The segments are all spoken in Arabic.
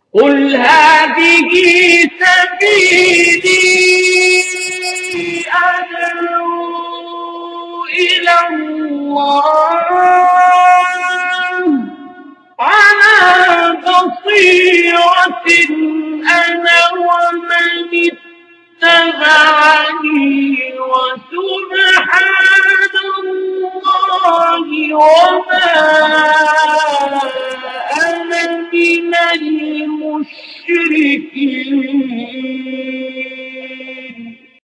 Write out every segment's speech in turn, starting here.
قل هذه سبيلي أدعو إلى الله على بصيرة أنا ومن اتبعني وسبحان الله وما أنا من المشركين.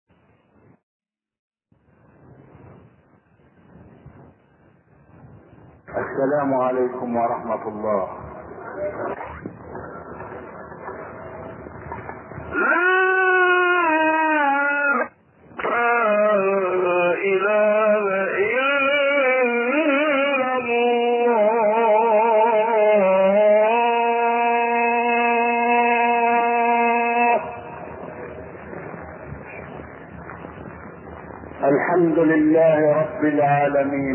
السلام عليكم ورحمة الله. لا إله إلا الله. الحمد لله رب العالمين.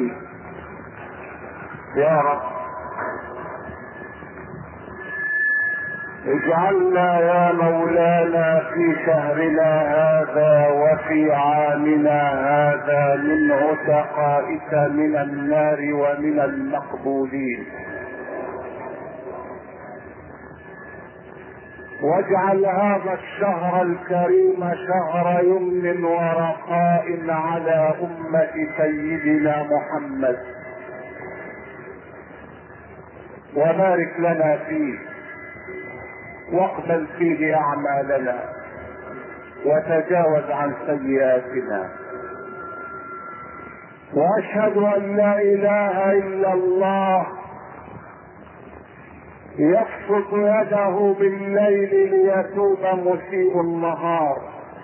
يا رب اجعلنا يا مولانا في شهرنا هذا وفي عامنا هذا من عتقائك من النار ومن المقبولين، واجعل هذا الشهر الكريم شهر يمن ورخاء على أمة سيدنا محمد، وبارك لنا فيه واقبل فيه اعمالنا وتجاوز عن سيئاتنا. واشهد ان لا اله الا الله يبسط يده بالليل ليتوب مسيء النهار،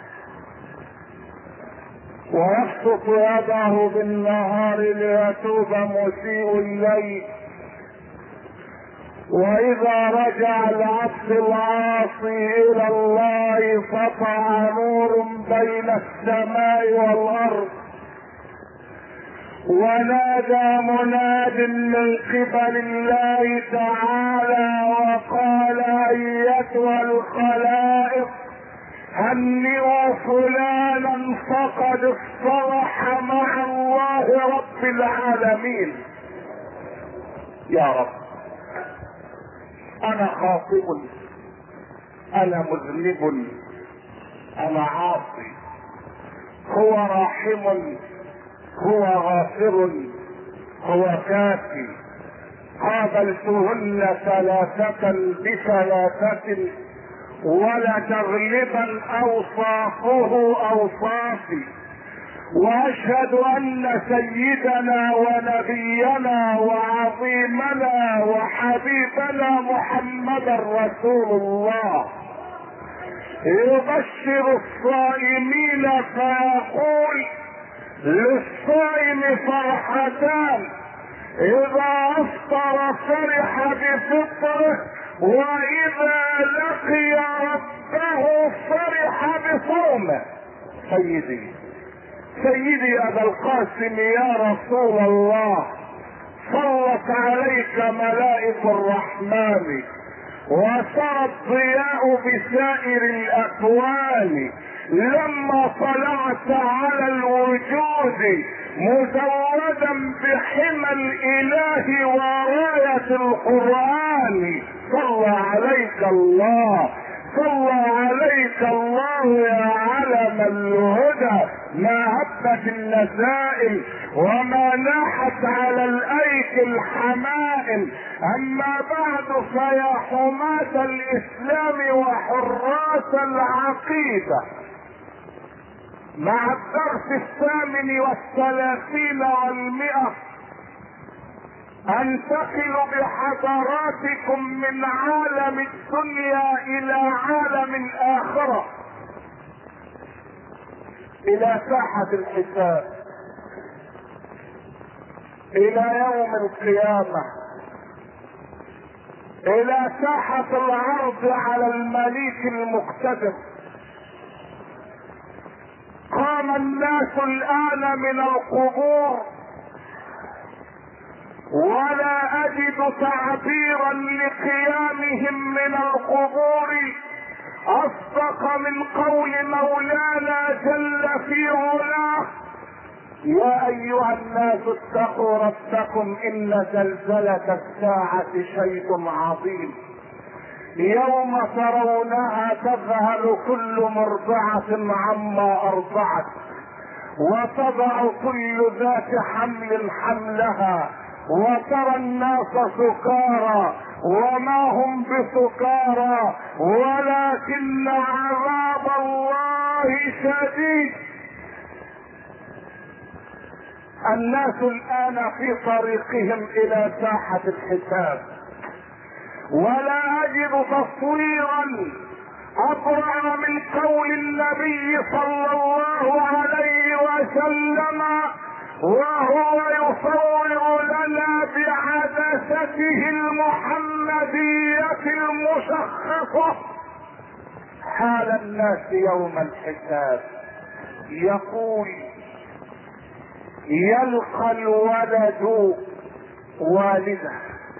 ويبسط يده بالنهار ليتوب مسيء الليل، واذا رجع العبد العاصي الى الله سطع نور بين السماء والارض، ونادى مناد من قبل الله تعالى وقال ايتها الخلائق هنئوا فلانا فقد اصطلح مع الله رب العالمين. يا رب انا خاطئ، انا مذنب، انا عاصي، هو راحم، هو غافر، هو كافي. قابلتهن ثلاثة بثلاثة ولتغلبا اوصافه اوصافي، واشهد ان سيدنا ونبينا وعظيمنا وحبيبنا محمدا رسول الله يبشر الصائمين فيقول للصائم فرحتان، اذا افطر فرح بفطره واذا لقي ربه فرح بصومه. سيدي ابا القاسم يا رسول الله، صلت عليك ملائكة الرحمن وسرى الضياء بسائر الاكوان، لما طلعت على الوجود مزودا بحمى الاله وراية القرآن. صلى عليك الله، صلى عليك الله يا علم الهدى، ما هبت النسائم وما ناحت على الايك الحمائم. اما بعد فيا حماة الاسلام وحراس العقيدة، مع الدرس 38 والمئة انتقل بحضراتكم من عالم الدنيا الى عالم الاخرة، الى ساحة الحساب، الى يوم القيامة، الى ساحة العرض على المليك المقتدر. قام الناس الان من القبور ولا اجد تعبيرا لقيامهم عليهم من القبور اصدق من قول مولانا جل في علاه: يا ايها الناس اتقوا ربكم ان زلزلة الساعة شيء عظيم، يوم ترونها تذهل كل مرضعة عما ارضعت وتضع كل ذات حمل حملها وترى الناس سكارى وما هم بسكارى ولكن عذاب الله شديد. الناس الان في طريقهم الى ساحة الحساب، ولا اجد تصويرا اقرع من قول النبي صلى الله عليه وسلم وهو يصور لنا بعدسته المحمدية المشخصة حال الناس يوم الحساب. يقول: يلقى الولد والده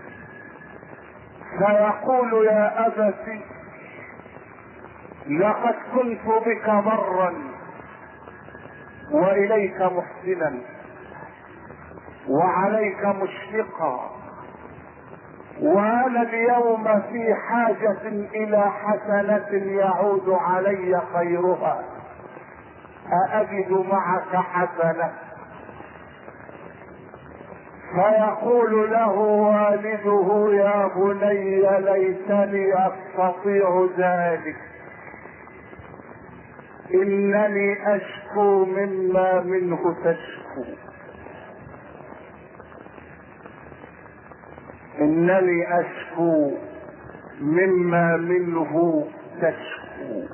فيقول: يا أبت لقد كنت بك برا وإليك محسنا وعليك مشفقا، وانا اليوم في حاجة الى حسنة يعود علي خيرها، أأجد معك حسنة؟ فيقول له والده: يا بني ليتني استطيع ذلك، انني اشكو مما منه تشكو، انني اشكو مما منه تشكو.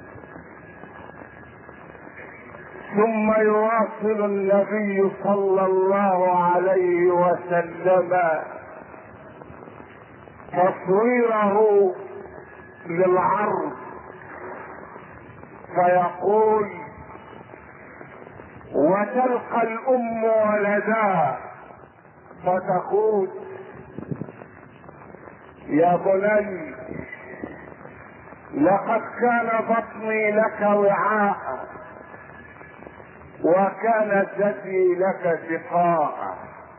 ثم يواصل النبي صلى الله عليه وسلم تصويره للعرض فيقول: وتلقى الام ولدها فتقول: يا بني لقد كان بطني لك وعاء وكان ثدي لك سقاء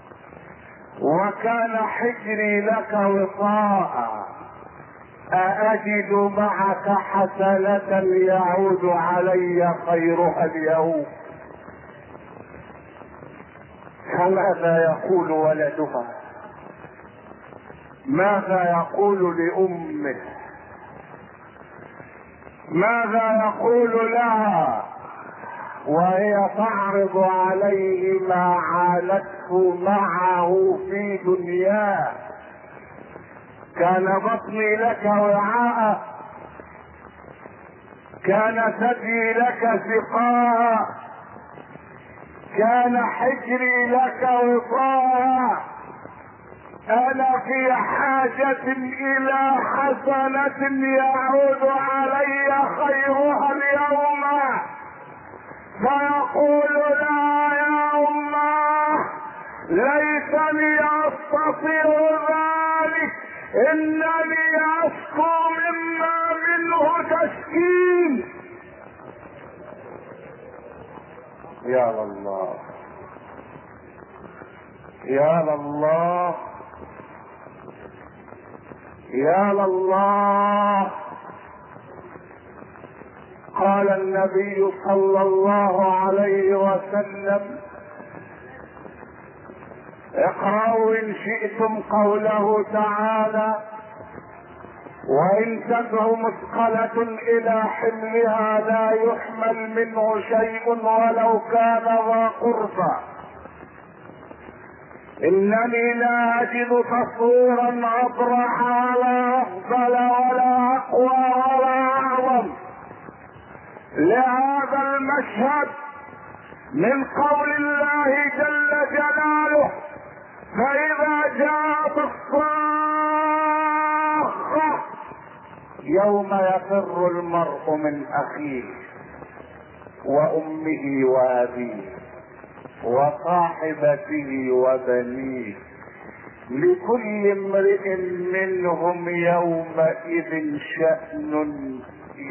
وكان حجري لك وطاء، أأجد معك حسنة يعود علي خيرها اليوم؟ فماذا يقول ولدها؟ ماذا يقول لأمه؟ ماذا يقول لها وهي تعرض عليه ما عانته معه في دنياه؟ كان بطني لك وعاء، كان ثدي لك سقاء، كان حجري لك وطاء، انا في حاجة الى حسنة يعود علي خيرها اليوم. فيقول: لا يا امه ليتني استطيع ذلك، انني اشكو مما منه تشكين. يا الله يا الله يا الله. قال النبي صلى الله عليه وسلم: اقرأوا إن شئتم قوله تعالى: وإن تدع مثقلة إلى حملها لا يحمل منه شيء ولو كان ذا قربى. إنني لا أجد تصويرا أبرح ولا أفضل ولا أقوى ولا أعظم لهذا المشهد من قول الله جل جلاله: فإذا جاءت الصاخة يوم يفر المرء من أخيه وأمه وأبيه وصاحبته وبنيه لكل امرئ منهم يومئذ شأن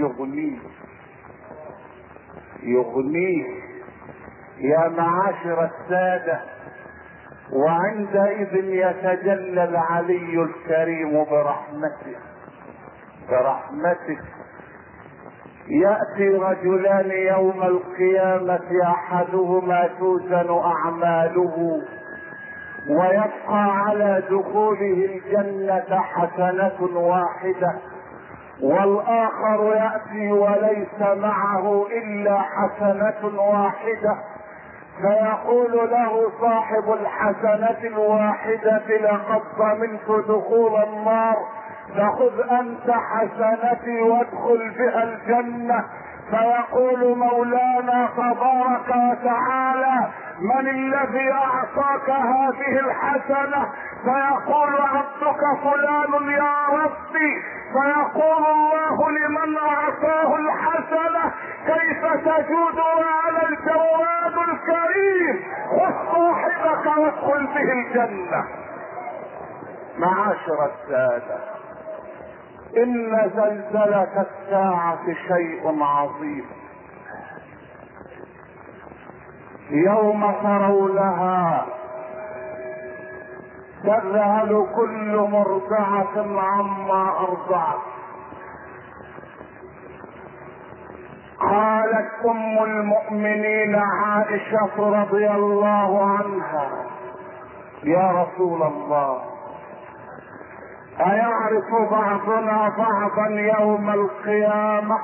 يغنيه يا معاشر السادة. وعندئذ يتجلى العلي الكريم برحمته. يأتي رجلان يوم القيامة احدهما توزن اعماله ويبقى على دخوله الجنة حسنة واحدة، والاخر يأتي وليس معه الا حسنة واحدة، فيقول له صاحب الحسنة الواحدة لقد ضمنت دخول النار، فخذ انت حسنتي وادخل بها الجنة. فيقول مولانا تبارك وتعالى من الذي اعطاك هذه الحسنة؟ فيقول عبدك فلان يا ربي. فيقول الله لمن اعطاه الحسنة كيف تجود على الجواد الكريم، خذ صاحبك وادخل به الجنة. معاشر السادة، ان زلزلة الساعة شيء عظيم. يوم ترونها تذهل كل مرضعة عما ارضعت. قالت ام المؤمنين عائشة رضي الله عنها يا رسول الله ايعرف بعضنا بعضا يوم القيامة؟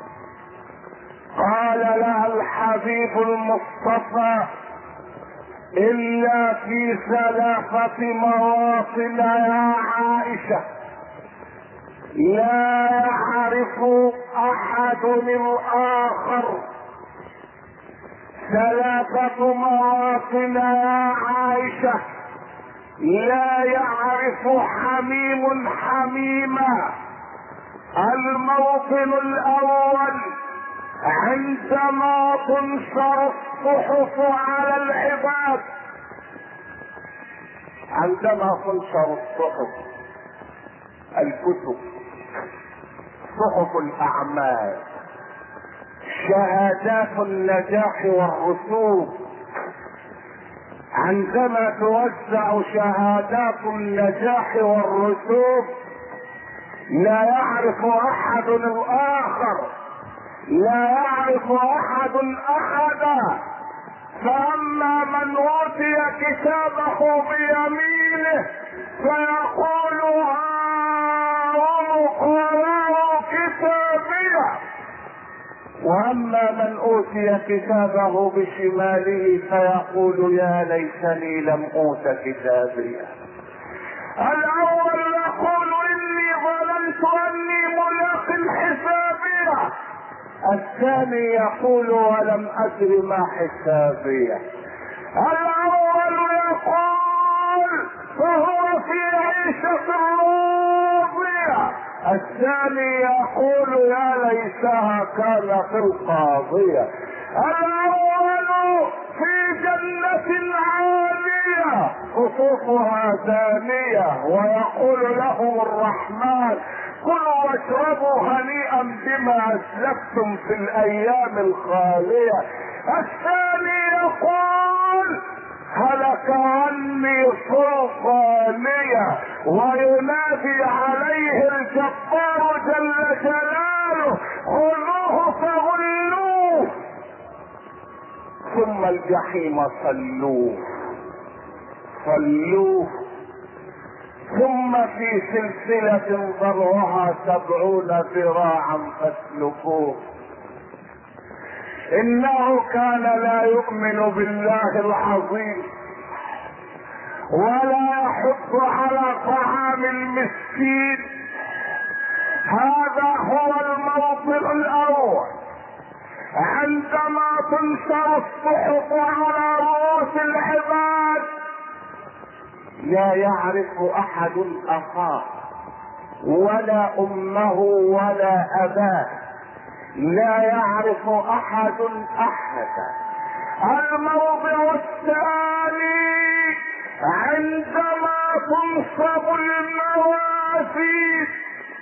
قال لها الحبيب المصطفى الا في 3 مواطن يا عائشة لا يعرف احد الاخر. 3 مواطن يا عائشة لا يعرف حميم حميما. الموطن الاول عندما تنشر الصحف على العباد، عندما تنشر الصحف الكتب صحف الاعمال شهادات النجاح والرسوب، عندما توزع شهادات النجاح والرسوب لا يعرف احد الاخر، لا يعرف احد احدا. فاما من اوتي كتابه بيمينه فيقول هاؤم اقرءوا كتابيه، واما من اوتي كتابه بشماله فيقول يا ليتني لم اوت كتابيه. الاول يقول اني ظننت اني ملاق حسابيه، الثاني يقول ولم ادر ما حسابيه. الاول يقول فهو في عيشة راضية، الثاني يقول يا ليتها كانت القاضية. الاول في جنة عالية قطوفها دانية ويقول له الرحمن كلوا واشربوا هنيئا بما اسلفتم في الايام الخالية. الثاني يقول هلك عني سلطانية وينادي عليه الجبار جل جلاله خذوه فغلوه ثم الجحيم صلوه ثم في سلسلة ذرعها 70 ذراعا فاسلكوه. انه كان لا يؤمن بالله العظيم ولا يحض على طعام المسكين. هذا هو الموطن الاول عندما تنشر الصحف على رؤوس العباد. لا يعرف احد اخاه ولا امه ولا اباه، لا يعرف احد احدا. الموضع الثاني عندما تنصب الموازين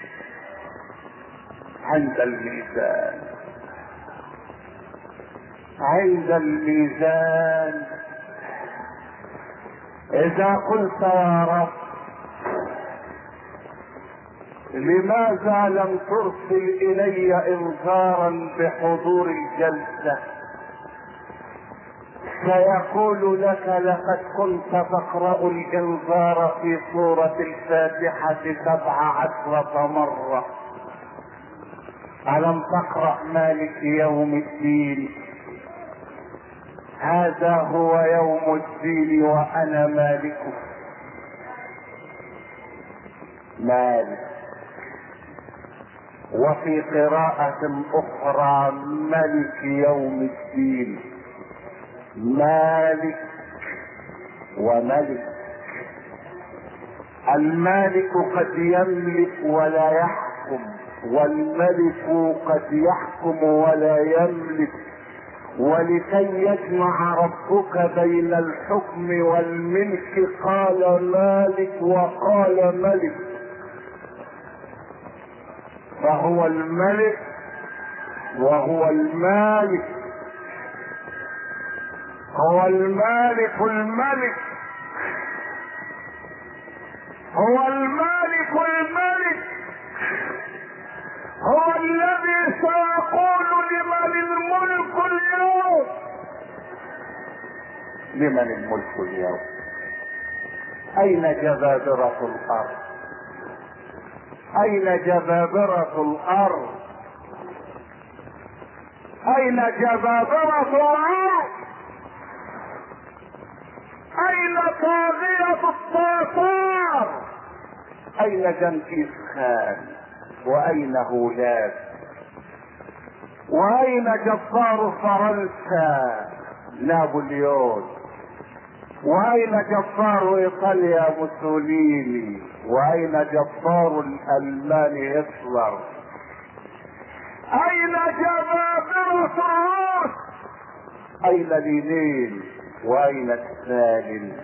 عند الميزان. عند الميزان اذا قلت يا رب لماذا لم ترسل الي انذارا بحضور الجلسة، سيقول لك لقد كنت تقرأ الانذار في سورة الفاتحة 17 مرة، ألم تقرأ مالك يوم الدين؟ هذا هو يوم الدين وأنا مالكه. مالك. وفي قراءة أخرى ملك يوم الدين. مالك وملك. المالك قد يملك ولا يحكم، والملك قد يحكم ولا يملك، ولكي يجمع ربك بين الحكم والملك قال مالك وقال ملك، فهو الملك وهو المالك. هو المالك الملك، هو المالك الملك، هو الذي سيقول لمن الملك اليوم. لمن الملك اليوم؟ اين جبابرة الارض؟ اين جبابرة الارض؟ اين جبابرة الارض؟ اين طاغية التتار؟ اين جنكيز خان؟ واين هولاب؟ واين جبار فرنسا نابليون؟ واين جبار ايطاليا موسوليني؟ واين جبار الالمان هتلر؟ اين جبابرة الروس؟ اين لينين؟ واين ستالين؟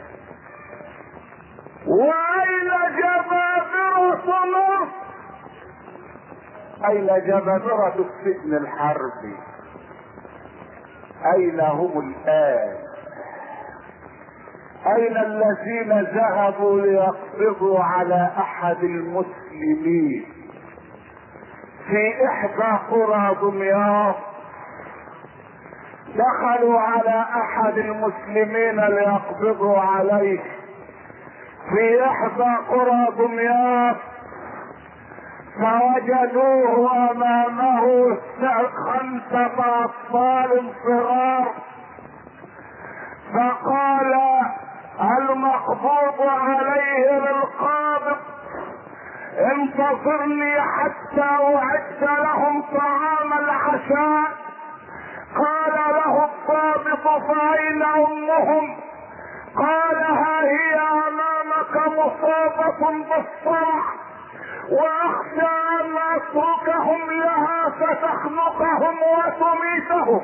واين جبابرة مصر؟ اين جبابرة السجن الحربي؟ اين هم الان؟ اين الذين ذهبوا ليقبضوا على احد المسلمين في احدى قرى دمياط؟ دخلوا على احد المسلمين ليقبضوا عليه في احدى قرى دمياط، فوجدوه امامه 5 اطفال صغار، فقال المقبوض عليه للقابض انتظرني حتى اعد لهم طعام العشاء. قال له الضابط فاين امهم؟ قال ها هي امامك مصابة بالصرع، واخشى ان اتركهم لها فتخنقهم وتميتهم.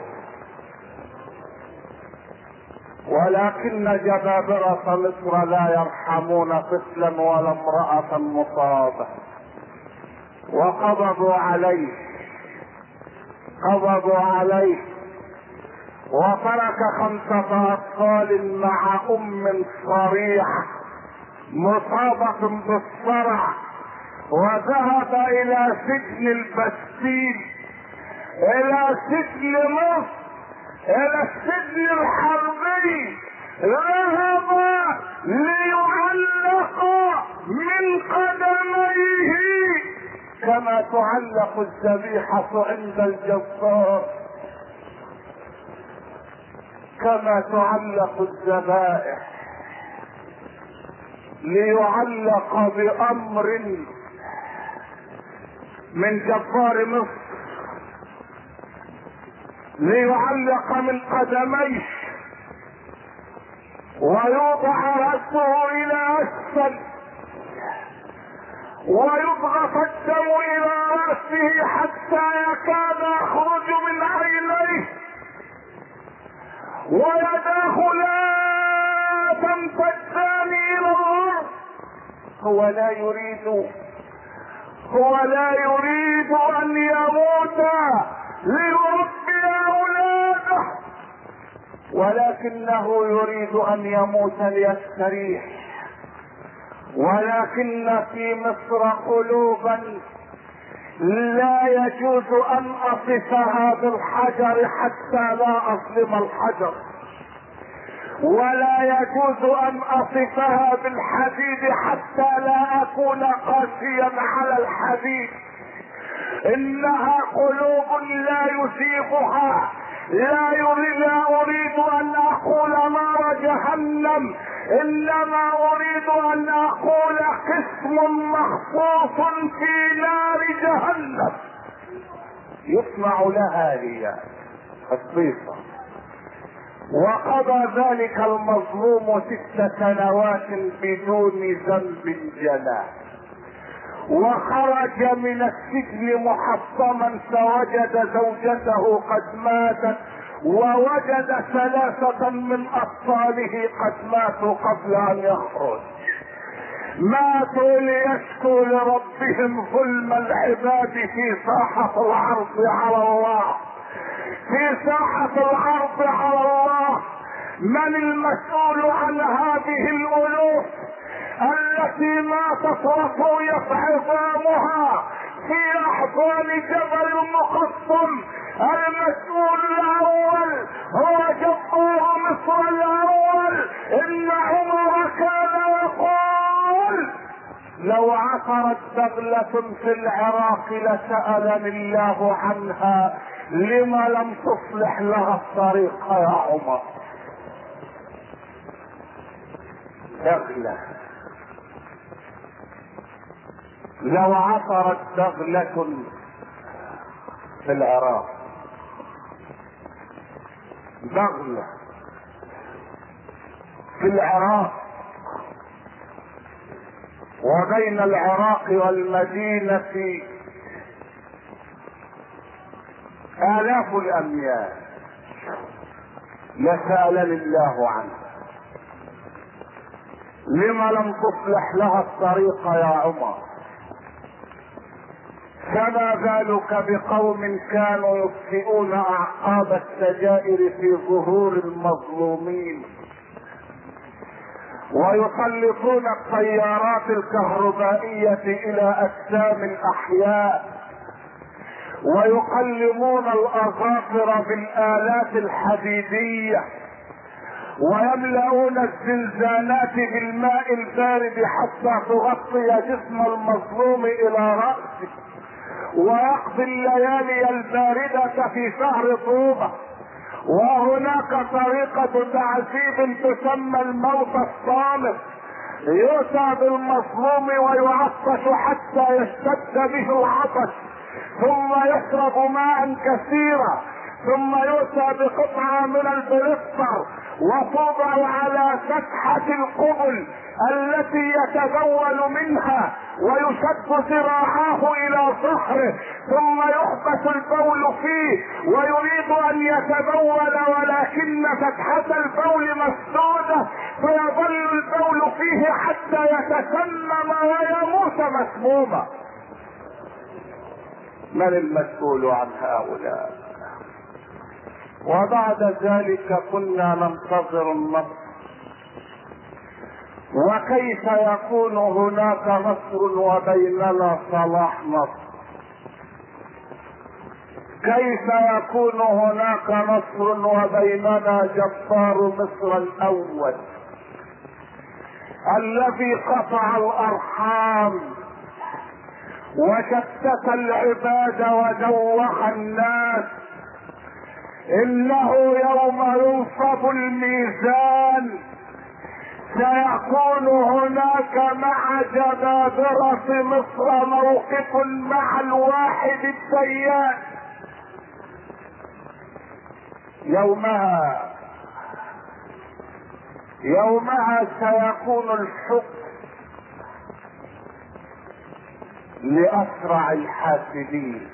ولكن جبابرة مصر لا يرحمون طفلا ولا امرأة مصابة، وقبضوا عليه، قبضوا عليه، وترك 5 اطفال مع ام صريحة مصابة بالصرع، وذهب الى سجن البستيل، الى سجن مصر، الى السجن الحربي. ذهب ليعلق من قدميه كما تعلق الذبيحة عند الجزار، كما تعلق الذبائح، ليعلق بامر من جبار مصر، ليعلق من قدميه ويوضع رأسه الى اسفل ويضغط الدم الى رأسه حتى يكاد يخرج من عينيه، ويداه لا تمتدان الى الارض هو لا يريد ان يموت ليربي اولاده، ولكنه يريد ان يموت ليستريح. ولكن في مصر قلوبا لا يجوز ان اصفها بالحجر حتى لا اظلم الحجر، ولا يجوز ان اصفها بالحديد حتى لا اكون قاسيا على الحديد. انها قلوب لا يصيبها، لا اريد ان اقول نار جهنم، انما اريد ان اقول قسم مخصوص في نار جهنم يصنع لها هي الصيصة. وقضى ذلك المظلوم 6 سنوات بدون ذنب جناه، وخرج من السجن محطما فوجد زوجته قد ماتت، ووجد 3 من اطفاله قد ماتوا قبل ان يخرج. ماتوا ليشكوا لربهم ظلم العباد في ساحة العرض على الله، في ساحة العرض على الله. من المسؤول عن هذه الالوف التي ماتت وطويت عظامها في احضان جبل مقطم؟ المسؤول الاول هو جبار مصر الاول. ان عمر كان يقول: لو عثرت بغلة في العراق لسألني الله عنها لما لم تصلح لها الطريق يا عمر. بغلة، لو عثرت بغلة في العراق، بغلة في العراق وبين العراق والمدينة آلاف الأميال، لسألني الله عنها لما لم تصلح لها الطريق يا عمر. فما بالك بقوم كانوا يطفئون اعقاب السجائر في ظهور المظلومين، ويسلطون التيارات الكهربائية الى اجسام الاحياء، ويقلمون الاظافر بالالات الحديدية، ويملؤون الزنزانات بالماء البارد حتى تغطي جسم المظلوم الى رأسه، ويقضي الليالي الباردة في شهر طوبة. وهناك طريقة تعذيب تسمى الموت الصامت، يؤتى بالمظلوم ويعطش حتى يشتد به العطش، ثم يشرب ماء كثيرا، ثم يؤتى بقطعة من البلستر وتوضع على سفحة القبل التي يتبول منها، ويشد ذراعاه الى ظهره، ثم يحبس البول فيه ويريد ان يتبول، ولكن فتحة البول مسدودة، فيظل البول فيه حتى يتسمم ويموت مسموما. من المسؤول عن هؤلاء؟ وبعد ذلك كنا ننتظر النصر. وكيف يكون هناك نصر وبيننا صلاح نصر؟ كيف يكون هناك نصر وبيننا جبار مصر الاول الذي قطع الارحام وشتت العباد ودوخ الناس؟ انه يوم ينصب الميزان سيكون هناك مع جبابرة مصر موقف مع الواحد الديان. يومها سيكون الحكم لأسرع الحاسدين.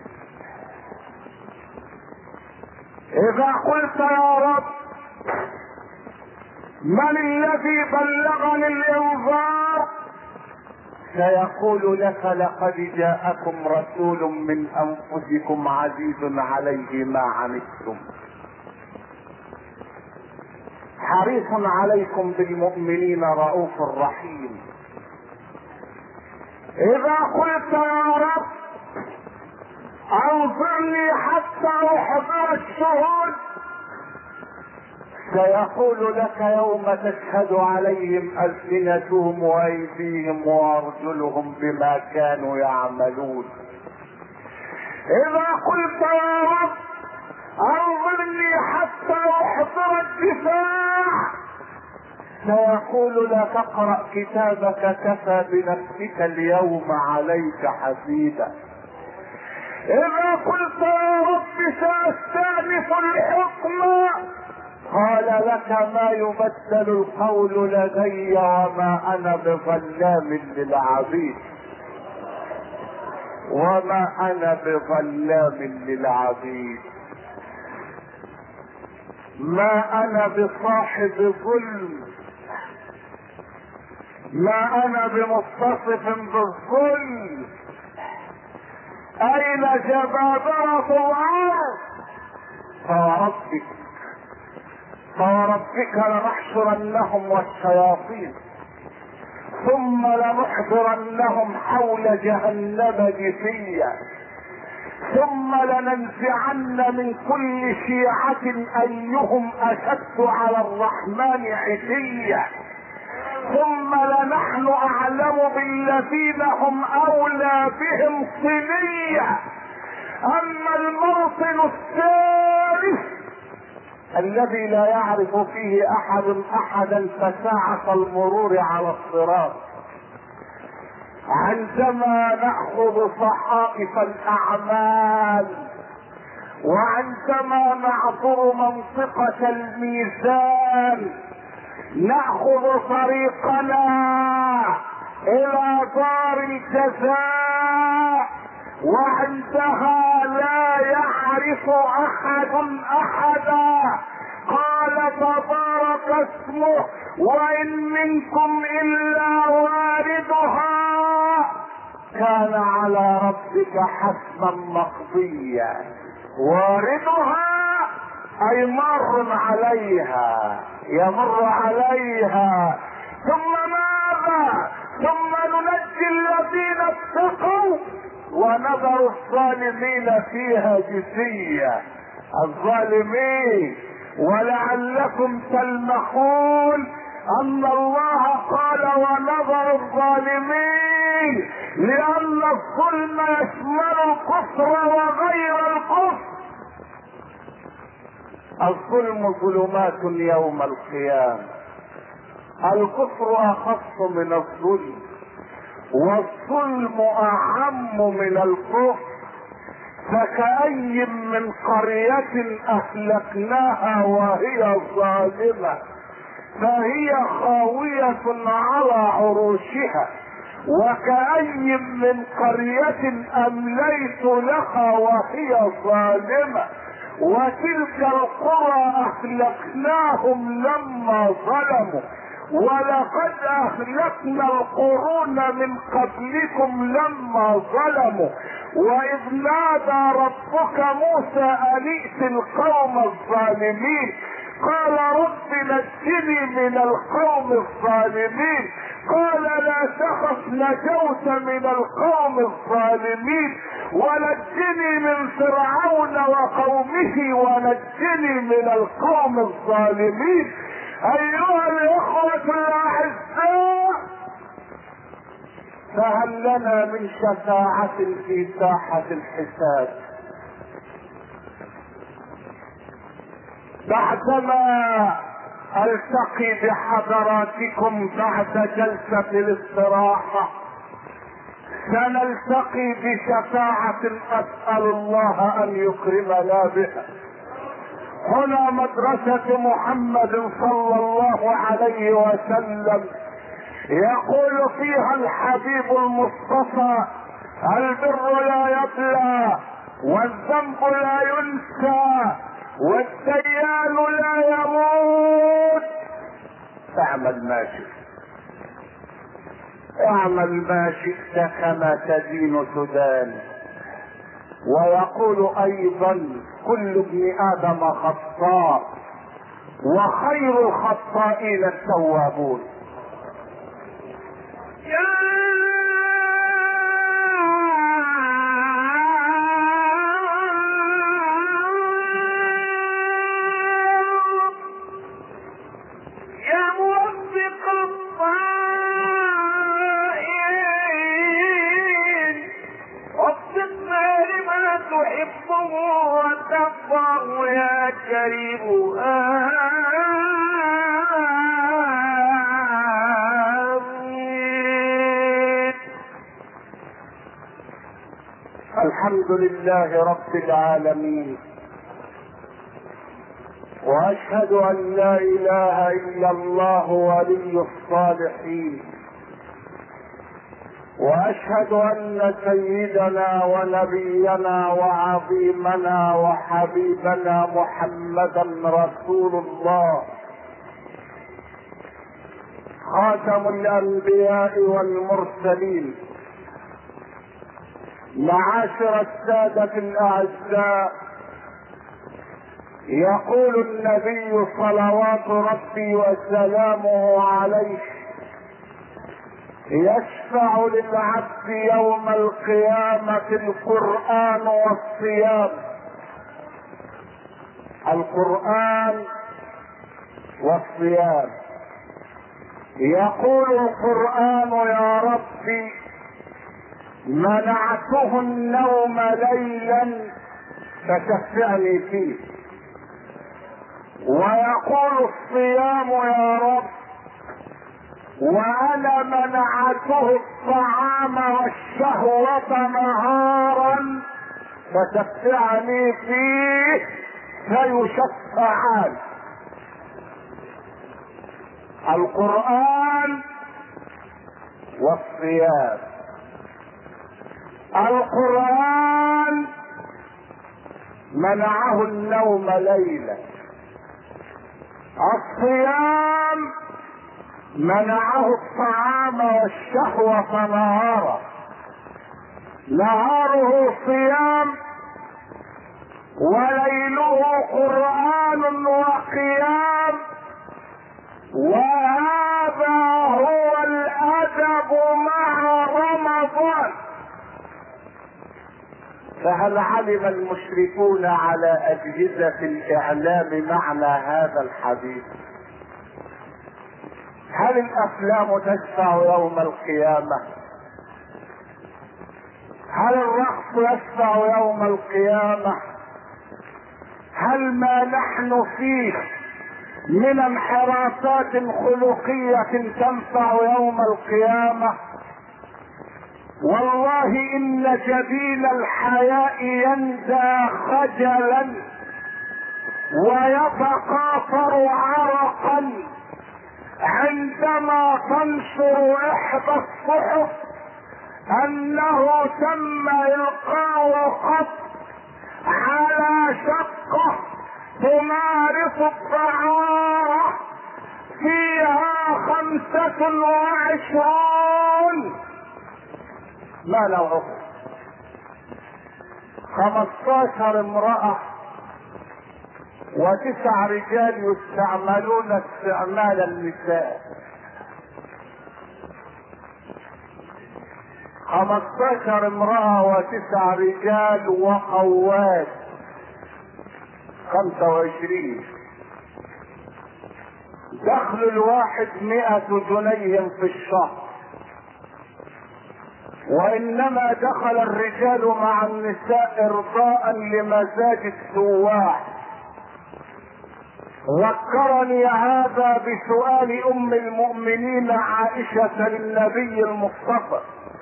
إذا قلت يا رب من الذي بلغني الانذار؟ سيقول لك لقد جاءكم رسول من انفسكم عزيز عليه ما عنتم حريص عليكم بالمؤمنين رؤوف رحيم. اذا قلت يا رب انظرني حتى احضر الشهود سيقول لك يوم تشهد عليهم ألسنتهم وأيديهم وأرجلهم بما كانوا يعملون. إذا قلت يا رب انظرني حتى أحضر الدفاع سيقول لا تقرأ كتابك كفى بنفسك اليوم عليك حسيبا. إذا قلت يا رب سأستأنف الحكم قال لك ما يبدل القول لدي وما انا بظلام للعبيد وما انا بظلام للعبيد. ما انا بصاحب ظلم ما انا بمتصف بالظلم. اين جبابرة الارض؟ فوربك لنحشرنهم والشياطين ثم لنحضرنهم حول جهنم جثيا ثم لننزعن من كل شيعة ايهم اشد على الرحمن عتيا ثم لنحن اعلم بالذين هم اولى بهم صليا. اما الموطن الثالث الذي لا يعرف فيه احدا فساعة المرور على الصراط عندما نأخذ صحائف الاعمال وعندما نعبر منطقة الميزان نأخذ طريقنا الى دار الجزاء وعندها لا يعرف احد احدا. قال تبارك اسمه وان منكم الا واردها كان على ربك حتما مقضيا. واردها اي مر عليها يمر عليها. ثم ماذا؟ ثم ننجي الذين اتقوا ونذر الظالمين فيها جثيا. الظالمين ولعلكم تلمحون ان الله قال ونذر الظالمين لان الظلم يشمل الكفر وغير الكفر. الظلم ظلمات يوم القيامة. الكفر اخص من الظلم والظلم اعم من الكفر. فكأي من قرية اهلكناها وهي ظالمة فهي خاوية على عروشها وكأي من قرية امليت لها وهي ظالمة وتلك القرى اهلكناهم لما ظلموا ولقد اهلكنا القرون من قبلكم لما ظلموا واذ نادى ربك موسى ان ائت القوم الظالمين قال رب نجني من القوم الظالمين قال لا تخف نجوت من القوم الظالمين ونجني من فرعون وقومه ونجني من القوم الظالمين. ايها الاخوة الاعزاء فهل لنا من شفاعة في ساحة الحساب؟ بعدما التقي بحضراتكم بعد جلسة الاستراحة سنلتقي بشفاعة اسأل الله ان يكرمنا بها. هنا مدرسة محمد صلى الله عليه وسلم يقول فيها الحبيب المصطفى البر لا يبلى والذنب لا ينسى والديان لا يموت. اعمل ما شئت اعمل ما شئت كما تدين تدان. ويقول ايضا كل ابن ادم خطاء وخير الخطائين التوابون. يا كريم آمين. الحمد لله رب العالمين، واشهد ان لا اله الا الله ولي الصالحين، واشهد ان سيدنا ونبينا وعظيمنا وحبيبنا محمدا رسول الله خاتم الانبياء والمرسلين. معاشر السادة الاعزاء، يقول النبي صلوات ربي وسلامه عليه: يشفع للعبد يوم القيامة القرآن والصيام. القرآن والصيام. يقول القرآن: يا ربي منعته النوم ليلا فشفعني فيه. ويقول الصيام: يا رب وانا منعته الطعام والشهوة نهارا فشفعني فيه فيشفعان. القرآن والصيام. القرآن منعه النوم ليلا، الصيام منعه الطعام والشهوة نهارا. نهاره صيام وليله قرآن وقيام، وهذا هو الأدب مع رمضان. فهل علم المشركون على أجهزة الإعلام معنى هذا الحديث؟ هل الأفلام تشفع يوم القيامة؟ هل الرقص يشفع يوم القيامة؟ هل ما نحن فيه من انحرافات خلقية تنفع يوم القيامة؟ والله إن جبين الحياء يندى خجلا ويتقاطر عرقا عندما تنشر إحدى الصحف أنه تم إلقاء خط على شقة تمارس الطعارة فيها 25. ما نوعه؟ 15 امرأة و9 رجال يستعملون استعمال النساء. 15 امرأة و9 رجال وقوات 25. دخل الواحد 100 جنيه في الشهر، وانما دخل الرجال مع النساء ارضاء لمزاج السواح. ذكرني هذا بسؤال ام المؤمنين عائشة للنبي المصطفى،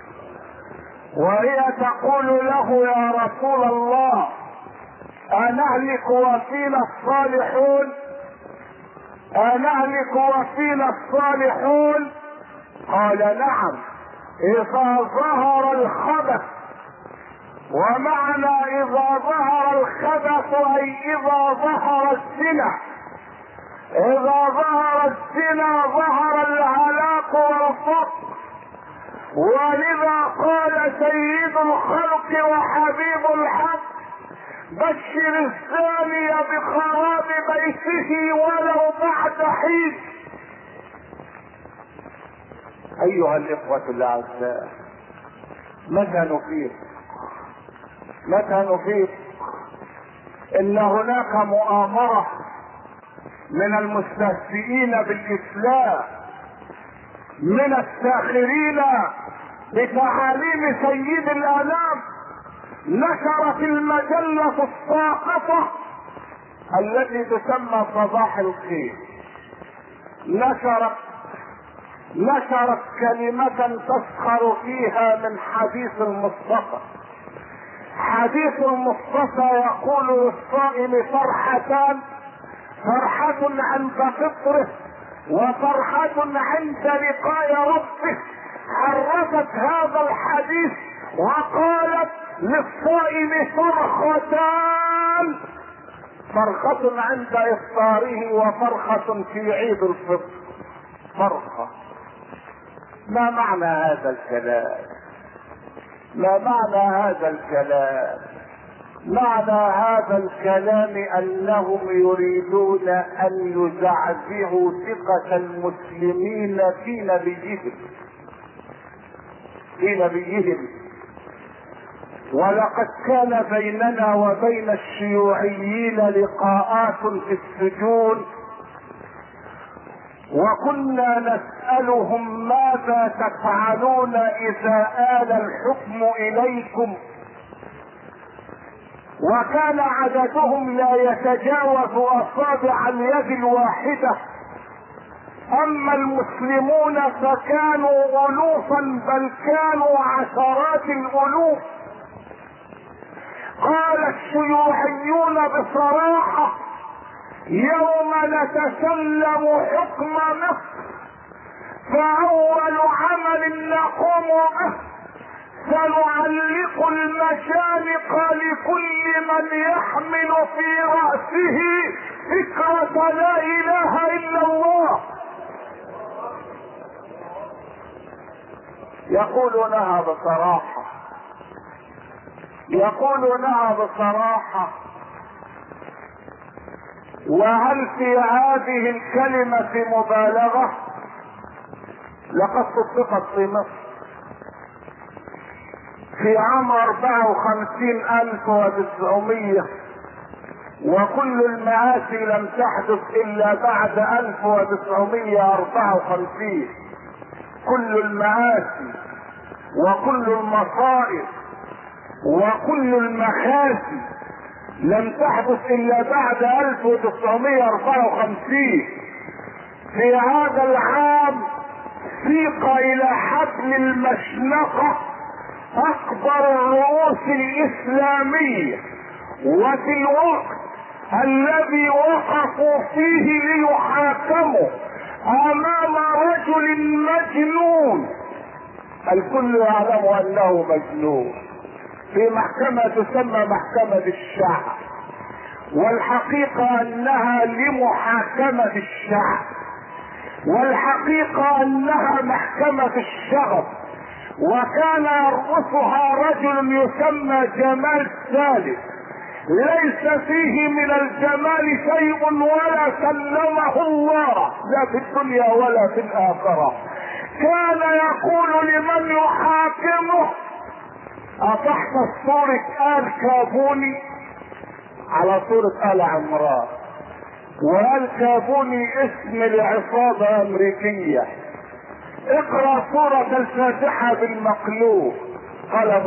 وهي تقول له: يا رسول الله أنهلك وفينا الصالحون؟ أنهلك وفينا الصالحون؟ قال: نعم، إذا ظهر الخبث. ومعنى إذا ظهر الخبث أي إذا ظهر الزنا. إذا ظهر الزنا ظهر الهلاك والفقر. ولذا قال سيد الخلق وحبيب الحق: بشر الثاني بخراب بيته ولو بعد حين. ايها الاخوة الاعزاء، متى نفيق ان هناك مؤامرة من المستهزئين بالاسلام، من الساخرين بتعاليم سيد الانام، نشرت المجلة الساقطة التي تسمى صباح الخير، نشرت كلمة تسخر فيها من حديث المصطفى. حديث المصطفى يقول للصائم فرحتان: فرحة عند فطره وفرحة عند لقاء ربه. حرفت هذا الحديث وقالت للصائم فرحتان: فرحة عند افطاره وفرحة في عيد الفطر. فرحة. ما معنى هذا الكلام؟ معنى هذا الكلام انهم يريدون ان يزعزعوا ثقة المسلمين في نبيهم. ولقد كان بيننا وبين الشيوعيين لقاءات في السجون، وكنا نسألهم: ماذا تفعلون اذا آل الحكم اليكم؟ وكان عددهم لا يتجاوز اصابع اليد الواحدة. اما المسلمون فكانوا الوفا، بل كانوا عشرات الالوف. قال الشيوعيون بصراحة: يوم نتسلم حكم مصر فاول عمل نقوم به سنعلق المشانق لكل من يحمل في رأسه فكرة لا اله الا الله. يقولونها بصراحة. وهل في هذه الكلمة مبالغة؟ لقد صدقت في مصر في عام 54,900، وكل المآسي لم تحدث الا بعد 1954. كل المآسي وكل المصائب وكل المخاسي لم تحدث الا بعد 1954. في هذا العام سيق الى حبل المشنقة اكبر الرؤوس الاسلامية، وفي الوقت الذي وقفوا فيه ليحاكموا امام رجل مجنون، الكل يعلم انه مجنون، في محكمة تسمى محكمة الشعب، والحقيقة انها لمحاكمة الشعب، والحقيقة انها محكمة الشغب. وكان يرأسها رجل يسمى جمال سالم، ليس فيه من الجمال شيء ولا سلمه الله، لا في الدنيا ولا في الآخرة. كان يقول لمن يحاكمه: أتحفظ صورة آل كابوني؟ على صورة آل عمران، وآل كابوني اسم لعصابة أمريكية. اقرأ سورة الفاتحة بالمقلوب. قلب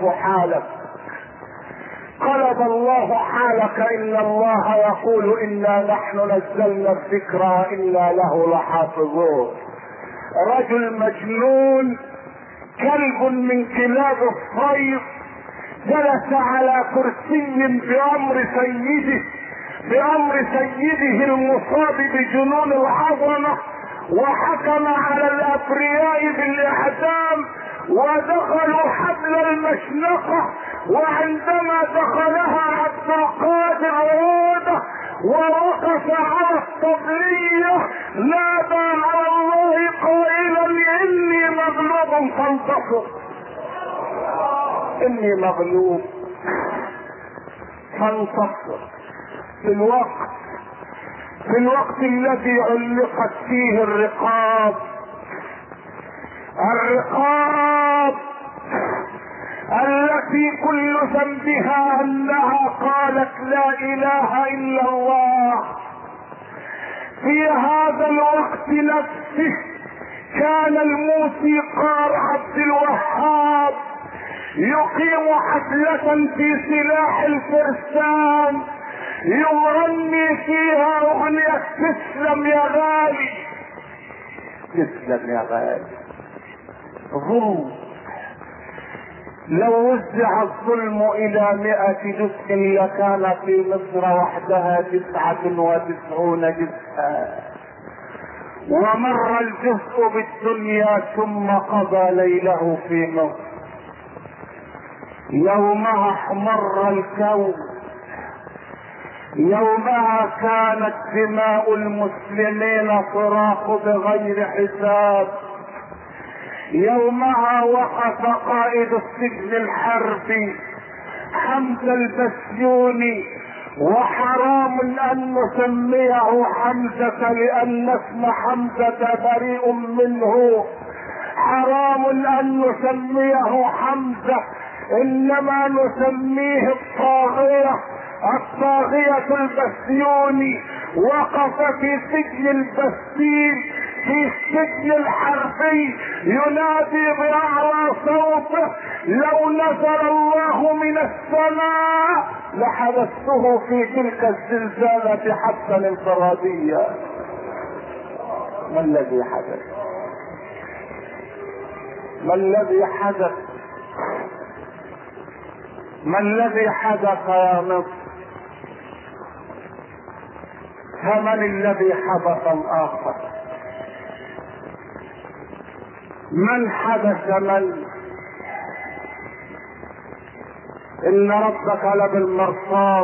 الله حالك إن الله يقول إنا نحن نزلنا الذكر وإنا له لحافظون. رجل مجنون، كلب من كلاب الصيد، جلس على كرسي بأمر سيده المصاب بجنون العظمة، وحكم على الأبرياء بالإعدام، ودخلوا حبل المشنقة. وعندما دخلها عبد القادر عودة ووقف على الطبلية نادى على الله قائلا: إني مغلوب فانتصر، اني مغلوب فانتصر. في الوقت الذي علقت فيه الرقاب التي كل ذنبها انها قالت لا اله الا الله، في هذا الوقت نفسه كان الموسيقار عبد الوهاب يقيم حفلة في سلاح الفرسان يغني فيها اغنية تسلم يا غالي، تسلم يا غالي. ظلم، لو وزع الظلم الى 100 جزء لكان في مصر وحدها 99 جزءا، ومر الجزء بالدنيا ثم قضى ليله في مصر. يومها احمر الكون، يومها كانت دماء المسلمين صراخ بغير حساب، يومها وقف قائد السجن الحربي حمزة البسيوني، وحرام ان نسميه حمزة لان اسم حمزة بريء منه، حرام ان نسميه حمزة، انما نسميه الطاغية البسيوني. وقف في سجن البسيل في السجن الحربي ينادي بأعلى صوته لو نزل الله من السماء لحبسته في تلك الزلزالة حبسا انفراديا. ما الذي حدث؟ ما الذي حدث؟ ما الذي حدث يا مصر؟ فمن الذي حدث الآخر؟ من حدث من؟ إن ربك لبالمرصاد.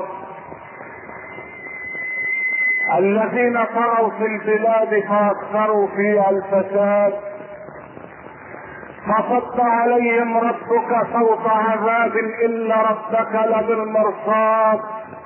الذين طغوا في البلاد فأكثروا فيها الفساد فصد عليهم ربك صوت عذاب إن ربك لبالمرصاد.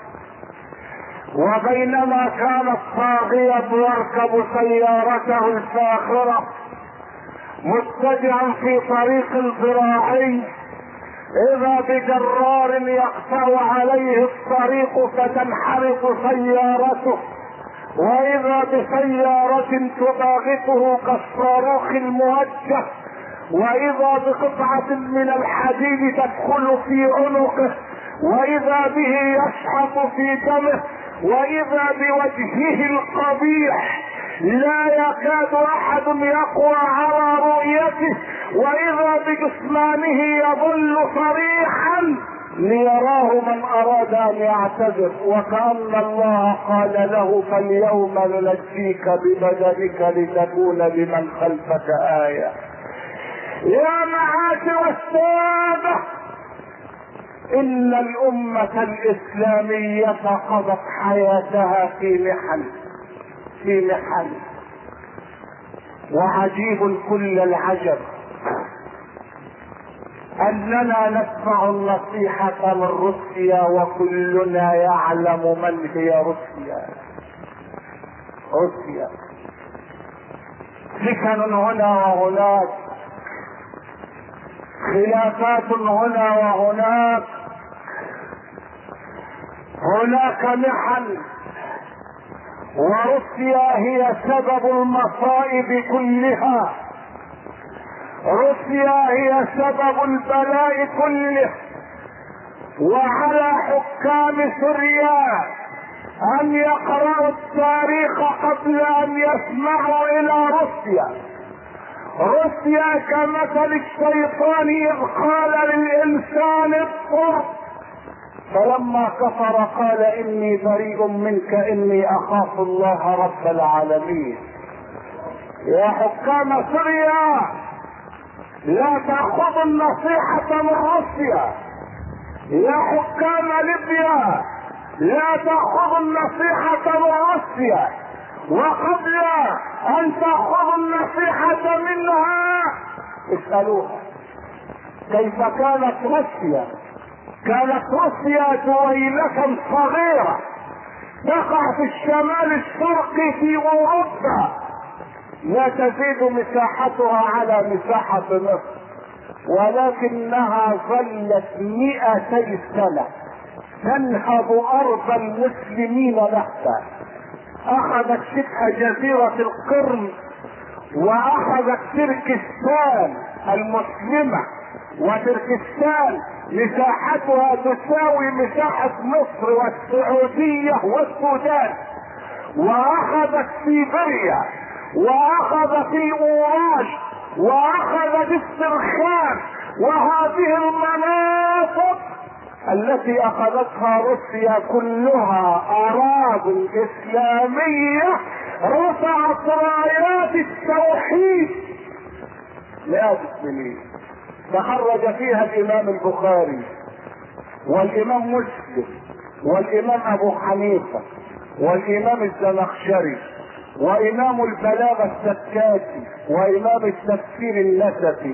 وبينما كان الطاغية يركب سيارته الفاخرة متجها في طريق الزراعي اذا بجرار يقطع عليه الطريق فتنحرق سيارته، واذا بسيارة تباغته كالصاروخ الموجه، واذا بقطعة من الحديد تدخل في عنقه، واذا به يشحط في دمه، واذا بوجهه القبيح لا يكاد احد يقوى على رؤيته، واذا بجسمانه يظل صريحا ليراه من اراد ان يعتذر، وكأن الله قال له فاليوم ننجيك ببدنك لتكون لمن خلفك آية. يا معاشر السادة، ان الامة الاسلامية قضت حياتها في محن، وعجيب كل العجب اننا نسمع النصيحة من روسيا وكلنا يعلم من هي روسيا. سكن هنا وهناك، خلافات هنا وهناك، هناك محن، وروسيا هي سبب المصائب كلها، روسيا هي سبب البلاء كله. وعلى حكام سوريا ان يقرأوا التاريخ قبل ان يسمعوا الى روسيا. روسيا كمثل الشيطان اذ قال للانسان اكفر فلما كفر قال اني بريء منك اني اخاف الله رب العالمين. يا حكام سوريا لا تأخذوا النصيحة من روسيا، يا حكام ليبيا لا تأخذوا النصيحة من روسيا، وقبل ان تأخذوا النصيحة منها اسألوها كيف كانت روسيا. كانت روسيا دويلة صغيرة تقع في الشمال الشرقي في اوروبا، لا تزيد مساحتها على مساحة مصر، ولكنها ظلت 200 سنة تنهب ارض المسلمين نهبا. اخذت شبه جزيرة القرم، واخذت تركستان المسلمة، وتركستان مساحتها تساوي مساحة مصر والسعودية والسودان، واخذت سيبيريا، واخذت الاوراش، واخذت السرخان. وهذه المناطق التي اخذتها روسيا كلها اراضي اسلامية رفعت رايات التوحيد مئات السنين. تخرج فيها الامام البخاري والامام مسلم والامام ابو حنيفة والامام الزمخشري وامام البلاغة السكاتي وامام التفسير النسفي.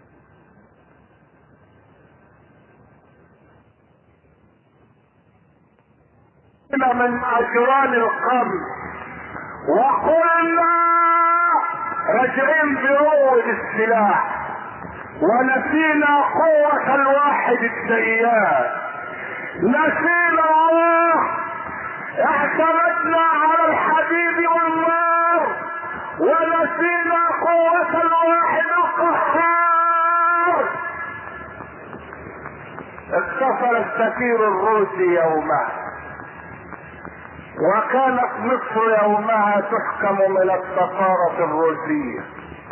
من اجران القمر وقلنا راجعين بروض السلاح، ونسينا قوة الواحد الديان، نسينا الله، اعتمدنا على الحديد والنار، ونسينا قوة الواحد القهار. اتصل السفير الروسي يومها، وكانت مصر يومها تحكم من السفارة الروسية.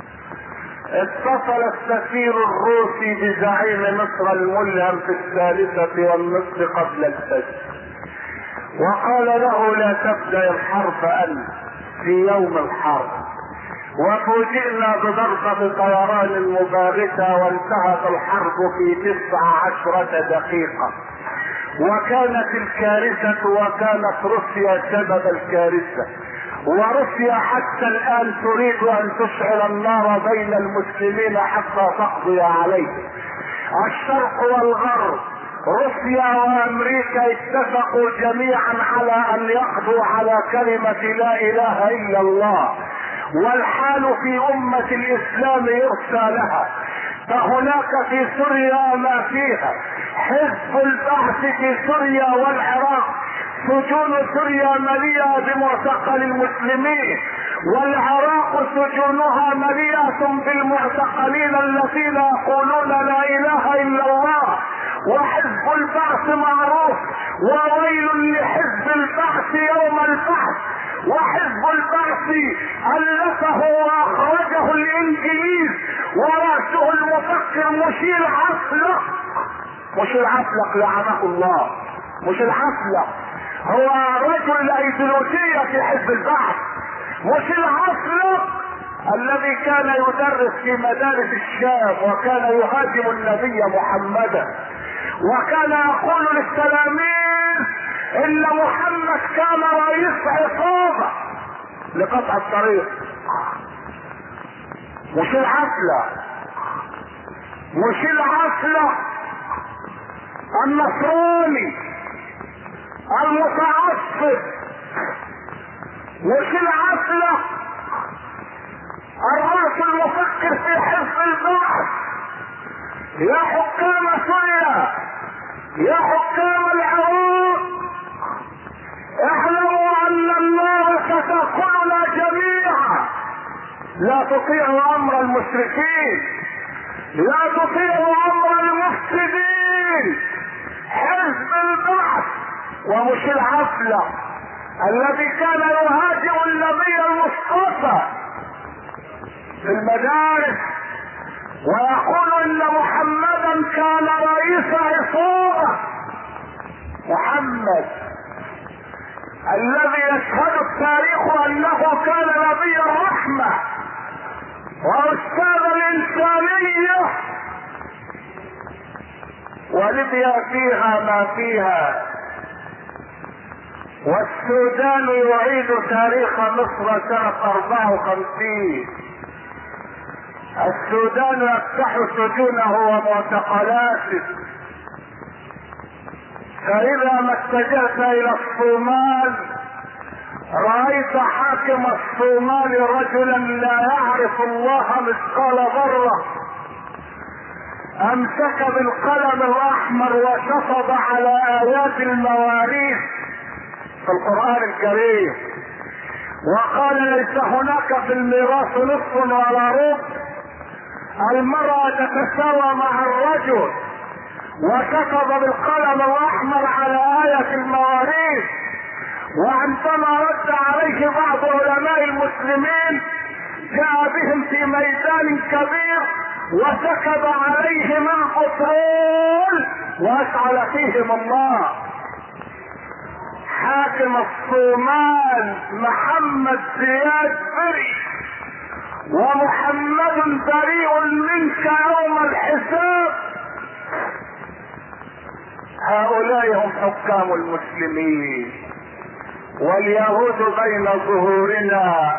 اتصل السفير الروسي بزعيم مصر الملهم في 3 والنصف قبل الفجر، وقال له لا تبدأ الحرب أنت في يوم الحرب. وفوجئنا بضربة طيران مباغتة، وانتهت الحرب في 19 دقيقة. وكانت الكارثة، وكانت روسيا سبب الكارثة. وروسيا حتى الآن تريد أن تشعل النار بين المسلمين حتى تقضي عليه. الشرق والغرب، روسيا وأمريكا اتفقوا جميعا على أن يقضوا على كلمة لا إله إلا الله، والحال في أمة الإسلام يرثى لها. فهناك في سوريا ما فيها، حزب البعث في سوريا والعراق، سجون سوريا مليئة بمعتقل المسلمين، والعراق سجونها مليئة بالمعتقلين الذين يقولون لا اله الا الله. وحزب البعث معروف، وويل لحزب البعث يوم البعث. وحزب البعث ألفه وأخرجه الإنجليز، ورأسه المفكر مشير عفلق. مشير عفلق لعنه الله، مشير عفلق هو رجل الأيديولوجية في حزب البعث. مشير عفلق الذي كان يدرس في مدارس الشام، وكان يهاجم النبي محمدا، وكان يقول للتلاميذ ان محمد كان رئيس عصابة لقطع الطريق. مش العفلة، مش العفلة النصراني المتعصب، مش العفلة الرأس المفكر في حزب البعث. يا حكام سوريا، يا حكام العراق، اعلموا ان النار ستأكلنا جميعا. لا تطيعوا امر المشركين، لا تطيعوا امر المفسدين. حزب البعث ومش العفلة الذي كان يهاجم النبي المصطفى في المدارس، ويقول ان محمدا كان رئيس عصابة. محمد الذي يشهد التاريخ انه كان نبي الرحمة واستاذ الانسانية. وليبيا فيها ما فيها، والسودان يعيد تاريخ مصر سنة 54. السودان يفتح سجونه ومعتقلاته، فإذا ما اتجهت إلى الصومال رأيت حاكم الصومال رجلا لا يعرف الله مثقال ذرة، امسك بالقلم الاحمر وشطب على ايات المواريث في القرآن الكريم وقال ليس هناك في الميراث نصف ولا ربع، المرأة تتساوى مع الرجل، وكتب بالقلم الاحمر على آية المواريث. وعندما رد عليه بعض علماء المسلمين جاء بهم في ميدان كبير وسكب عليهم البترول واشعل فيهم الله. حاكم الصومال محمد زياد بري، ومحمد بريء منك يوم الحساب. هؤلاء هم حكام المسلمين، واليهود بين ظهورنا،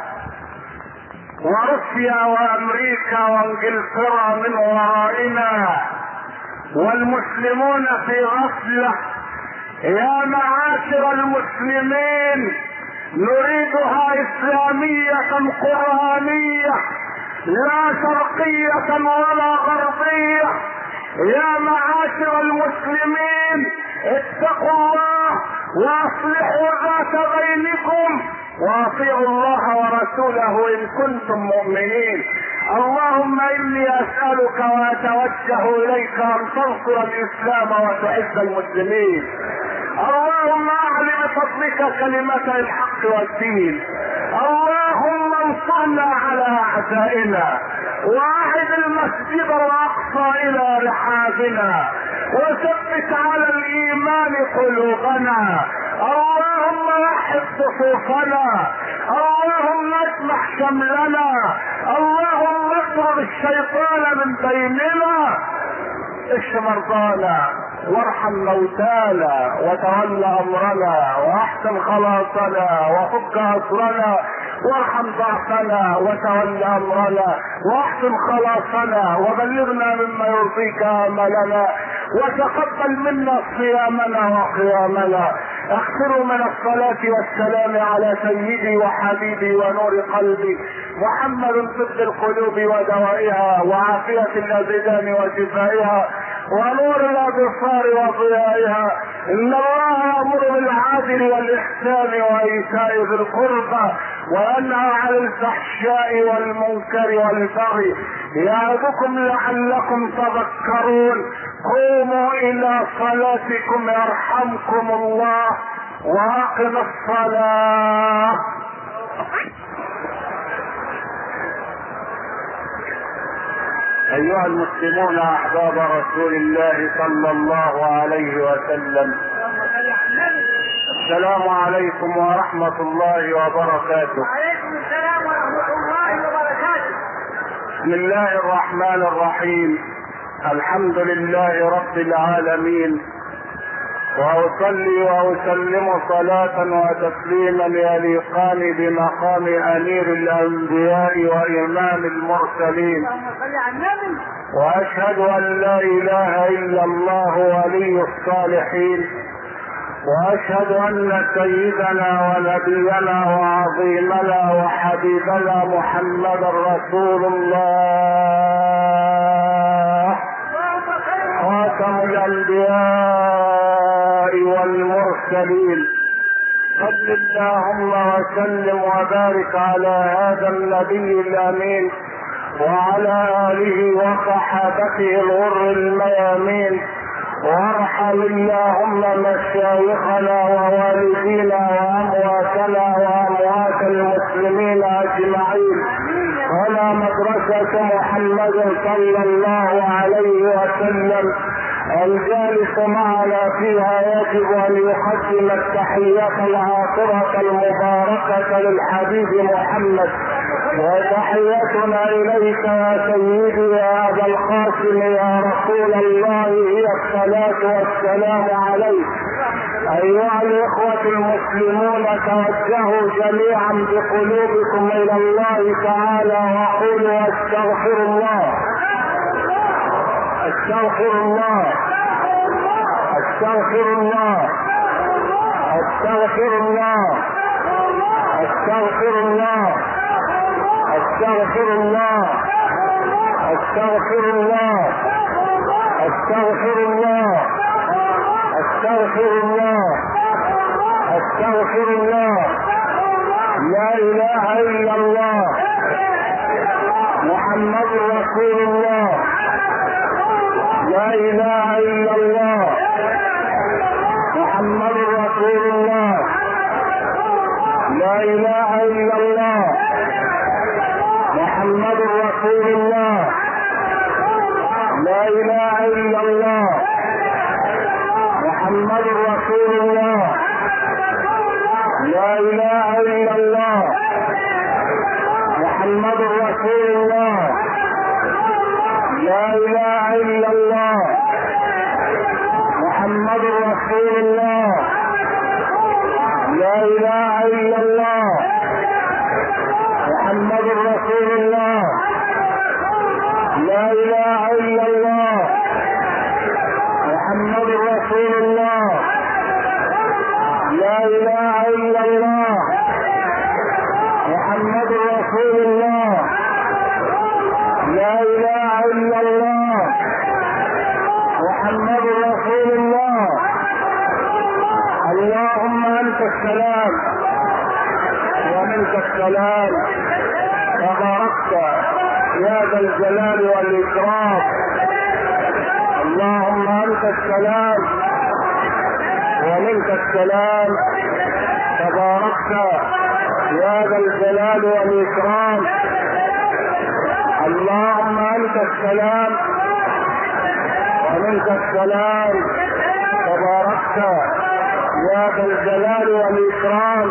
وروسيا وامريكا وانجلترا من ورائنا، والمسلمون في غفلة. يا معاشر المسلمين، نريدها اسلامية قرآنية لا شرقية ولا غربية. يا معاشر المسلمين، اتقوا الله واصلحوا ذات بينكم واطيعوا الله ورسوله ان كنتم مؤمنين. اللهم اني اسألك واتوجه اليك ان تنصر الاسلام وتعز المسلمين. اللهم اعل بفضلك كلمة الحق والدين. اللهم انصرنا على اعدائنا، واعد المسجد الاقصى الى رحابنا، وثبت على الايمان قلوبنا. اللهم وحد صفوفنا، اللهم اجمع شملنا، اللهم اطرد الشيطان من بيننا. اشف مرضانا وارحم موتانا وتول امرنا واحسن خلاصنا وفك اسرنا، وارحم ضعفنا وتول امرنا واحسن خلاصنا، وبلغنا مما يرضيك املنا، وتقبل منا صيامنا وقيامنا. اغفروا من الصلاة والسلام على سيدي وحبيبي ونور قلبي محمد طب القلوب ودوائها، وعافية الابدان وشفائها، ونور الابصار وضيائها. ان الله يأمر بالعدل والاحسان وايتاء ذي القربى وينهى عن الفحشاء والمنكر والبغي يعظكم لعلكم تذكرون. قوموا الى صلاتكم يرحمكم الله، واقم الصلاة. ايها المسلمون احباب رسول الله صلى الله عليه وسلم، السلام عليكم ورحمة الله وبركاته. وعليكم السلام ورحمة الله وبركاته. بسم الله الرحمن الرحيم. الحمد لله رب العالمين، واصلي واسلم صلاة وتسليما يليقان بمقام امير الانبياء وامام المرسلين. واشهد ان لا اله الا الله ولي الصالحين، واشهد ان سيدنا ونبينا وعظيمنا وحبيبنا محمدا رسول الله خاتم الانبياء والمرسلين. صل اللهم وسلم وبارك على هذا النبي الامين وعلى اله وصحابته الغر الميامين، وارحم اللهم مشايخنا ووالدينا وامواتنا واموات المسلمين اجمعين، ولا مدرسة محمد صلى الله عليه وسلم الجالس معنا فيها يجب ان يقدم التحية العاطرة المباركة للحبيب محمد. وتحيتنا اليك يا سيدي يا ابا القاسم يا رسول الله هي الصلاة والسلام عليك ايها الاخوة المسلمون، توجهوا جميعا بقلوبكم الى الله تعالى وقولوا استغفر الله استغفر الله استغفر الله استغفر الله استغفر الله استغفر الله استغفر الله استغفر الله استغفر الله استغفر الله. لا اله الا الله محمد رسول الله. لا اله الا الله محمد رسول الله. لا اله الا الله محمد رسول الله. لا اله الا الله محمد رسول الله. لا اله الا الله محمد رسول الله. لا اله الا الله محمد رسول الله. لا اله الا الله محمد رسول الله. لا اله الا الله محمد رسول الله. لا اله الا الله محمد رسول الله. لا اله الا الله محمد رسول الله. اللهم انت السلام ومنك السلام، تباركت يا ذا الجلال والاكرام. اللهم انت السلام ومنك السلام، تباركت يا ذا الجلال والاكرام. اللهم انت السلام ومنك السلام، تباركت يا ذا الجلال والاكرام.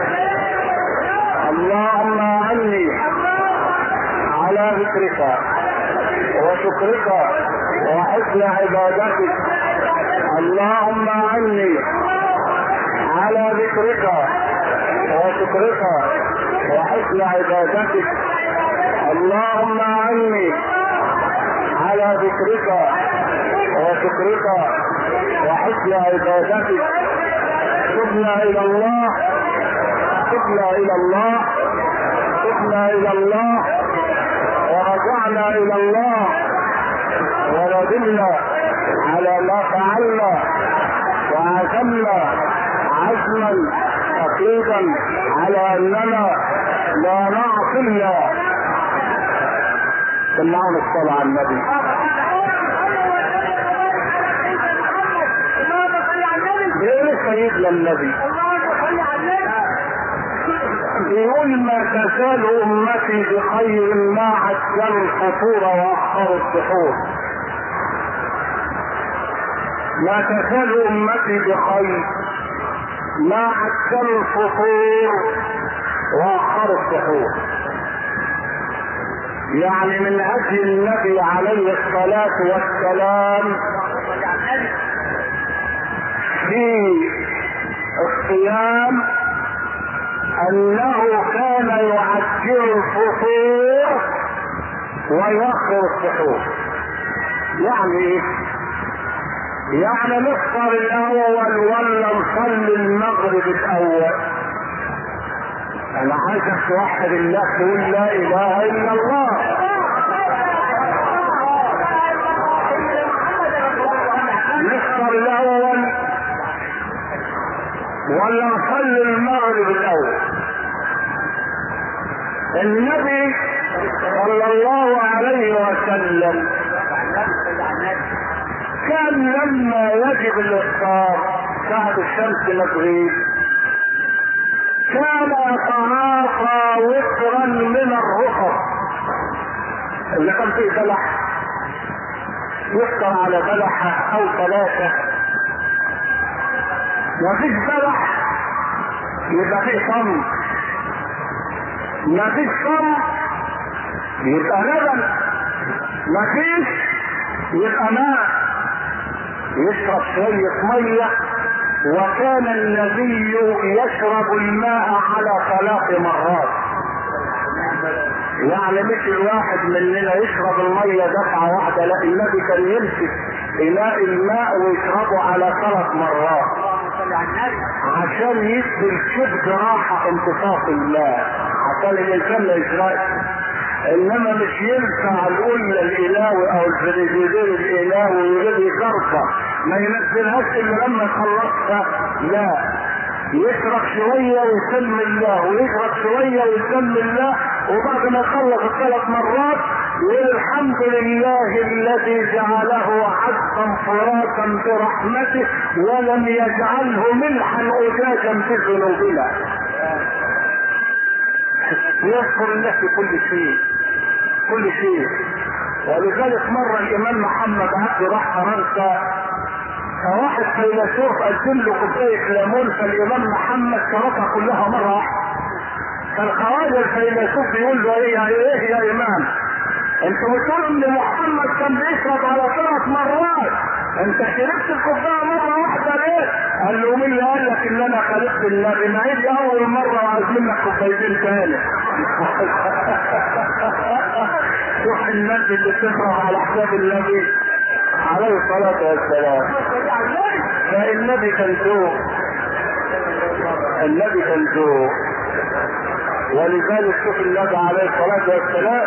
اللهم اعني على ذكرك وشكرك وحسن عبادتك. اللهم اعني على ذكرك وشكرك وحسن عبادتك. اللهم اعني على ذكرك وشكرك وحسن عبادتك. تبنا الى الله تبنا الى الله تبنا الى الله ورجعنا الى الله وندمنا على ما فعلنا وعزمنا عزما اكيدا على اننا لا نعصي الله. سمعوا الصلاة على النبي. ليه سيدنا النبي يقول ما تزال امتي بخير ما عجلوا الفطور واخروا السحور. ما تزال امتي بخير ما عجلوا الفطور واخروا السحور. يعني من اجل النبي عليه الصلاة والسلام في الصيام انه كان يعجل الفطور ويؤخر السحور. يعني يعني نفطر الاول ولا نصلي المغرب الاول؟ انا عايزك توحد الله، تقول لا اله الا الله. نفطر الاول ولا نصلي المغرب الاول؟ النبي صلى الله عليه وسلم كان لما يجب الافطار ساعة الشمس مغرب كان يتعاطى وفرا من الرطب. اللي كان فيه بلح يفطر على بلحة او ثلاثة. مفيش بلح يبقى فيه صمت، مفيش صمت يبقى لبن، مفيش يبقى ماء. يشرب شوية مية وكان النبي يشرب الماء على 3 مرات. يعني مش الواحد مننا يشرب المية دفعة واحدة، لا، النبي كان يمسك إناء الماء ويشربه على 3 مرات عشان يدي الكبد راحة امتصاص الماء، عشان الإنسان ما يشربش. انما مش ينفع القلة الإلاوي او الفريزيدير الإلاوي ويجي كركة ما ينزلهاش الا لما يخلصها، لا، يشرب شوية ويسمي الله ويشرب شوية ويسمي الله، وبعد ما يخلص ال3 مرات يقول الحمد لله الذي جعله عذبا فراتا برحمته ولم يجعله ملحا أجاجا في ذنوبنا. يذكر الله في كل شيء كل شيء. ولذلك مرة الإمام محمد عبد راح فرنسا، فواحد فيلسوف قدم له كوباية ليمون، فالإمام محمد شربها كلها مرة واحدة. فالخواجة الفيلسوف بيقول له ايه يا إمام، انتوا بتقولوا ان محمد كان بيشرب على 3 مرات، انت شربت الكوبايه مره واحده ليه؟ قال له مين اللي قال لك ان انا خالفت النبي؟ ما هي دي اول مره وعايز منك كوبايتين تاني. شوف الناس اللي بتشرب على حساب النبي عليه الصلاه والسلام. فالنبي كان ذوق، النبي كان ذوق. ولذلك شوف النبي عليه الصلاه والسلام،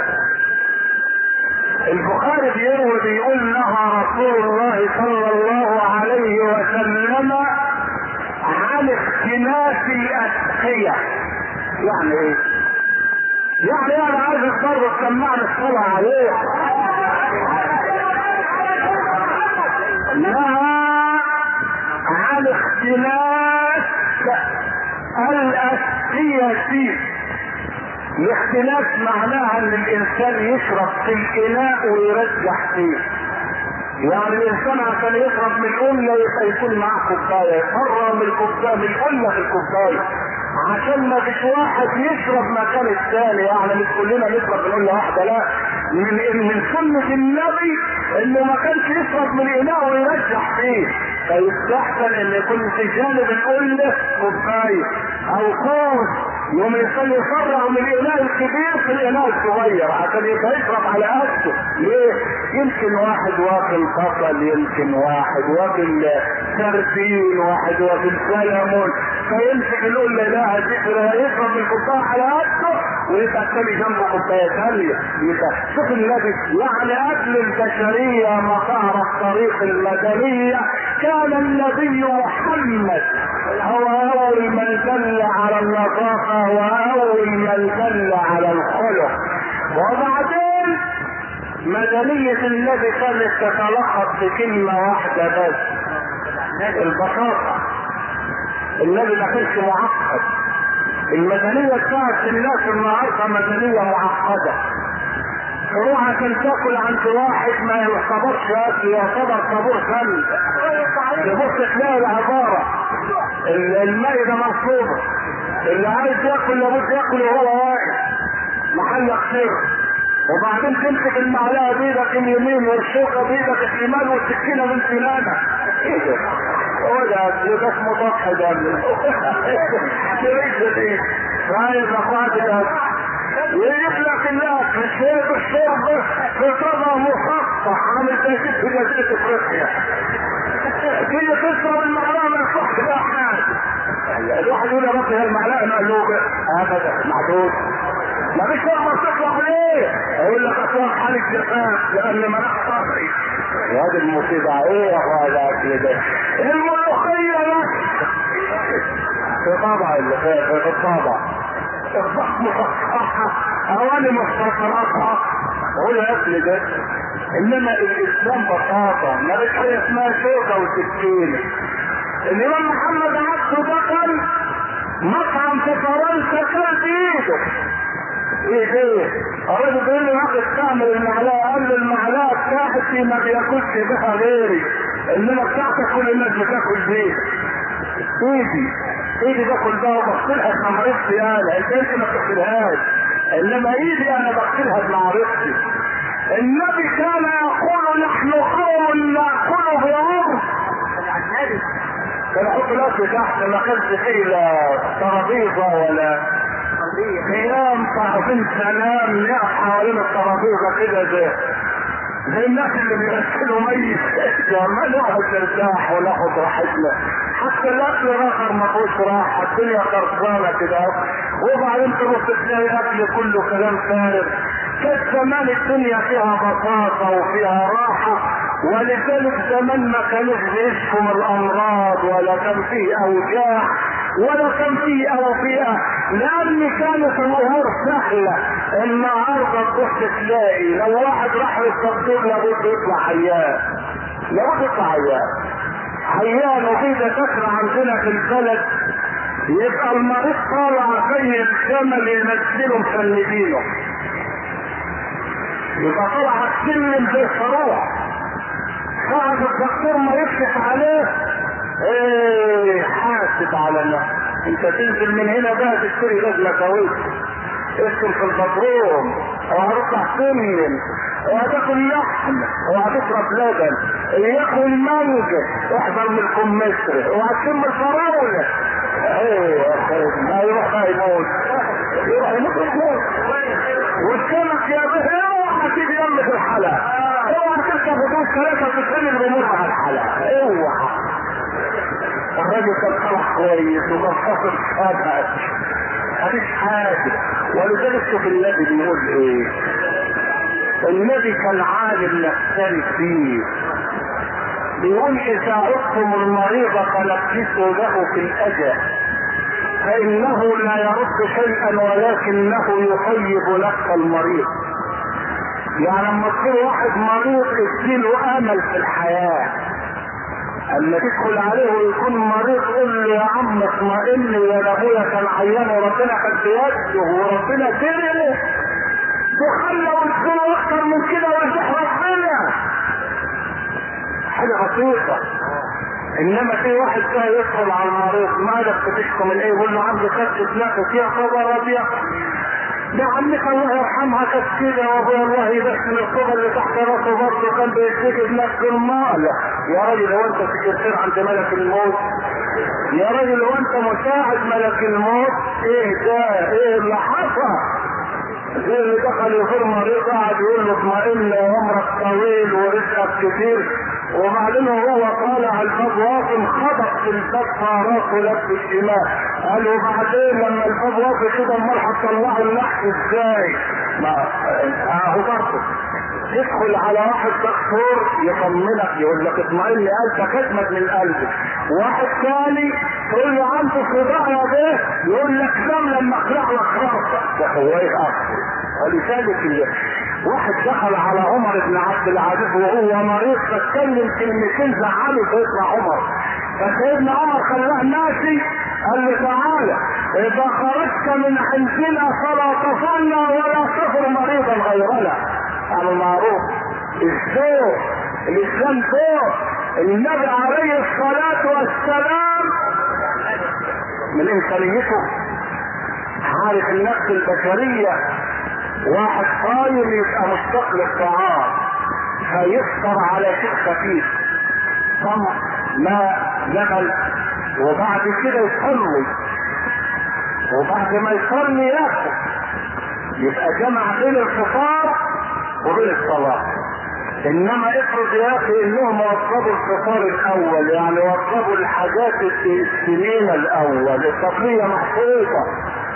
البخاري بيروي بيقول نهى رسول الله صلى الله عليه وسلم عن اختلاف الأسقية. يعني ايه؟ يعني انا عايزك برضه تسمعني الصلاة عليه. نهى عن اختلاف الأسقية. الاختلاف معناها ان الانسان يشرب في الاناء ويرجح فيه. يعني الانسان عشان يشرب من القله يبقى يكون معاه كوبايه، يفرغ من الكوبايه من القله في الكوبايه، عشان ما فيش واحد يشرب مكان الثاني. يعني مش كلنا نشرب من قله واحده، لا، من سنه النبي انه ما كانش يشرب من الاناء ويرجح فيه، فيستحسن ان يكون في جانب القله كوبايه او كوس، يوم يفرغ من الاناء الكبير في الاناء الصغير عشان يبقى يشرب على قده. ليه؟ يمكن واحد واكل بصل، يمكن واحد واكل سردين، واحد واكل سلمون، فيمسك القله لا يشرب من الكوبايه على قده ويبقى الثاني جنبه كوبايه ثانيه. يبقى شوف النبي، يعني قبل البشريه ما تعرف طريق المدنيه كان النبي محمد هو اول من دل على النظافه واول من دل على الخلق. وبعدين مدنيه النبي كانت تتلخص في كلمه واحده بس، البساطه. النبي ما كانش معقد. المدنيه بتاعت الناس النهارده مدنيه معقده. تروح عشان تاكل عند واحد ما يعتبرش اكل، يعتبر طابور خل، تبص تلاقي العباره المائده مصلوبه، اللي عايز ياكل لابد ياكل وهو واقف محلك سر، وبعدين تمسك المعلقه بايدك اليمين والشوكه بايدك الشمال والسكينه من سنانك. ايه ده؟ هو ده اسمه ضحك ده. ايه؟ عايز اخواتي الاكل ويجيب لك الاكل الشرب الشرب في طبق مخطط عامل زي في جزيره افريقيا. تيجي تشرب المعلقه من تحت بقى حاجه. الواحد يقول يا رب هي المعلقه مقلوبه، ابدا معدود. ما فيش لما تطلع ليه؟ يقول لك اصلا حالك جفاف لان مناخ صدري. هذه المصيبه ايه يا اخويا كده؟ الملوخيه بس في طبع اللي في الطابع الضخم مصححه اواني مستطرقه وهو اكل ده. انما الاسلام بساطه، ما فيش حاجه اسمها شوكه وسكينه. الامام محمد عبده دخل مطعم في فرنسا كان بايده. ايه الراجل بيقول له واخد تعمل المعلقه، قال له المعلقه بتاعتي ما بياكلش بها غيري، انما بتاعتك كل الناس بتاكل بيها. ايدي باكل بها وبغسلها بمعرفتي انا، انت ما بتغسلهاش، انما ايدي انا بغسلها بمعرفتي. النبي كان يقول نحن قوم ناكل بعرف. كان يحط الاكل تحت، ما كانش فيه لا ترابيزه ولا قيام صاحبين سلام نقف حوالين الترابيزه كده زي الناس اللي بيغسلوا ميت ما نقعد نرتاح وناخد راحتنا. حتى الاكل الاخر ما فيهوش راحه، الدنيا خربانه كده، وبعدين تروح تلاقي اكل كله كلام فارغ. كانت زمان الدنيا فيها بساطه وفيها راحه، ولذلك زمان ما كانوش بيشفوا من الامراض ولا كان فيه اوجاع ولا كان فيه اوبئه، لان كانت الامور سهله. النهارده تروح تلاقي لو واحد راح للدكتور لابد يطلع عيان، لابد يطلع عيان. وفي دكاتره عندنا في البلد يبقى المريض طالع زي الجمل ينزله مفندينه، يبقى طالع السلم زي الصاروخ. ساعة الدكتور ما يكشف عليه ايه حاسب على نفسك، انت تنزل من هنا بقى تشتري لجنة كويس، اسكن في البدروم، وهتطلع سمن، وهتاكل لحم، وهتشرب لبن، ياكل مانجا، احضر من الكمثرى، وهتشم الفراولة. ايه يا اخي ما يروح بقى يموت، يروح يموت. والسمك يا بيه اوعى تيجي يمك الحلقة، اوعى تركب هدوء 93 بمر على الحلقة، اوعى. الراجل كان طلع كويس وكان فاصل ابعد، مفيش حاجة. ولذلك شوف النبي بيقول ايه، النبي كان عالم نفساني فيه، بيقول اذا عدتم المريض فلبسوا له في الاجل فانه لا يرد شيئا ولكنه يطيب نفس المريض. يعني لما تصير واحد مريض اديله امل في الحياه، اما تدخل عليه ويكون مريض قول له يا عم اطمئن يا ابويا كان عيان وربنا كان بيده وربنا كرمه، تخلى وتكون اكتر من كده ويرجع ربنا، حاجه بسيطه. انما في واحد كده يدخل على المريض مالك بتشكو من ايه، يقول له عندي خفه نفس يا خبر ابيض، ده عمك الله يرحمها كانت كده وابويا الله يبشر الصبر اللي تحت راسه برضه كان بيشتكي بنفس المال. يا راجل هو انت سكرتير عند ملك الموت؟ يا راجل هو انت مساعد ملك الموت؟ ايه ده؟ ايه اللي حصل؟ زي اللي دخل يزور مريض قاعد يقول له اطمئن عمرك طويل ورزقك كتير، وبعدين هو طالع الباب واقف خبط في الباب فراسه لف الشمال، قال وبعدين لما الباب واقف كده امال هتطلعوا اللحم ازاي؟ ما اهو برضه تدخل على واحد دكتور يطمنك يقول لك اطمئن قلبك اجمد من قلبك، واحد ثاني تقول له عنده صداع يا بيه يقول لك نام لما اخلع لك راسك، ده هو ايه اصلا. ولذلك واحد دخل على عمر بن عبد العزيز وهو مريض فاتكلم كلمتين زعله سيدنا عمر، فسيدنا عمر خلاه ماشي قال له تعالى اذا خرجت من عندنا فلا تصلنا ولا تزر مريضا غيرنا. قالوا معروف الذوق الاسلام ذوق. النبي عليه الصلاه والسلام من انسانيته عارف النفس البشريه، واحد صايم يبقى مشتاق للطعام فيفطر على شيء خفيف، طمع ماء جبل، وبعد كده يصلي، وبعد ما يصلي ياكل، يبقى جمع بين الفطار وبين الصلاه. انما افرض يا اخي انهم وصلوا الفطار الاول، يعني وصلوا الحاجات السنين الاول، التقليه محفوظه،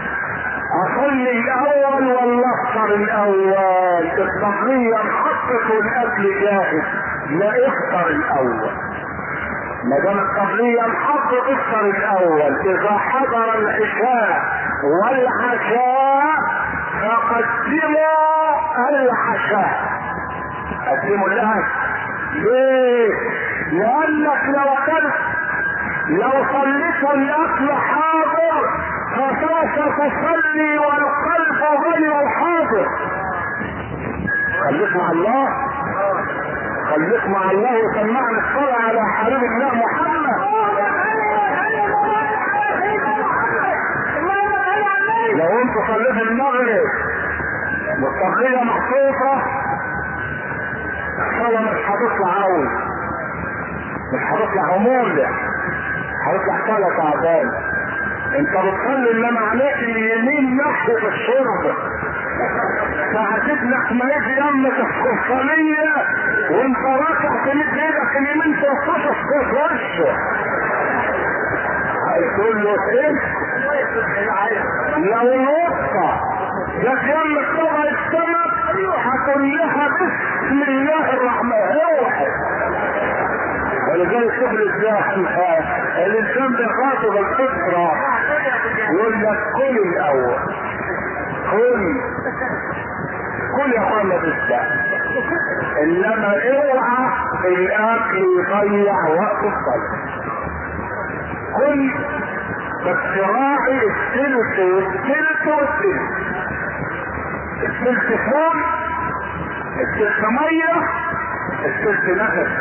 اصلي الاول ولا افطر الاول؟ التقليه محطت والاكل جاهز، لا افطر الاول. ما دام التقليه محطت افطر الاول. اذا حضر العشاء والعشاء فقدموا العشاء، قدموا الاكل. ليه؟ لانك لو صليت الاكل حاضر فسوف تصلي والقلب غير حاضر. خليك مع الله، خليك مع الله وسمعنا الصلاة على حبيب الله محمد. لو انت صليت المغرب والتقلية محطوطة الصلاة مش هتطلع قوي، مش هتطلع مولع، هيطلع كده تعبان. انت بتصلي انما عليك اليمين ناحية الشرطة، فهتبلغ ما يجي يمك الصلية وانت راكع تمد ايدك اليمين ترصص في وشه. هيقول له ايه؟ لو الوسطى جت يمك طبع السمك هتقول لها بسم الله الرحمن الرحيم. ولذلك شغل الزاحم الانسان بيخاطب الفطرة يقول لك كل الاول، كل يا محمد الساعة، انما اوعى الاكل يضيع وقت الصلاة. كل بس راعي الثلث والثلث والثلث، الثلث فول، الثلث مية، الثلث نفس.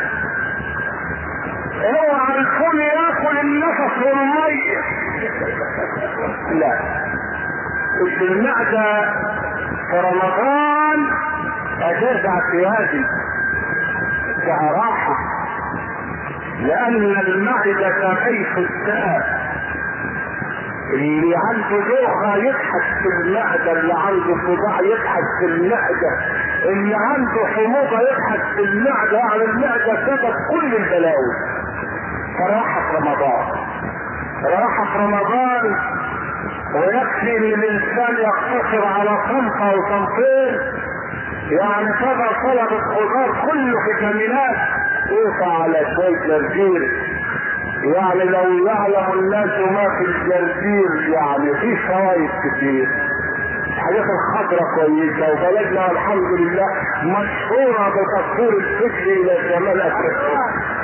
اوعى الكل ياكل النفس والمية، لا. في المعدة في رمضان اجازة اعتيادي كراحة، لان المعدة كيف الساء، اللي عنده دوخة يضحك في المعدة، اللي عنده صداع يضحك في المعدة، اللي عنده حموضة يضحك في المعدة، يعني المعدة سبب كل البلاوي. فراحة في رمضان، راحة في رمضان، ويكفي ان الانسان يقتصر على صنفة او صنفين، يعني طبعا طلب الخضار كله فيتامينات، يقطع على شوية جرجير، يعني لو يعلم الناس ما في الجرجير يعني في فوائد كتير. الحاجات الخضراء كويسة، وبلدنا الحمد لله مشهورة بتصوير الفكر الى شمال افريقيا،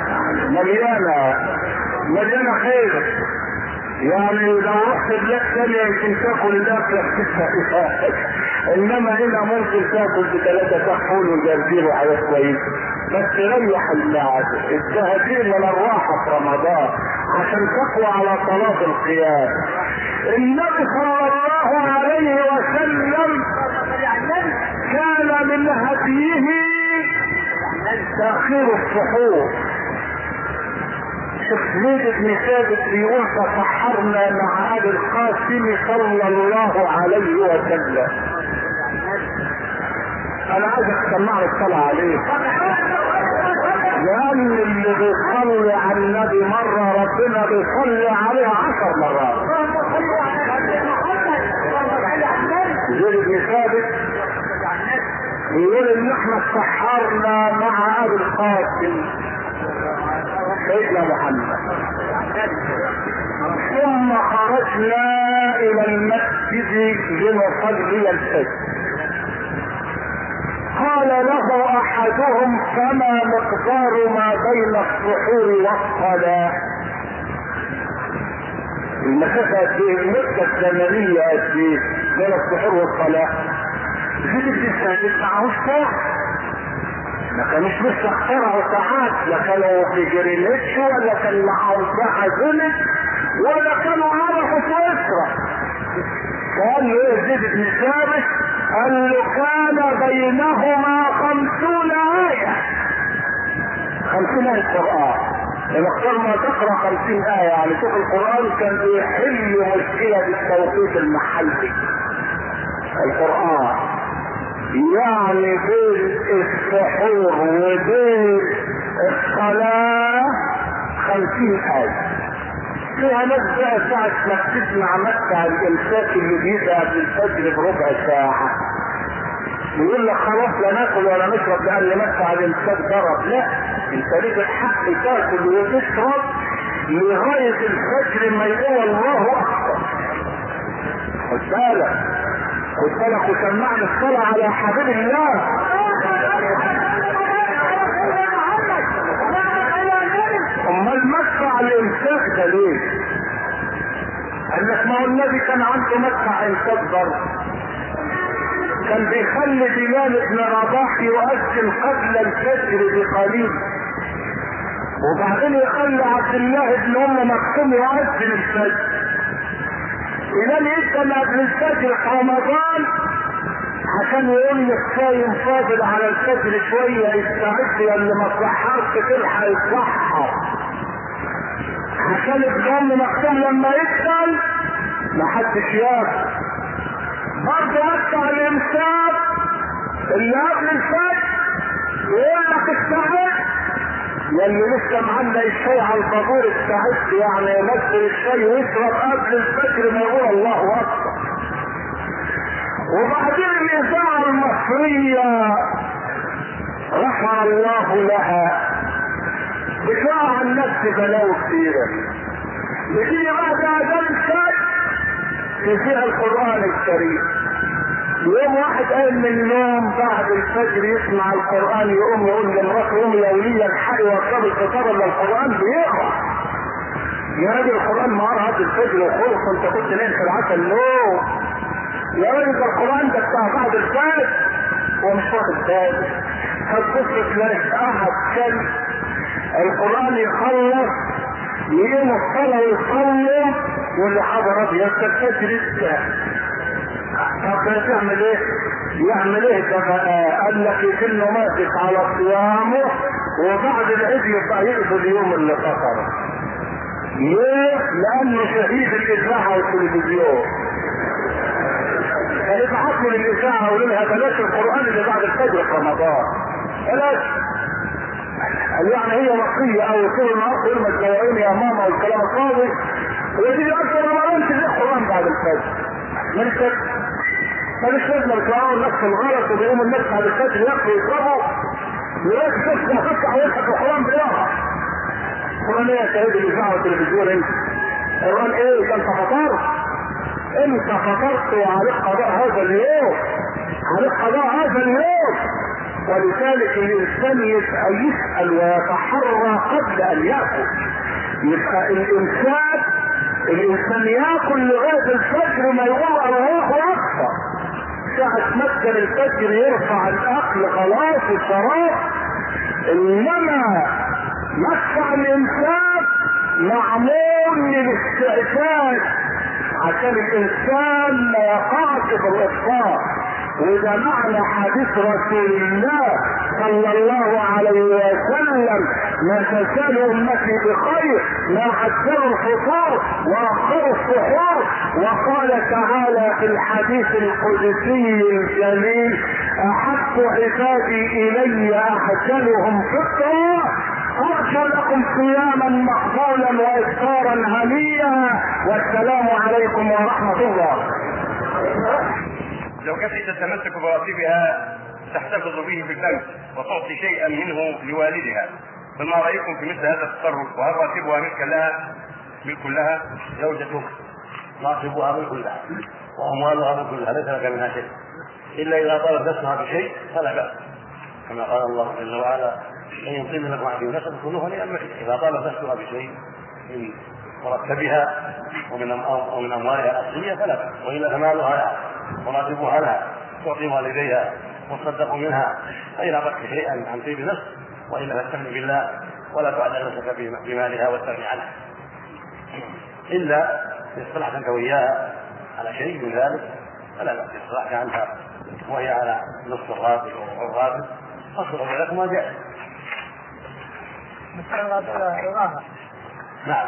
مليانة خير. يعني لو رحت بلاد ثانية يمكن تاكل الاكل انما هنا ممكن تاكل بثلاثة كحول وجرجير وحاجات كويسة، بس ريح المعدة. التهجير من الراحة في رمضان عشان تقوى على صلاة القيام. النبي صلى الله عليه وسلم كان من هديه تأخير السحور. شيخ زيد بن ثابت بيقول تسحرنا مع ابي القاسم صلى الله عليه وسلم. انا عايزك تسمعني الصلاة عليه، لان اللي بيصلي على النبي مرة ربنا بيصلي عليه 10 مرات. زيد بن ثابت بيقول ان احنا تسحرنا مع ابي القاسم سيدنا محمد، ثم خرجنا الى المسجد لنصلي الفجر. قال له احدهم فما مقدار ما بين السحور والصلاة؟ المسافة قد ايه؟ المدة الزمنية قد ايه بين السحور والصلاة؟ زيد بن ثابت معهوش ساعة، ما كانوش لسه اخترعوا ساعات، لا كانوا في جرينتش ولا كان معاهم ساعة زمن ولا كانوا عرفوا سويسرا. قال له ايه زيد بن ثابت؟ قال له كان بينهما 50 آية. 50 آية القرآن، المختار ما تقرأ 50 آية، يعني شوف القرآن كان بيحل مشكلة بالتوقيت المحلي. القرآن يعني بين السحور وبين الصلاة 50 آية. فيها ناس بقى ساعة ما بتسمع مدفع الامساك اللي بيبقى قبل الفجر بربع ساعة يقول لك خلاص لا ناكل ولا نشرب لان مدفع الامساك ضرب. لا، انت ليك الحق تاكل وتشرب لغاية الفجر ما يقول الله اكبر. خد بالك وسمعنا الصلاة على حبيب الله. امال مدفع الامساك ده ليه؟ قال لك ما هو النبي كان عنده مدفع امساك ضرب، كان بيخلي بلال بن رباح يؤذن قبل الفجر بقليل، وبعدين يخلي عبد الله بن ام مكتوم يؤذن الفجر. بلال يبدا قبل الفجر في رمضان عشان يقول لك صايم فاضل على الفجر شويه، استعد يا اللي ما تصحرش تلحق يتصحر. عشان الدم مكتوب لما يكتل محدش ياكل. برضه مدفع الامساك اللي قبل الفجر يقول لك استعد، يلي لسه معلق الشاي على البابور استعد، يعني ينزل الشاي ويشرب قبل الفجر ما يقول الله اكبر. وبعدين الاذاعه المصريه رحم الله لها بتوع عن نفس بلاوي كتيره، بتيجي بعد اذان الفجر تذيع القران الكريم. يوم واحد قايم من النوم بعد الفجر يسمع القران يقوم يقول لمراته قومي يا وليه الحقي واشربي الفطار الا القران بيقرا. يا راجل القران نهار هات الفجر وخلص، انت كنت نايم في العسل نوم. يا راجل ده القران ده بتاع بعد الفجر ومش واخد بالك. هتبص تلاقي قاعد كلب القران يخلص يقوم الصلاه ويصلي واللي حضر ابيض الفجر لسه. طب تعمل ايه؟ يعمل ايه ده بقى؟ قال لك يكنه ماسك على صيامه وبعد العيد يبقى يقضي اليوم اللي فطره. ليه؟ لانه شهيد الاذاعه والتلفزيون. فيبعثوا للاذاعه ويقولوا لها بلاش القران اللي بعد الفجر في رمضان. بلاش. يعني هي وصيه او طول النهار كلمه الجوارين يا ماما والكلام الفاضي، ويجي اكثر رمضان تلاقي القران بعد الفجر. منتج ماليش لازمه بيطلعوا الناس في الغلط وبيقوموا الناس بعد الفجر ياكلوا ويشربوا ويلاقي شخص مفتح ويضحك القران بيقرا. القران ايه يا سيدي الاذاعه والتلفزيون انت؟ القران ايه؟ ده انت فطرت. انت فطرت وعليك قضاء هذا اليوم. عليك قضاء هذا اليوم. ولذلك الانسان يبقى يسال ويتحرى قبل ان ياكل. يبقى الانسان ياكل لغايه الفجر ما يقول الله اكبر. ساعة مكة الفجر يرفع الاكل خلاص الشراب. انما مدفع الامساك معمول للاستعداد عشان الانسان ما يقعش بالافطار. وده معنى حديث رسول الله صلى الله عليه وسلم: ما تزال امتي بخير ما عجلوا الفطور واخروا السحور. وقال تعالى في الحديث القدسي الجليل: احب عبادي الي اعجلهم فطرا ارجو لكم صياما مقبولا وافطارا هنيئا. والسلام عليكم ورحمه الله. لو كانت تتمسك براتبها تحتفظ به في البنك وتعطي شيئا منه لوالدها، فما رايكم في مثل هذا التصرف؟ وهل راتبها ملك لها؟ زوجتك راتبها ملك لها واموالها ملك لها، ليس لك منها شيء الا اذا طلبت نفسها بشيء فلا باس، كما قال الله جل وعلا: ان يطيب لكم عبد نفسه كله هنيئا مريئا. اذا طلبت نفسها بشيء من مرتبها ومن اموالها الاصليه فلا باس، والا فمالها لها وراتبها لها، تعطي والديها وتصدق منها، فإن أردت شيئا عن طيب نفس وإلا فاستغن بالله ولا تعلق نفسك بمالها واستغني عنها، إلا إن اصطلحت أنت وإياها على شيء من ذلك فلا بأس. اصطلحت عنها وهي على نصف الراتب أو الراتب فاصلحوا بينكما جائز. نعم.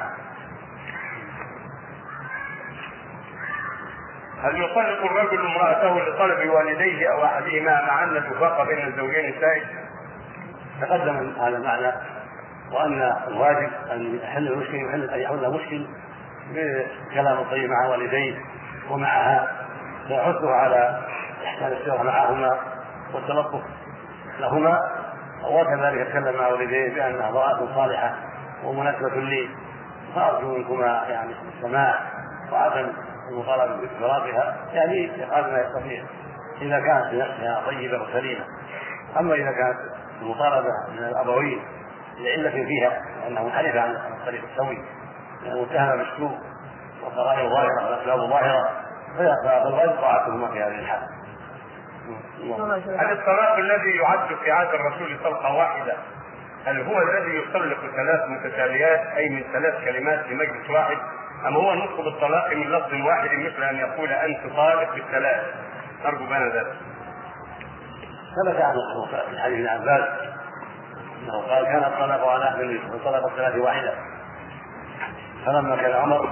هل يطلق الرجل امرأته لطلب والديه او احدهما مع ان الوفاق بين الزوجين سائد؟ تقدم هذا المعنى، وان الواجب ان يحل المشكل ان يحل مشكل بكلام الطيب مع والديه ومعها، فيحثه على احسان السيره معهما والتلطف لهما، وكذلك يتكلم مع والديه بانها امراه صالحه ومناسبه لي، فارجو منكما يعني السماع وعدم المطالبه بافتراضها، يعني يقال ما يستطيع اذا كانت بنفسها طيبه وسليمه. اما اذا كانت المطالبه من الابوين لعله فيها لانه منحرف عن الطريق السوي، لانه متهم بالسوء والضرائب ظاهره والاسباب ظاهره، فالواجب طاعتهما في هذه الحال. هل الطلاق الذي يعد في عهد الرسول طلقه واحده هل هو الذي يطلق 3 متتاليات اي من 3 كلمات في مجلس واحد، ام هو النطق بالطلاق من لفظ واحد مثل ان يقول انت طالق بالثلاث؟ ارجو بين ذلك. ثبت عن الحديث ابن عباس انه قال: كان الطلاق على اهل النبي وطلق 3 واحده، فلما كان عمر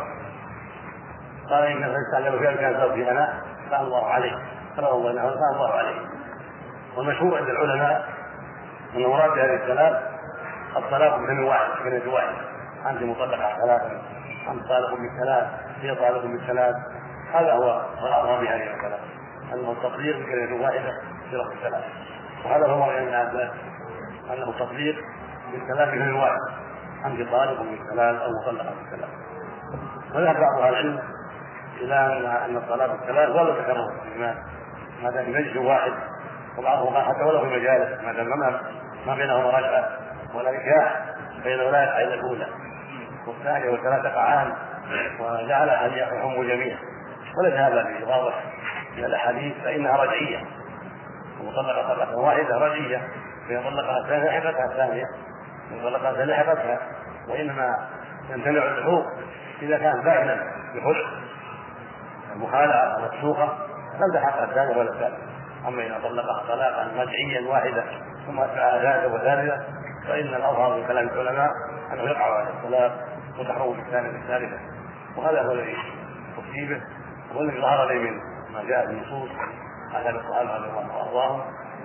قال ان الذي استعجل فيها كان زوجي انا فان الله عليه فان الله عليه. والمشهور عند العلماء ان مراد هذه الثلاث الطلاق من واحد كلمه واحده، انت مطلقه ثلاثا، انت طالق بالثلاث، هي طالق بالثلاث. هذا هو الامر بهذه الثلاث، انه التطليق بكلمه واحده في لفظ الثلاث. وهذا هو راي ابن عباس انه التطليق بالثلاث بكلمه واحده، انت طالق بالثلاث او مطلقه بالثلاث. وذهب بعض اهل العلم الى ان الطلاق بالثلاث ولا تكرر في الايمان ما دام مجلس واحد، وبعضهم حتى ولو في مجالس ما دام ما بينهما رجعه ولا نكاح فإن الولاية على الأولى والثانية والثلاثة تقعان، وجعل أن يحكموا جميعا. وليس هذا بواضح من الأحاديث فإنها رجعية، ومطلقة طلقة واحدة رجعية، فإن طلقها الثانية لحقتها الثانية، وإن طلقها الثانية لحقتها، وإنما يمتنع الحقوق إذا كان باينا بخلق المخالعة المفسوقة لم تحقق الثانية ولا الثالثة. أما إذا طلقها طلاقا رجعيا واحدة ثم أتبعها ثالثة وثالثة فإن الأظهر من كلام العلماء أنه يقع على الطلاق وتحرم الثانية والثالثة. وهذا هو الذي تصيبه والذي ظهر لي من ما جاء في النصوص عن الصحابة رضي الله عنهم وأرضاهم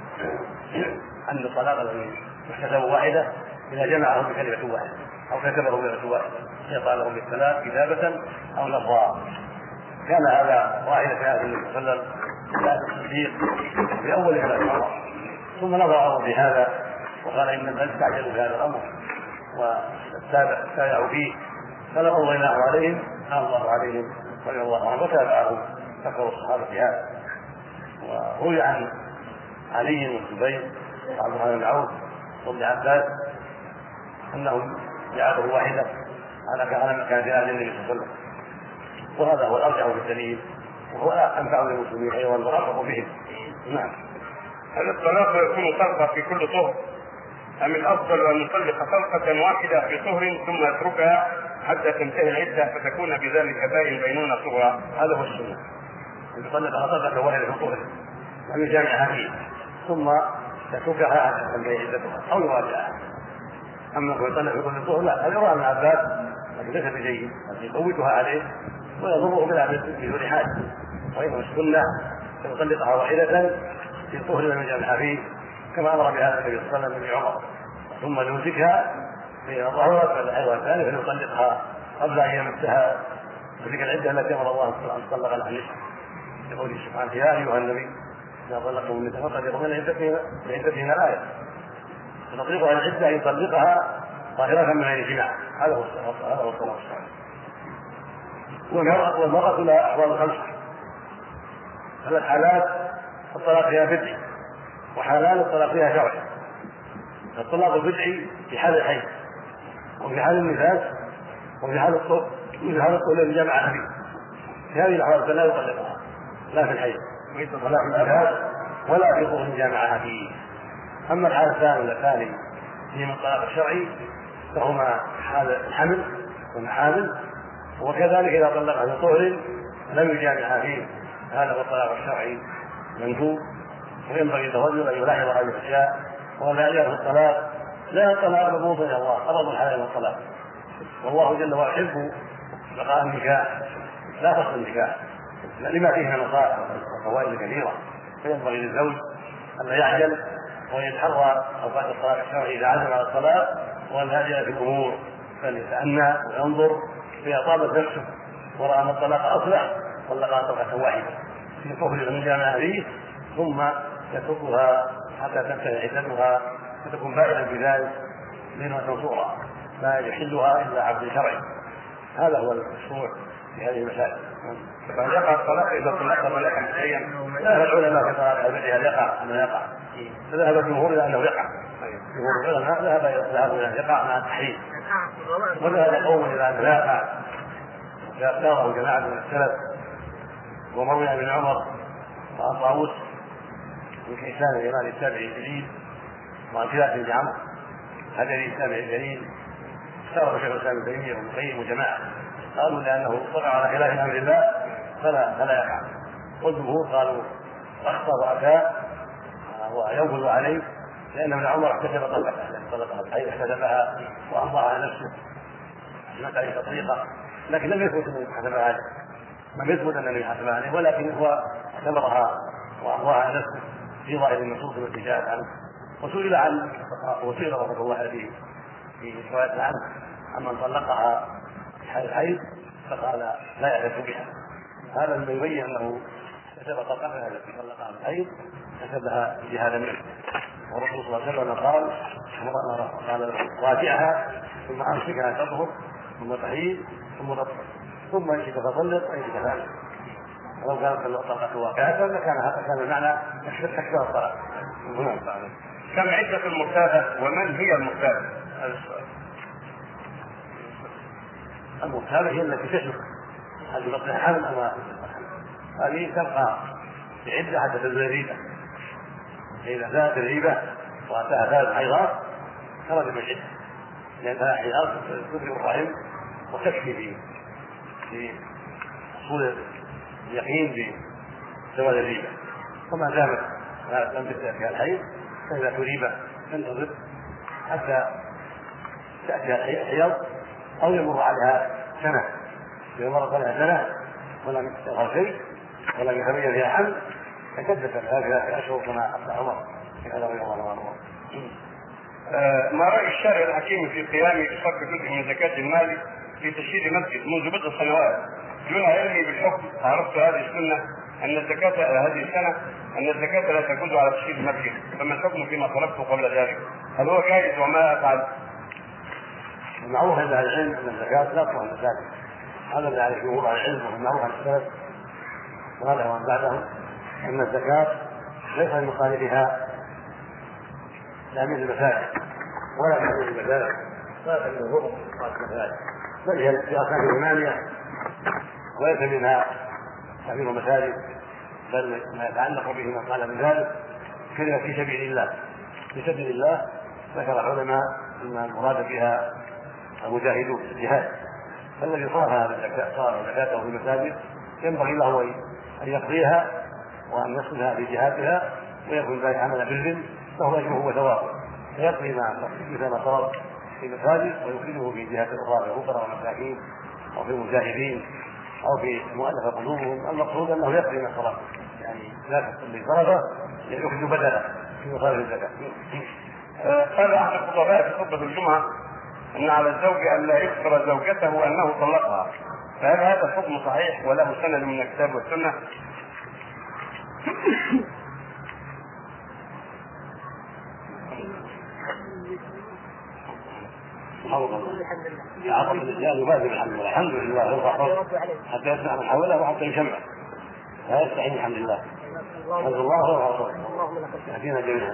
أن الطلاق الذي يحتسب واحدة إذا جمعه بكلمة واحدة أو كتبه بكلمة واحدة يقال له بالثلاث كتابة أو لفظا. كان هذا واحدة في عهد النبي صلى الله عليه وسلم بعد التصديق في أول كلام الله، ثم نظر في هذا وقال إن الناس استعجلوا بهذا الأمر وتابعوا فيه فلما قضيناه عليهم قال الله عليهم رضي الله عنه وتابعهم فكروا الصحابة في هذا. وروي عن علي والزبير وعبد الرحمن بن عوف وابن عباس أنهم جعلوا واحدة على مكان في أهل النبي صلى الله عليه وسلم، وهذا هو الأرجح في الدليل وهو أنفع للمسلمين أيضا والأرفق بهم. نعم. هل الطلاق يكون طلقة في كل طهر أم الأفضل أن يطلق طلقة واحدة في طهر ثم يتركها حتى تنتهي العدة فتكون بذلك باين بينونة صغرى؟ هذا هو السنة، أن يطلقها طلقة واحدة في طهر وأن يجامعها فيه ثم يتركها حتى تنتهي عدتها أو يراجعها. أما أنه يطلق في كل طهر لا، هذا يرى ابن عباس لكن ليس بجيد، لكن يقوتها عليه ويضره بها بدون حاجة. وإنما السنة أن يطلقها واحدة في طهر لم يجامعها فيه كما امر بهذا النبي صلى الله عليه وسلم بن عمر، ثم يمسكها في ظهرها بعد الحيض الثاني فيطلقها قبل ان يمسها تلك العده التي امر الله ان تطلق لها النساء يقول سبحانه يا ايها النبي اذا طلقتم النساء فطلقوهن لعدتهن الايه، فتطلقها العده ان يطلقها طاهره من غير جماع. هذا هو الطلاق الصحيح. والمراه لها احوال خمسه، ثلاث حالات الطلاق فيها بدعي وحالان الطلاق فيها شرعي. الطلاق البدعي في حال الحيض وفي حال النفاس وفي حال الطهر وفي حال الطهر الذي جمعها فيه. في هذه الاحوال فلا يطلقها لا في الحيض ولا في النفاس ولا في طهر جامعها فيه. اما الحال الثاني في من الطلاق الشرعي فهما حال الحمل والحامل، وكذلك اذا طلقها في طهر لم يجامعها فيه هذا هو الطلاق الشرعي منكوب. وينبغي للرجل ان يلاحظ هذه الاشياء ولا يعرف الطلاق لا الطلاق مبغوض الى الله ارض الحلال والطلاق، والله جل وعلا يحب بقاء النكاح لا فصل النكاح لما فيه من مصالح وفوائد كثيره. فينبغي للزوج ان لا يعجل ويتحرى اوقات الطلاق الشرعي اذا عزم على الطلاق وان يهدئ في الامور بل يتأنى وينظر في اطابت نفسه وراى ان الطلاق اصلح طلقها طلقه واحده في طهر من جامعها فيه ثم يتركها حتى تنتهي عدتها فتكون بائنا بذلك بينة صغرى لا يحلها الا عبد شرعي. هذا هو المشروع في هذه المسائل. فهل يقع الطلاق اذا طلقت ملكا معين؟ ذهب العلماء في طلاق البدعي هل يقع ام لا يقع؟ فذهب الجمهور الى انه يقع. جمهور العلماء ذهب الى ان يقع مع التحريم، وذهب قوم الى انه لا يقع اختاره جماعه من السلف ومروي عن ابن عمر وعن طاووس من كيسان الإمام التابعي الجليل وعن كلاس بن عمرو هذا الإسلام الجليل اختاره شيخ الإسلام ابن تيمية وابن القيم وجماعة قالوا لأنه وقع على خلاف أمر الله فلا يقع. والجمهور قالوا أخطأ وأساء وينبذ عليه لأن ابن عمر احتسب طلقتها الحي احتسبها وأمضى على نفسه هناك عليه تطبيقه، لكن لم يثبت انه حسب عليه، لم يثبت انه حسب عليه، ولكن هو اعتبرها واهواها نفسه في ظاهر النصوص التي جاءت عنه. وسئل رسول الله عليه في روايه عنه عمن طلقها في حال الحيض فقال لا يعرف بها. هذا مما يبين انه كتب طلقتها التي طلقها في الحيض كتبها جهادا منه. والرسول صلى الله عليه وسلم قال راجعها ثم امسكها تطهر ثم تحيض ثم تطهر ثم ان شئت فطلق وان شئت فارق. ولو كانت الطلقه واقعه كان المعنى تكفير الطلاق. كم عدة المرتابة ومن هي المرتابة؟ هذا السؤال. المرتابة هي التي تشرك هل تبقى حمل أم لا، هذه تبقى بعدة حتى تزول الريبة. إذا زادت الريبة وأتاها ثلاث حيضات خرج من العدة، لأنها حيضات تدرك الرحم وتكفي في حصول اليقين بزوال الريبة. وما دامت لم تبدأ فيها الحيض فإذا تريب تنتظر حتى تأتي الحيض أو يمر عليها سنة. إذا مرت عليها سنة ولم يظهر شيء ولم يتبين فيها حمل فكذبت لها 3 أشهر كما أفتى عمر في هذا رضي الله عنه. ما رأي الشارع الحكيم في قيامه بصرف جزء من زكاة المال في تشييد مسجد منذ بضع سنوات دون علمي بالحكم؟ عرفت هذه السنة أن الزكاة هذه السنة أن الزكاة لا تجوز على تشييد المسجد، فما الحكم فيما طلبته قبل ذلك؟ هل هو جائز وما أفعل؟ المعروف عند اهل العلم ان الزكاه لا تطلع المساجد، هذا اللي عليه جمهور اهل العلم والمعروف عن السلف وهذا ومن بعدهم ان الزكاه ليس لمخالفها لا من المساجد ولا من المدارس ولا من الغرف المساجد، بل هي في اركان الايمانيه وليس منها تعمير المساجد، بل ما يتعلق به ما قال من ذلك كلمه في سبيل الله. في سبيل الله ذكر العلماء ان المراد بها المجاهدون الجهاد، فالذي صرف زكاته في المساجد ينبغي له ان يقضيها وان يصلها بجهادها ويكون ذلك عملا بالعلم فهو اجره وثوابه، فيقضي مثل ما صرف في المساجد ويخرجه في جهات اخرى في الفقراء والمساكين او في المجاهدين او في مؤلفه قلوبهم. المقصود انه يقضي ما صرف، يعني لا اللي صرفه يخرج بدله في مصارف الزكاه. قال احد الخطباء في خطبه الجمعه ان على الزوج ان لا يخبر زوجته انه طلقها، فهل هذا الحكم صحيح وله سند من الكتاب والسنه؟ عظم الرجال يبادر الحمد لله يرفع حتى يسمع من حوله وحتى يسمع لا يستحي الحمد لله. الحمد لله ويرفع يهدينا جميعا.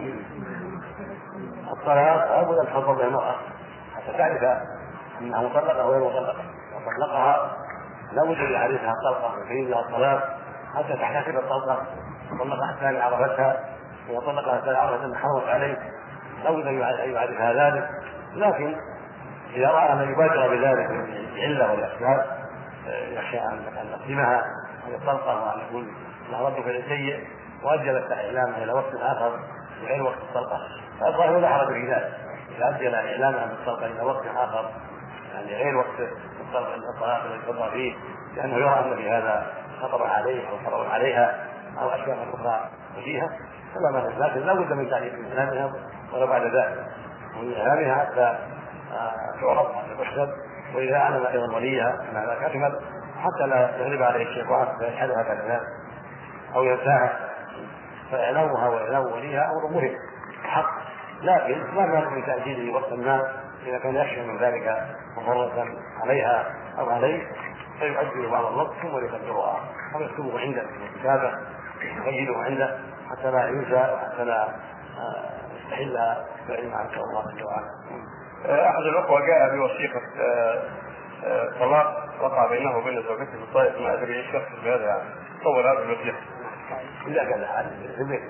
الطلاق لابد ان تخبر بها المراه حتى تعرف انها مطلقه وغير مطلقه، وطلقها لابد ان يعرفها الطلقه ويبين لها الطلاق حتى تحتسب الطلقه. طلقها الثاني عرفتها وطلقها الثاني عرفت ان حرمت عليه، لابد ان يعرفها ذلك. لكن اذا راى ان يبادر بذلك من العله والاسباب يخشى ان يقدمها عن الطلقه وان يكون لها رد فعل سيء واجل اعلامها الى وقت اخر غير وقت الطلقه، فالظاهر لا حرج في ذلك اذا اجل اعلامها بالطلقه الى وقت اخر يعني غير وقت الطلاق الذي قضى فيه، لانه يرى ان في هذا خطر عليه او خطر عليها او اشياء اخرى فيها فلا مانع، لكن لا بد من تعليق اعلامها ولو بعد ذلك ومن اعلامها حتى تعرف حتى تحسب، واذا اعلم ايضا وليها ان هذا كتمل حتى لا يغلب عليه الشيطان فيجحدها بعد ذلك او ينساها، فاعلامها واعلام وليها امر مهم حق، لكن لا مانع من تاجيله وقت ما اذا كان يخشى من ذلك مضره عليها او عليه فيؤجل بعض الوقت ثم يقدرها او يكتبه عنده في الكتابه يقيده عنده حتى لا ينسى وحتى لا يستحل فعل ما شاء الله جل وعلا. احد الاخوه جاء بوثيقه طلاق وقع بينه وبين زوجته في الطائف، ما ادري ايش يقصد بهذا، يعني تصور هذه الوثيقه اذا كان في البيت.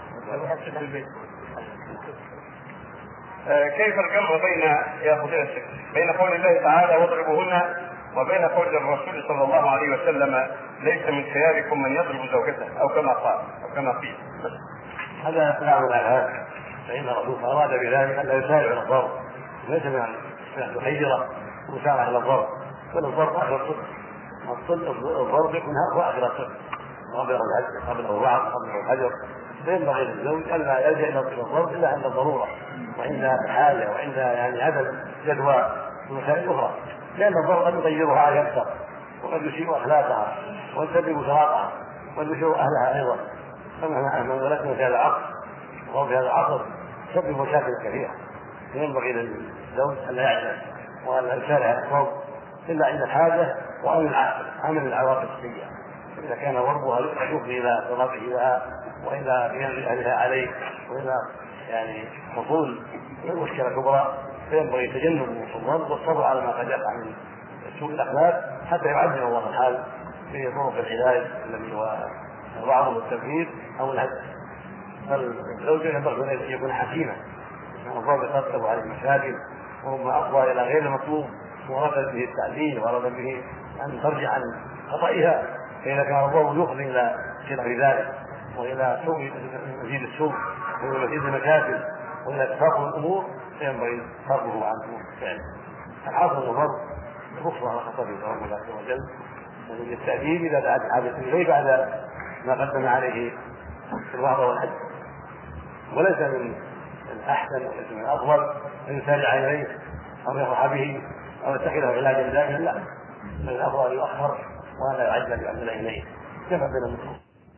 كيف الجمع بين قول الله تعالى واضربوهن وبين قول الرسول صلى الله عليه وسلم ليس من خياركم من يضرب زوجته او كما قال او كما قيل؟ هذا كلام الآن، فإن الرسول أراد بذلك أن لا يسارع إلى الضرب، ليس من الحجرة مسارعة إلى الضرب، والضرب آخر الضرب يكون هو آخر الصدق قبل الرعب قبل الحجر. فينبغي للزوج ألا يلجأ إلى الضرب إلا عند الضرورة وعند حاجة وعند يعني عدم جدوى ومسائل أخرى، لأن الضرب قد يغيرها أكثر وقد يسيء أخلاقها ويسبب شراقها وقد يسيء أهلها أيضا. كما ذكرنا في هذا العصر وفي هذا العصر تسبب مشاكل كثيرة. فينبغي للزوج ألا يعجل وألا يسارع الضرب إلا عند الحاجة وعمل العواقب السيئة. إذا كان ضربها يفضي إلى ضربه لها وإلى قيام أهلها عليه وإلى يعني حصول مشكلة كبرى، فينبغي تجنب الضرب والصبر على ما قد يقع من سوء الأخلاق حتى يعدل الله الحال في طرق العلاج الذي هو الوعظ والتمهيد أو الهدف. فالزوج ينبغي أن يكون حكيما، الضرب يترتب عليه مشاكل وربما أفضى إلى غير المطلوب ورد به التعديل ورد به أن ترجع عن خطئها. فإذا كان الضرب يفضي إلى خلاف ذلك وإلى سوء مزيد السوء وإلى مزيد المشاكل وإلى تفاقم الأمور فينبغي صرفه عنه فعلا. الحاصل الضرب يخف على خطره الله عز وجل للتأديب إذا دعت حاجة إليه بعد ما قدم عليه في الوعظ والحج، وليس من الأحسن وليس من الأفضل أن يسارع إليه أو يفرح به أو يتخذه علاجا دائما، لا، من الأفضل أن يؤخر ولا يعجل بأمر إليه كما بين المسلمين.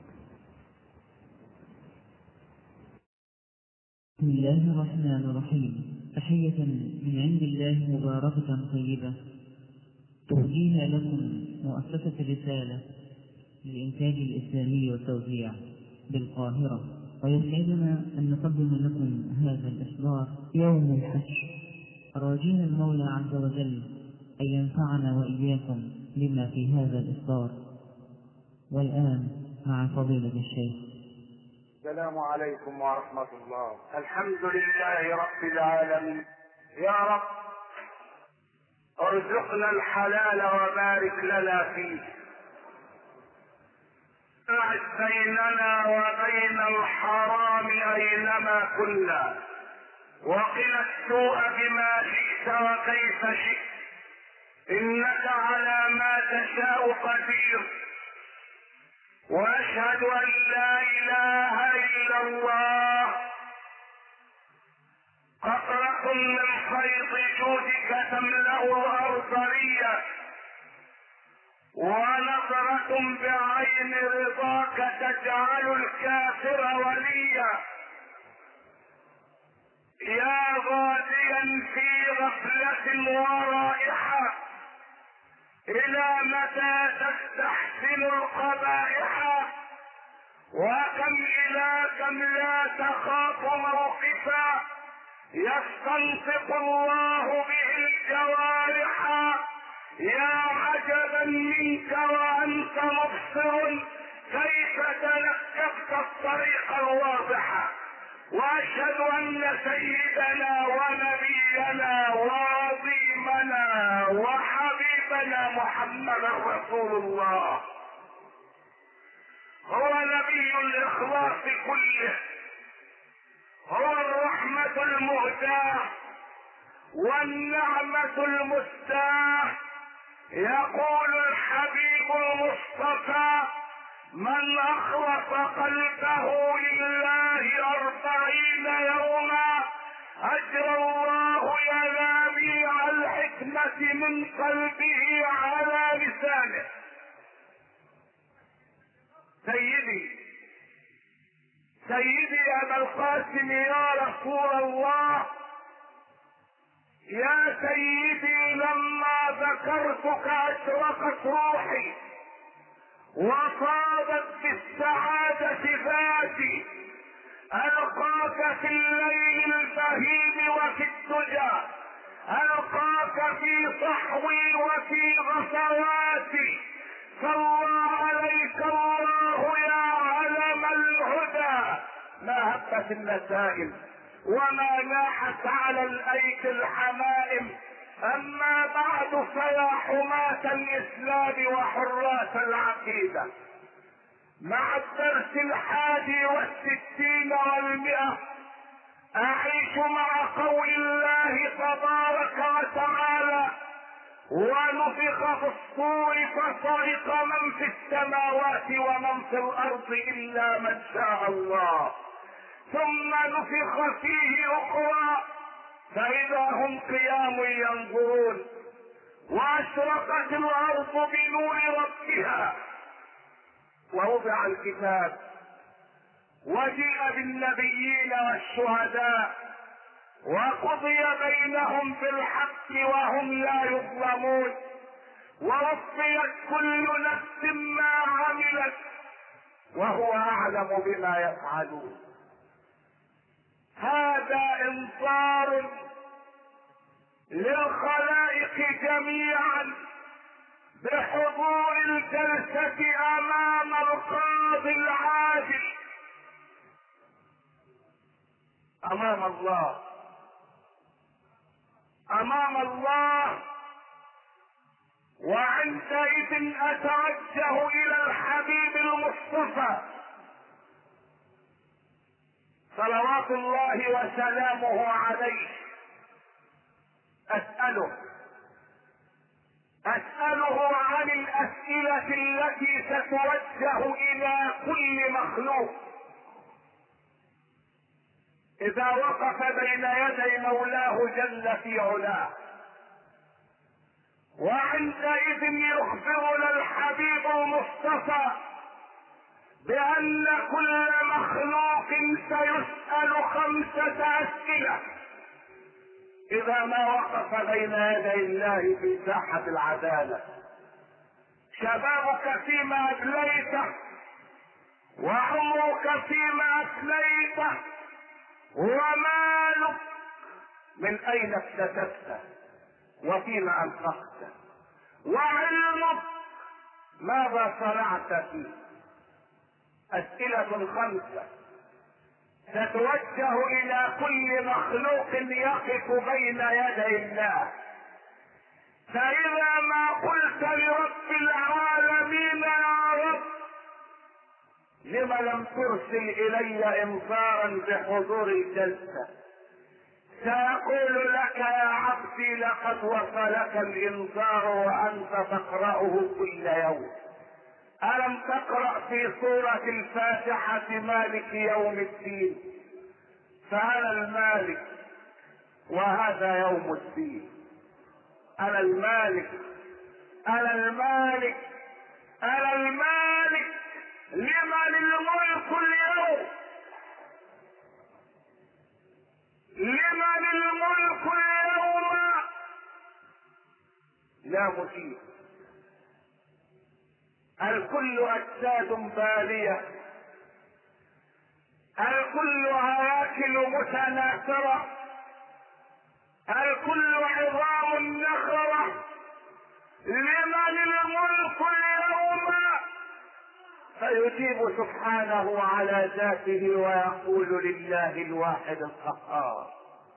بسم الله الرحمن الرحيم. تحية من عند الله مباركة طيبة تهديها لكم مؤسسة الرسالة للإنتاج الإسلامي والتوزيع بالقاهرة، ويسعدنا أن نقدم لكم هذا الإصدار يوم الحشر، راجين المولى عز وجل أن ينفعنا وإياكم بما في هذا الإصدار. والآن مع فضيلة الشيخ. السلام عليكم ورحمة الله. الحمد لله رب العالمين. يا رب ارزقنا الحلال وبارك لنا فيه، اعد بيننا وبين الحرام أينما كنا، وقنا السوء بما شئت وكيف شئت، إنك على ما تشاء قدير. وأشهد أن لا إله إلا الله. قطرة من خيط جودك تملأ الأرض ريا، ونظرة بعين رضاك تجعل الكافر وليا. يا غاديا في غفلة ورائحة، إلى متى تستحسن القبائح؟ إلى كم لا تخاف موقفا يستنطق الله به الجوارح. يا عجبا منك وأنت مبصر كيف تلقفت الطريق الواضح. وأشهد أن سيدنا ونبينا وعظيمنا وحبيبنا محمدا رسول الله هو نبي الإخلاص كله، هو الرحمة المهداة والنعمة المستاه. يقول الحبيب المصطفى: من أخلص قلبه لله 40 يوما أجرى الله ينابيع الحكمة من قلبه على لسانه. سيدي أبا القاسم يا رسول الله، يا سيدي لما ذكرتك أشرقت روحي وصادت بالسعادة ذاتي. ألقاك في الليل البهيم وفي الدجى، ألقاك في صحوي وفي غفواتي. صلى عليك الله يا علم الهدى. ما هبت النسائم وما ناحت على الأيك الحمائم. أما بعد فيا حماة الإسلام وحراس العقيدة، مع الدرس 61 و100 أعيش مع قول الله تبارك وتعالى: ونفخ في الصور فصعق من في السماوات ومن في الارض الا من شاء الله، ثم نفخ فيه اخرى فاذا هم قيام ينظرون، واشرقت الارض بنور ربها، ووضع الكتاب، وجيء بالنبيين والشهداء، وقضي بينهم بالحق وهم لا يظلمون، ووفيت كل نفس ما عملت وهو اعلم بما يفعلون. هذا انذار للخلائق جميعا بحضور الجلسة امام القاضي العادل امام الله، امام الله. وعندئذ اتوجه الى الحبيب المصطفى صلوات الله وسلامه عليه، اسأله عن الاسئلة التي ستوجه الى كل مخلوق اذا وقف بين يدي مولاه جل في علاه. وعندئذ يخبرنا الحبيب المصطفى بان كل مخلوق سيسأل 5 اسئلة اذا ما وقف بين يدي الله في ساحة العدالة. شبابك فيما ابليته، وعمرك فيما افنيته، ومالك من اين اكتسبته وفيما انفقته، وعلمك ماذا صنعت فيه. اسئلة 5 تتوجه الى كل مخلوق يقف بين يدي الله. فاذا ما قلت لرب العالمين يا رب لم لم ترسل الي انذارا بحضور الجلسة، سأقول لك يا عبدي لقد وصلك الانذار وانت تقرأه كل يوم. ألم تقرأ في سورة الفاتحة مالك يوم الدين؟ فأنا المالك وهذا يوم الدين. أنا المالك، أنا المالك، أنا المالك. لمن الملك اليوم؟ لمن الملك اليوم؟ لا مجيب. الكل اجساد بالية، الكل هياكل متناثرة، الكل عظام نخرة. لمن الملك اليوم؟ فيجيب سبحانه على ذاته ويقول لله الواحد القهار.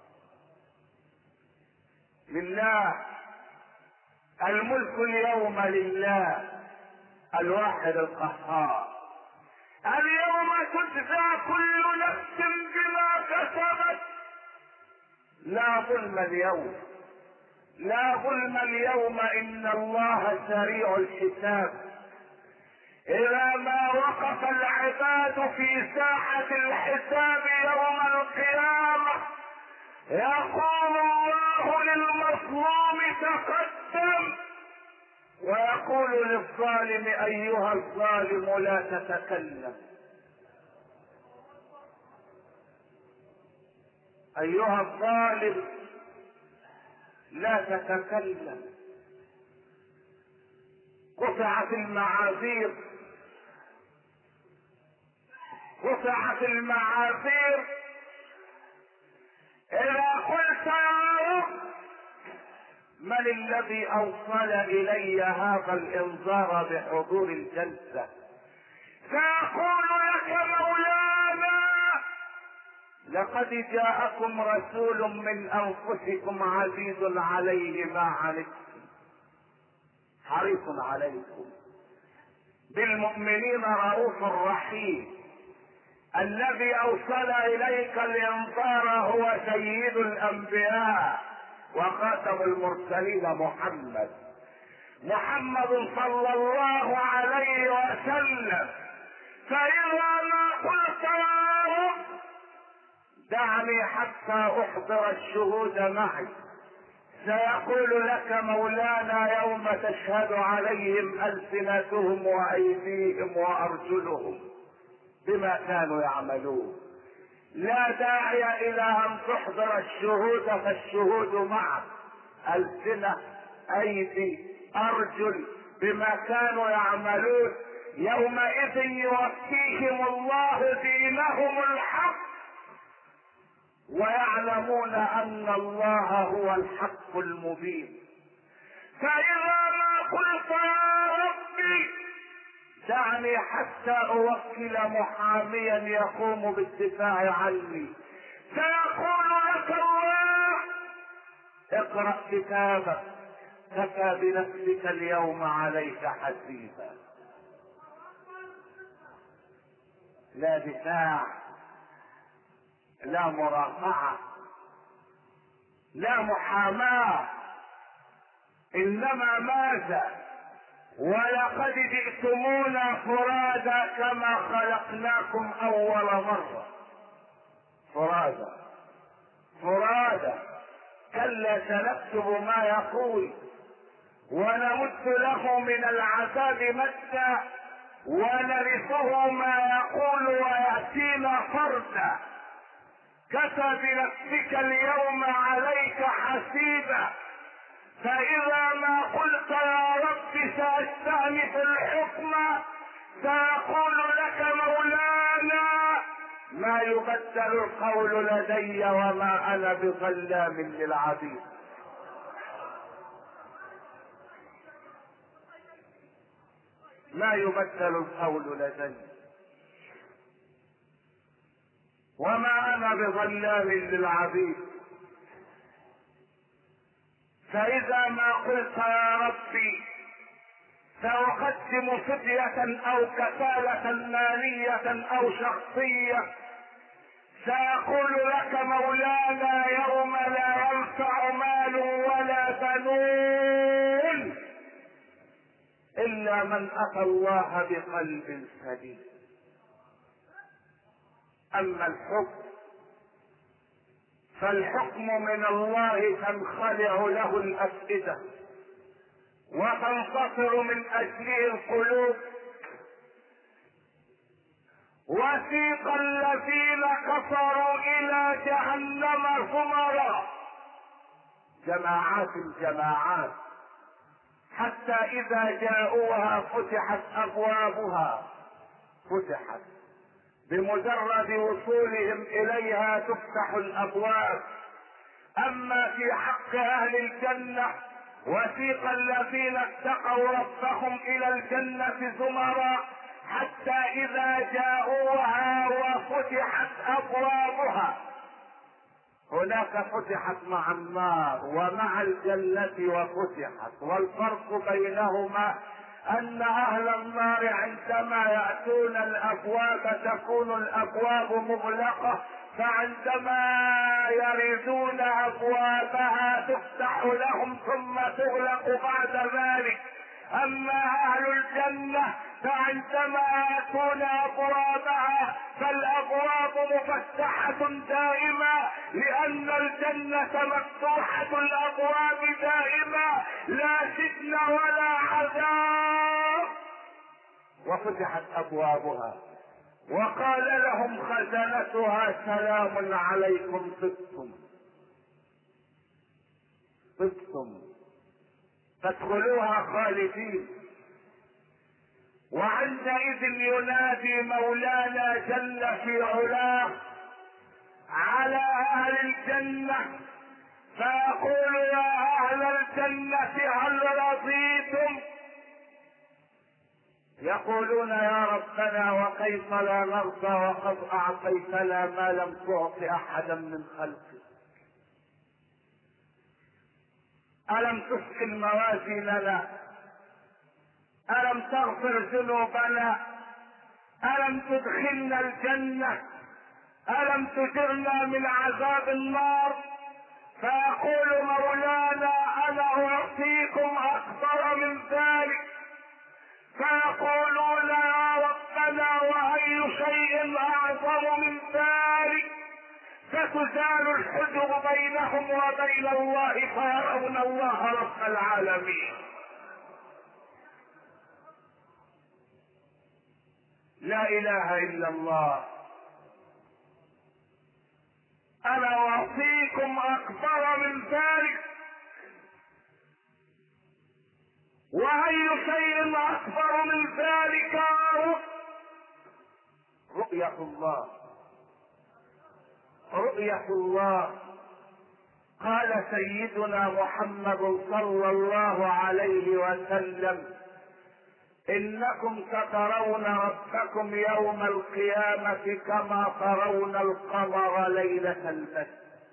لله الملك اليوم، لله الواحد القهار. اليوم تجزى كل نفس بما كسبت. لا ظلم اليوم، لا ظلم اليوم، ان الله سريع الحساب. اذا ما وقف العباد في ساحة الحساب يوم القيامة يقول الله للمظلوم تقدم، ويقول للظالم ايها الظالم لا تتكلم، ايها الظالم لا تتكلم. قطعت المعاذير، قطعت المعاذير. اذا قلت يا رب من الذي اوصل الي هذا الانذار بحضور الجلسة؟ سأقول لك مولانا لقد جاءكم رسول من انفسكم عزيز عليه ما عنتم حريص عليكم بالمؤمنين رؤوف رحيم. الذي اوصل اليك الانذار هو سيد الانبياء وخاتم المرسلين محمد صلى الله عليه وسلم. فإذا ما قلت يا رب دعني حتى أحضر الشهود معي، سيقول لك مولانا يوم تشهد عليهم ألسنتهم وأيديهم وأرجلهم بما كانوا يعملون. لا داعي إلى أن تحضر الشهود، فالشهود معك، ألسنة أيدي أرجل بما كانوا يعملون. يومئذ يوفيهم الله دينهم الحق ويعلمون أن الله هو الحق المبين. فإذا ما قلت يا ربي دعني حتى أوكل محاميا يقوم بالدفاع عني، سيقول لك الله اقرأ كتابك كفى بنفسك اليوم عليك حسيبا. لا دفاع، لا مرافعة، لا محاماة، انما ماذا؟ ولقد جئتمونا فرادا كما خلقناكم اول مرة. فرادا كلا سنكتب ما يقول ونمد له من العذاب مدا ونرثه ما يقول ويأتينا فردا. كفى بنفسك اليوم عليك حسيبا. فإذا ما قلت يا رب سأستأنف الحكم سيقول لك مولانا ما يبدل القول لدي وما أنا بظلام للعبيد. ما يبدل القول لدي وما أنا بظلام للعبيد. فإذا ما قلت يا ربي سأقدم فدية أو كفالة مالية أو شخصية سيقول لك مولانا يوم لا ينفع مال ولا بنون إلا من أتى الله بقلب سليم. أما الحكم فالحكم من الله تنخلع له الأفئدة وتنتصر من أجله القلوب. وسيق الذين كفروا إلى جهنم زمرا، جماعات حتى إذا جاءوها فتحت أبوابها، بمجرد وصولهم إليها تفتح الأبواب. أما في حق أهل الجنة وسيق الذين اتقوا ربهم إلى الجنة زمرا حتى إذا جاءوها وفتحت أبوابها. هناك فتحت مع النار ومع الجنة وفتحت، والفرق بينهما أن أهل النار عندما يأتون الأبواب تكون الأبواب مغلقة، فعندما يريدون أبوابها تفتح لهم ثم تغلق بعد ذلك. أما أهل الجنة فعندما يأتون أبوابها فالأبواب مفتحة دائما، لأن الجنة مفتوحة الأبواب دائما، لا سجن ولا عذاب. وفتحت أبوابها وقال لهم خزنتها سلام عليكم طبتم فادخلوها خالدين. وعندئذ ينادي مولانا جل في علاه على أهل الجنة فيقول يا أهل الجنة هل رضيتم؟ يقولون يا ربنا وكيف لا نرضى وقد أعطيتنا ما لم تعط أحدا من خلقك. ألم تسكن موازيننا؟ ألم تغفر ذنوبنا؟ ألم تدخلنا الجنة؟ ألم تجرنا من عذاب النار؟ فيقول مولانا انا اعطيكم اكثر من ذلك، فيقولون يا ربنا واي شيء اعظم من ذلك، فتزال الحجب بينهم وبين الله فيرون الله رب العالمين. لا اله الا الله. انا اعطيكم اكبر من ذلك، واي شيء اكبر من ذلك رؤية الله. رؤية الله. قال سيدنا محمد صلى الله عليه وسلم: انكم سترون ربكم يوم القيامة كما ترون القمر ليلة البدر.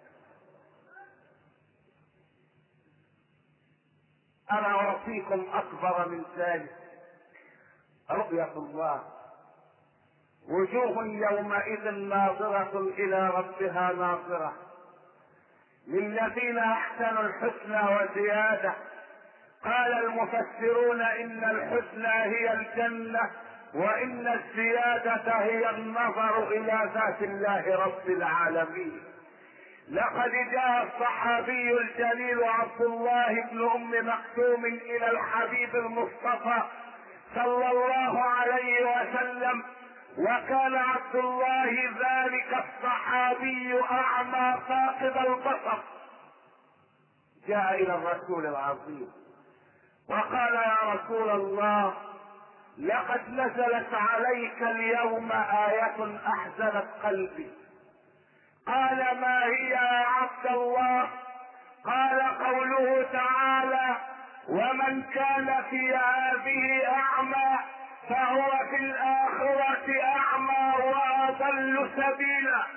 انا اعطيكم اكبر من ذلك، رؤية الله. وجوه يومئذ ناظرة الى ربها ناظرة، للذين احسنوا الحسنى وزيادة. قال المفسرون ان الحسنى هي الجنة، وان الزيادة هي النظر الى ذات الله رب العالمين. لقد جاء الصحابي الجليل عبد الله بن ام مكتوم الى الحبيب المصطفى صلى الله عليه وسلم، وكان عبد الله ذلك الصحابي اعمى فاقد البصر. جاء الى الرسول العظيم وقال: يا رسول الله، لقد نزلت عليك اليوم آية احزنت قلبي. قال: ما هي يا عبد الله؟ قال: قوله تعالى: ومن كان في هذه اعمى فهو في الاخرة اعمى واضل سبيلا.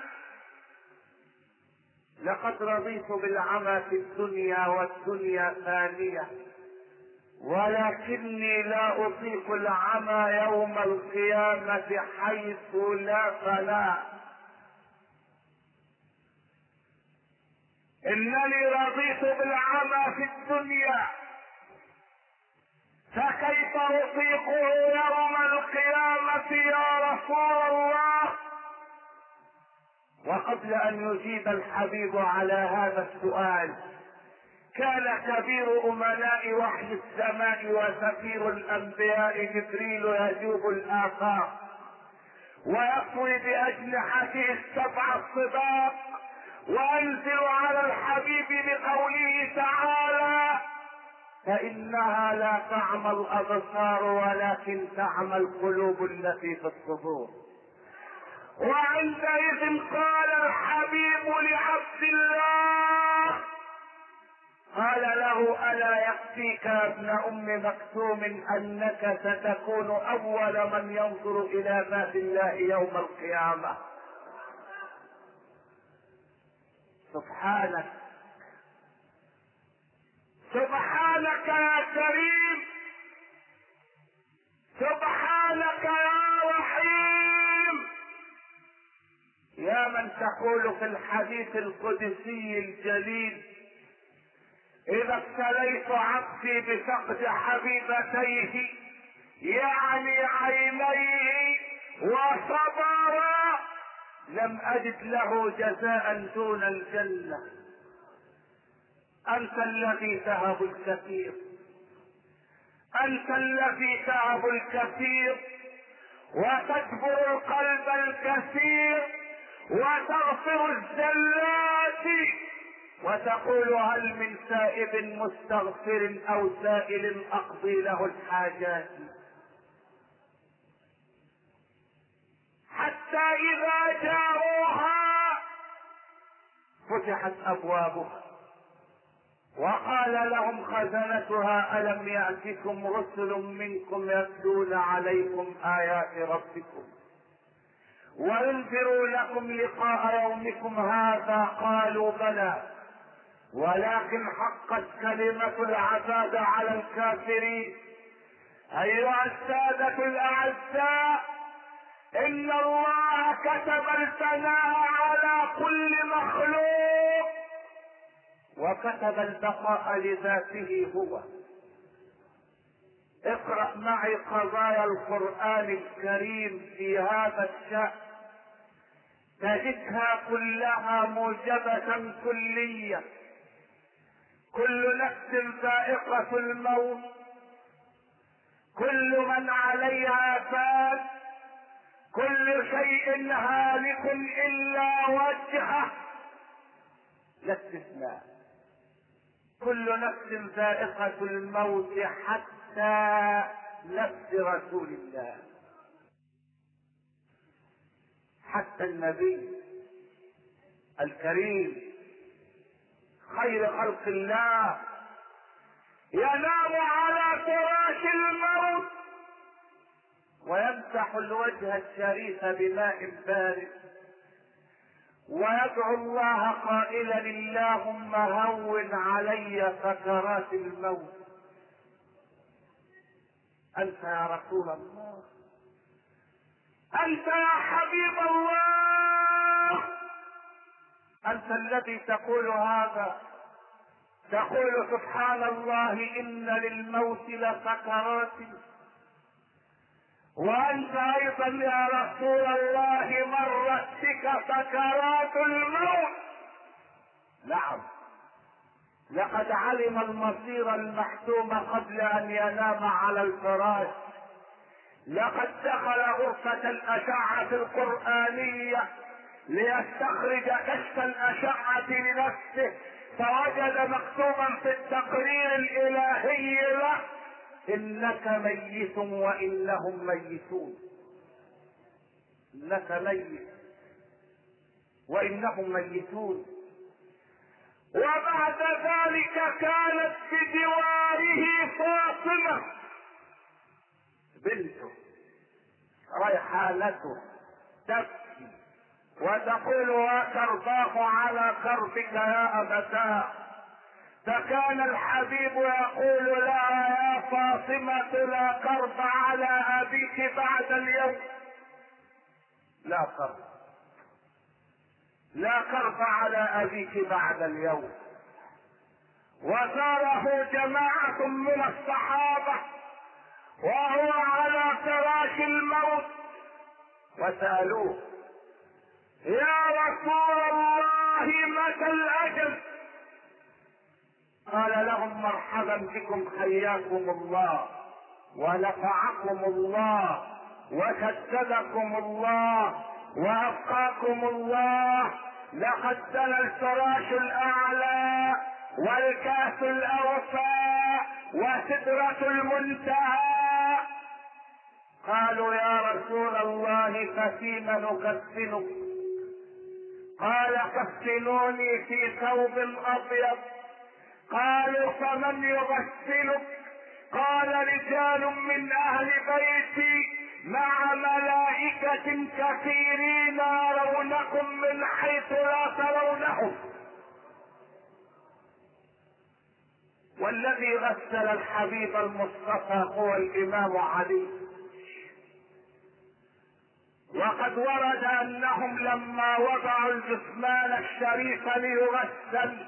لقد رضيت بالعمى في الدنيا والدنيا ثانية، ولكني لا اطيق العمى يوم القيامة حيث لا فناء. انني رضيت بالعمى في الدنيا، فكيف اطيقه يوم القيامة يا رسول الله؟ وقبل ان يجيب الحبيب على هذا السؤال، كان كبير امناء وحي السماء وسفير الانبياء جبريل يجوب الافاق ويطوي باجنحته السبع الصباق وينزل على الحبيب بقوله تعالى: فانها لا تعمى الابصار ولكن تعمى القلوب التي في الصدور. وعندئذ قال الحبيب لعبد الله، قال له: الا يكفيك يا ابن ام مكتوم انك ستكون اول من ينظر الى ذات الله يوم القيامة. سبحانك، سبحانك يا كريم، سبحانك يا رحيم، يا من تقول في الحديث القدسي الجليل: اذا ابتليت عبدي بفقد حبيبتيه يعني عينيه وصبر لم اجد له جزاء دون الجنة. انت الذي تهب الكثير، انت الذي تهب الكثير وتجبر القلب الكثير وتغفر الزلات، وتقول: هل من سائب مستغفر او سائل اقضي له الحاجات. حتى اذا جاءوها فتحت ابوابها وقال لهم خزنتها: الم يأتكم رسل منكم يتلون عليكم ايات ربكم وينذرونكم لقاء يومكم هذا؟ قالوا: بلى، ولكن حقت كلمة العذاب على الكافرين. ايها السادة الاعزاء، ان الله كتب الثناء على كل مخلوق، وكتب البقاء لذاته هو. اقرأ معي قضايا القرآن الكريم في هذا الشأن تجدها كلها موجبة كلية. كل نفس ذائقة الموت، كل من عليها فان، كل شيء هالك إلا وجهه، لا استثناء. كل نفس ذائقة الموت حتى نفس رسول الله، حتى النبي الكريم خير خلق الله ينام على فراش الموت ويمسح الوجه الشريف بماء بارد ويدعو الله قائلا اللهم هون علي سكرات الموت. انت يا رسول الله، انت يا حبيب الله، انت الذي تقول هذا. تقول سبحان الله ان للموت لسكرات، وانت ايضا يا رسول الله مرت بك سكرات الموت. نعم، لقد علم المصير المحتوم قبل ان ينام على الفراش. لقد دخل غرفة الاشعة القرآنية ليستخرج كشف الاشعة لنفسه، فوجد مكتوبا في التقرير الالهي له انك ميت وانهم ميتون. انك ميت وانهم ميتون. وبعد ذلك كانت بجواره فاطمة بنته ريحانته تبكي وتقول وترضاه على كربك يا أبتاه. فكان الحبيب يقول لا يا فاطمة لا كرب على أبيك بعد اليوم، لا كرب، لا كرب على أبيك بعد اليوم. وزاره جماعة من الصحابة وهو على فراش الموت وسألوه يا رسول الله متى الأجل؟ قال لهم مرحبا بكم، حياكم الله ونفعكم الله وسددكم الله وأبقاكم الله. لقد دنا الفراش الأعلى والكاس الأوفى وسدرة المنتهى. قالوا يا رسول الله ففيما نكفنك؟ قال كفنوني في ثوب أبيض. قالوا فمن يغسلك؟ قال رجال من أهل بيتي مع ملائكة كثيرين يرونكم من حيث لا ترونهم. والذي غسل الحبيب المصطفى هو الإمام علي. وقد ورد أنهم لما وضعوا الجثمان الشريف ليغسل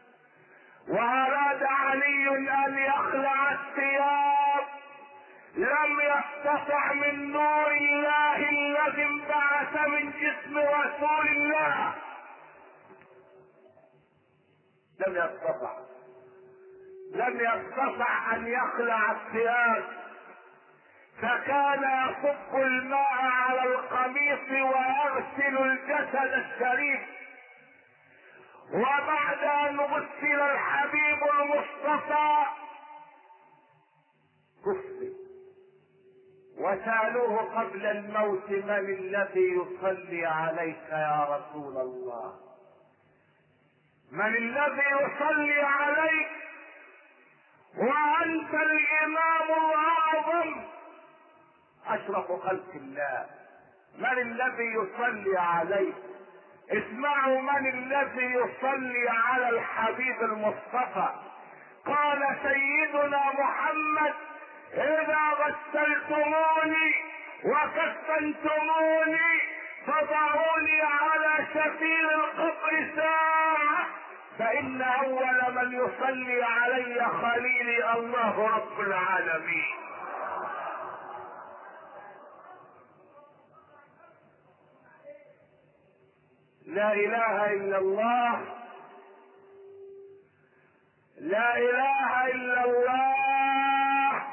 وأراد علي أن يخلع الثياب لم يستطع من نور الله الذي انبعث من جسم رسول الله، لم يستطع أن يخلع الثياب، فكان يصب الماء على القميص ويغسل الجسد الشريف. وبعد ان غسل الحبيب المصطفى كفر وسألوه قبل الموت من الذي يصلي عليك يا رسول الله؟ من الذي يصلي عليك وأنت الإمام الأعظم أشرف خلق الله؟ من الذي يصلي عليك؟ اسمعوا من الذي يصلي على الحبيب المصطفى. قال سيدنا محمد إذا غسلتموني وكفنتموني فضعوني على شفير القبر ساعة فإن أول من يصلي علي خليلي الله رب العالمين. لا إله إلا الله، لا إله إلا الله.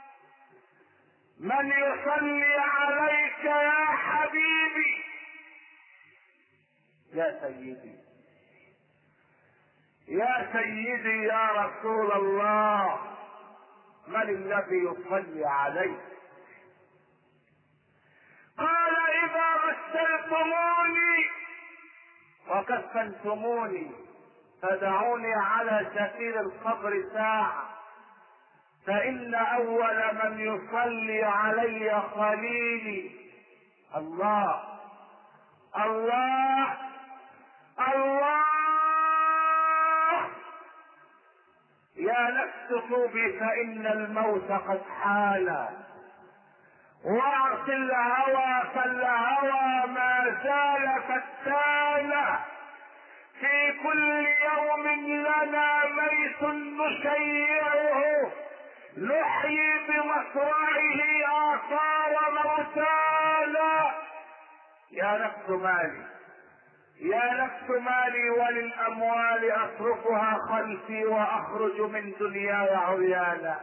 من يصلي عليك يا حبيبي يا سيدي يا سيدي يا رسول الله، من الذي يصلي عليك؟ قال إذا غسلتموني وكفنتموني فدعوني على شفير القبر ساعة، فإن أول من يصلي علي خليلي الله الله الله. يا نفس توبي فإن الموت قد حان، واعص الهوى فالهوى ما زال فتانا، في كل يوم لنا ميت نشيعه، نحيي بمصرعه آثار موتانا. يا نفس مالي يا نفس مالي وللأموال أتركها خلفي وأخرج من دنياي عريانا.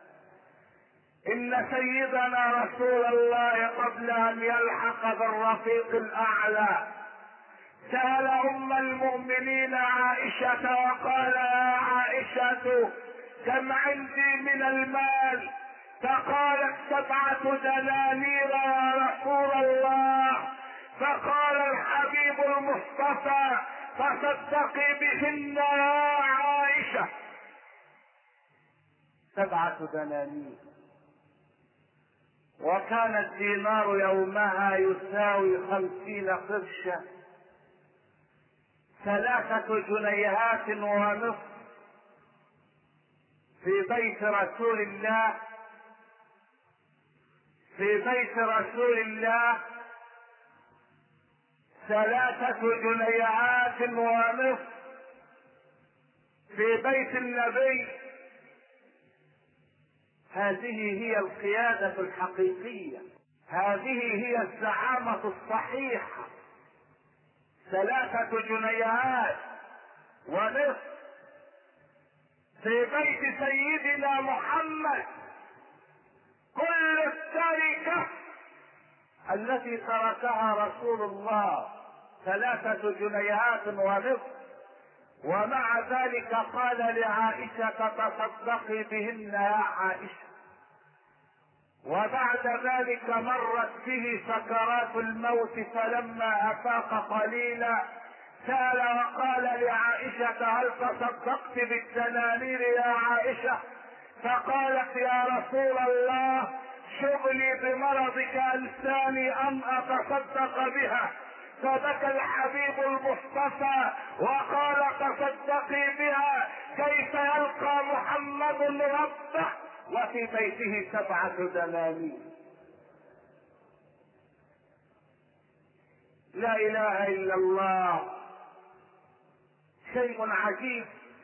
إن سيدنا رسول الله قبل أن يلحق بالرفيق الأعلى سأل أم المؤمنين عائشة وقال يا عائشة كم عندي من المال؟ فقالت 7 دنانير يا رسول الله. فقال الحبيب المصطفى تصدقي بهن يا عائشة. 7 دنانير، وكان الدينار يومها يساوي 50 قرشا، 3 جنيهات ونصف في بيت رسول الله، في بيت رسول الله 3 جنيهات ونصف في بيت النبي. هذه هي القيادة الحقيقية، هذه هي الزعامة الصحيحة. 3 جنيهات ونصف في بيت سيدنا محمد. كل التركة التي تركها رسول الله 3 جنيهات ونصف، ومع ذلك قال لعائشة تصدقي بهن يا عائشة. وبعد ذلك مرت به سكرات الموت، فلما أفاق قليلا سأل وقال لعائشة هل تصدقت بالدنانير يا عائشة؟ فقالت يا رسول الله شغلي بمرضك أنساني أن أتصدق بها. فبكى الحبيب المصطفى وقال تصدقي بها، كيف يلقى محمد ربه وفي بيته 7 دنانير. لا إله إلا الله. شيء عجيب،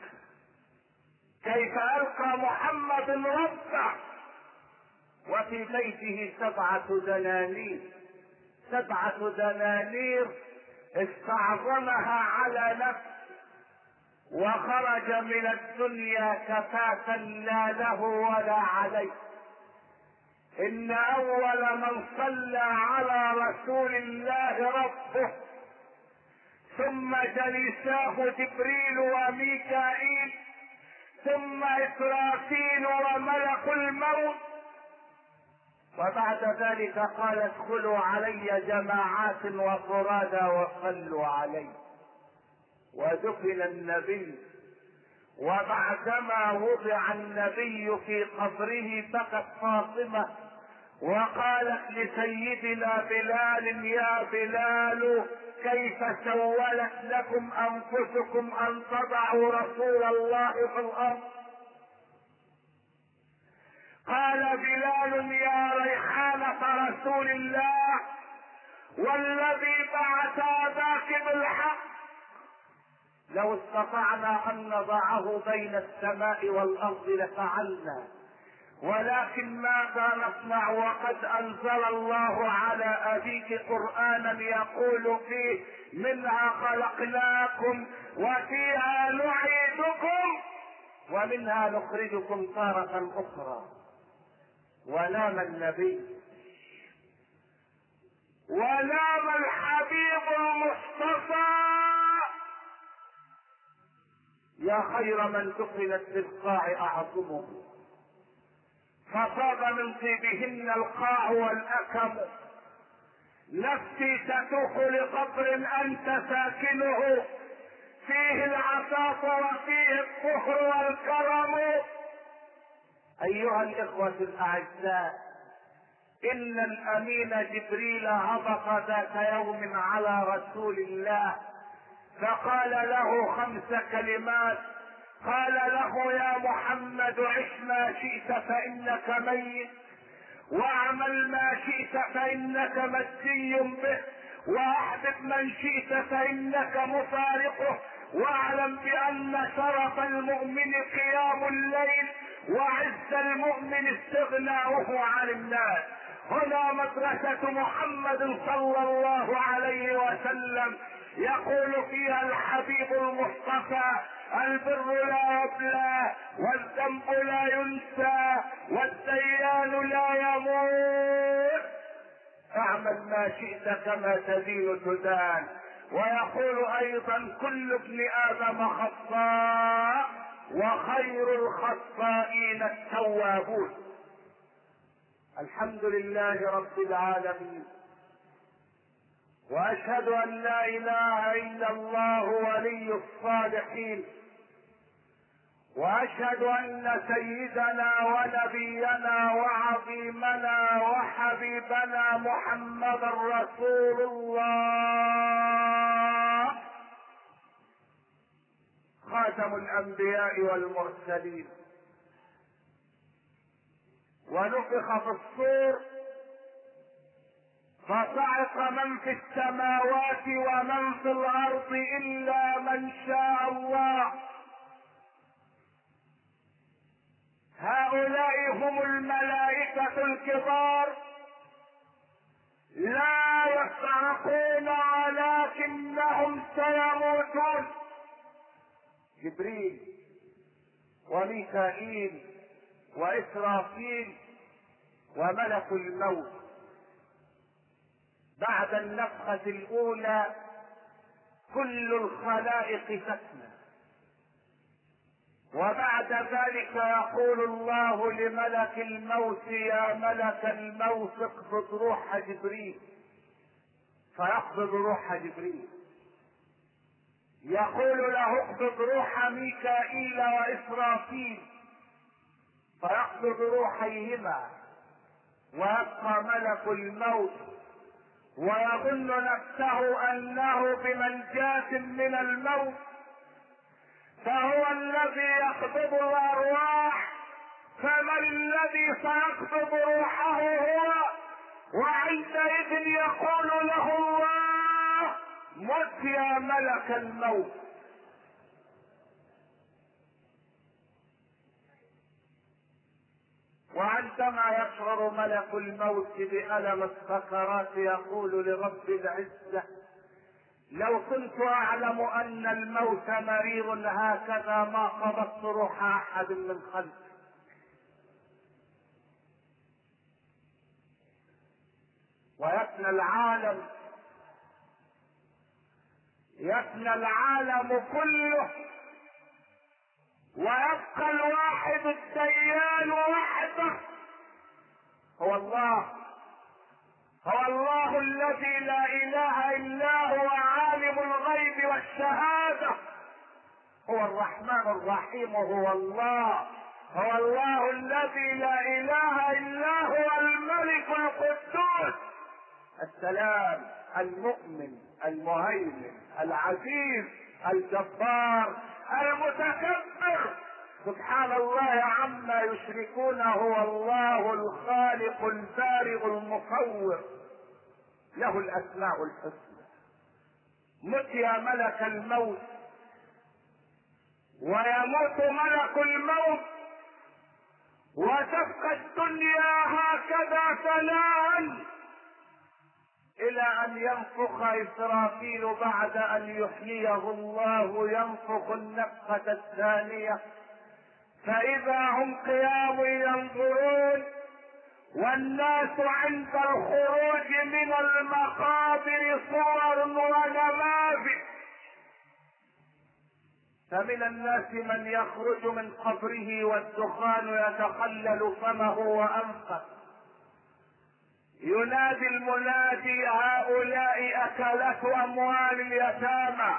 كيف ألقى محمد ربه وفي بيته 7 دنانير. 7 دنانير استعظمها على نفسه وخرج من الدنيا كفافا لا له ولا عليه. إن أول من صلى على رسول الله ربه ثم جلساه جبريل وميكائيل ثم إسرافيل وملك الموت، وبعد ذلك قال ادخلوا علي جماعات وفرادا وصلوا علي. ودفن النبي، وبعدما وضع النبي في قبره بكت فاطمة وقالت لسيدنا بلال يا بلال كيف سولت لكم انفسكم ان تضعوا رسول الله في الارض؟ قال بلال يا ريحانة رسول الله والذي بعث ذاك بالحق لو استطعنا ان نضعه بين السماء والارض لفعلنا، ولكن ماذا نصنع وقد انزل الله على ابيك قرانا يقول فيه منها خلقناكم وفيها نعيدكم ومنها نخرجكم تارة اخرى. ونام النبي ونام الحبيب المصطفى يا خير من دخلت في القاع اعظمه، فطاب من طيبهن القاع والاكم. نفسي تتوح لقبر انت ساكنه، فيه العفاف وفيه الطهر والكرم. ايها الاخوة الاعزاء، ان الامين جبريل هبط ذات يوم على رسول الله فقال له 5 كلمات. قال له يا محمد عش ما شئت فانك ميت، واعمل ما شئت فانك مسي به، واحبب من شئت فانك مفارقه، واعلم بان شرف المؤمن قيام الليل، وعز المؤمن استغناؤه عن الناس. هنا مدرسة محمد صلى الله عليه وسلم يقول فيها الحبيب المصطفى: البر لا يبلى، والذنب لا ينسى، والديان لا يموت، اعمل ما شئت كما تدين تدان. ويقول ايضا: كل ابن ادم خطاء وخير الخطائين التوابون. الحمد لله رب العالمين، واشهد ان لا اله الا الله ولي الصالحين، واشهد ان سيدنا ونبينا وعظيمنا وحبيبنا محمدا رسول الله، خاتم الانبياء والمرسلين. ونفخ في الصور فصعق من في السماوات ومن في الارض الا من شاء الله. هؤلاء هم الملائكة الكبار، لا يصعقون ولكنهم سيموتون. جبريل وميكائيل وإسرافيل وملك الموت. بعد النفخة الأولى كل الخلائق تفنى، وبعد ذلك يقول الله لملك الموت: يا ملك الموت اقبض روح جبريل، فيقبض روح جبريل. يقول له: اقبض روح ميكائيل وإسرافيل، فيقبض روحيهما، ويبقى ملك الموت ويظن نفسه انه بمنجاة من الموت، فهو الذي يقبض الارواح. فمن الذي سيقبض روحه هو، وعندئذ يقول له الله: مت يا ملك الموت. وعندما يشعر ملك الموت بألم السكرات يقول لرب العزة: لو كنت اعلم ان الموت مرير هكذا ما قبضت روح احد من خلقي. ويفنى العالم، يفنى العالم كله، ويبقى الواحد الديان وحده، هو الله. هو الله الذي لا اله الا هو، عالم الغيب والشهادة، هو الرحمن الرحيم، هو الله. هو الله الذي لا اله الا هو، الملك القدوس السلام المؤمن المهيمن العزيز الجبار المتكبر. سبحان الله عما يشركون، هو الله الخالق البارئ المصور، له الاسماء الحسنى. مت يا ملك الموت، ويموت ملك الموت وتبقى الدنيا هكذا ثناء الى ان ينفخ اسرافيل بعد ان يحييه الله، ينفخ النفخة الثانية فاذا هم قيام ينظرون والناس عند الخروج من المقابر صور ونماذج. فمن الناس من يخرج من قبره والدخان يتخلل فمه وانفه، ينادي المنادي هؤلاء اكلة اموال اليتامى.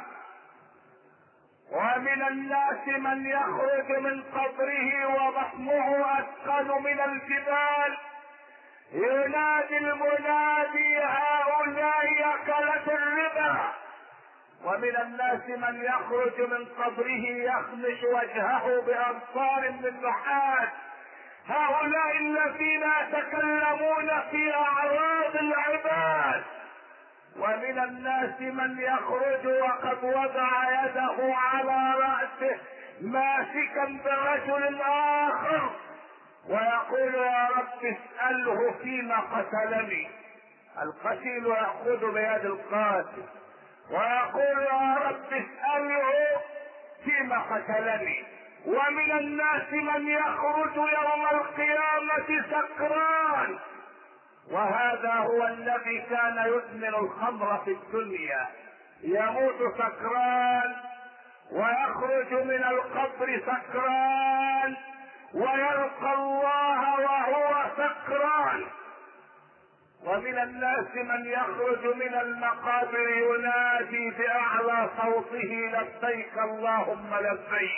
ومن الناس من يخرج من قبره وبطنه اثقل من الجبال، ينادي المنادي هؤلاء اكلة الربا. ومن الناس من يخرج من قبره يخمش وجهه بأبصار من نحاس، هؤلاء الذين يتكلمون في أعراض العباد. ومن الناس من يخرج وقد وضع يده على رأسه ماسكا برجل آخر ويقول يا رب اسأله فيما قتلني. القتيل يأخذ بيد القاتل ويقول يا رب اسأله فيما قتلني. ومن الناس من يخرج يوم القيامة سكران، وهذا هو الذي كان يدمن الخمر في الدنيا، يموت سكران ويخرج من القبر سكران ويلقى الله وهو سكران. ومن الناس من يخرج من المقابر ينادي بأعلى صوته لبيك اللهم لبيك،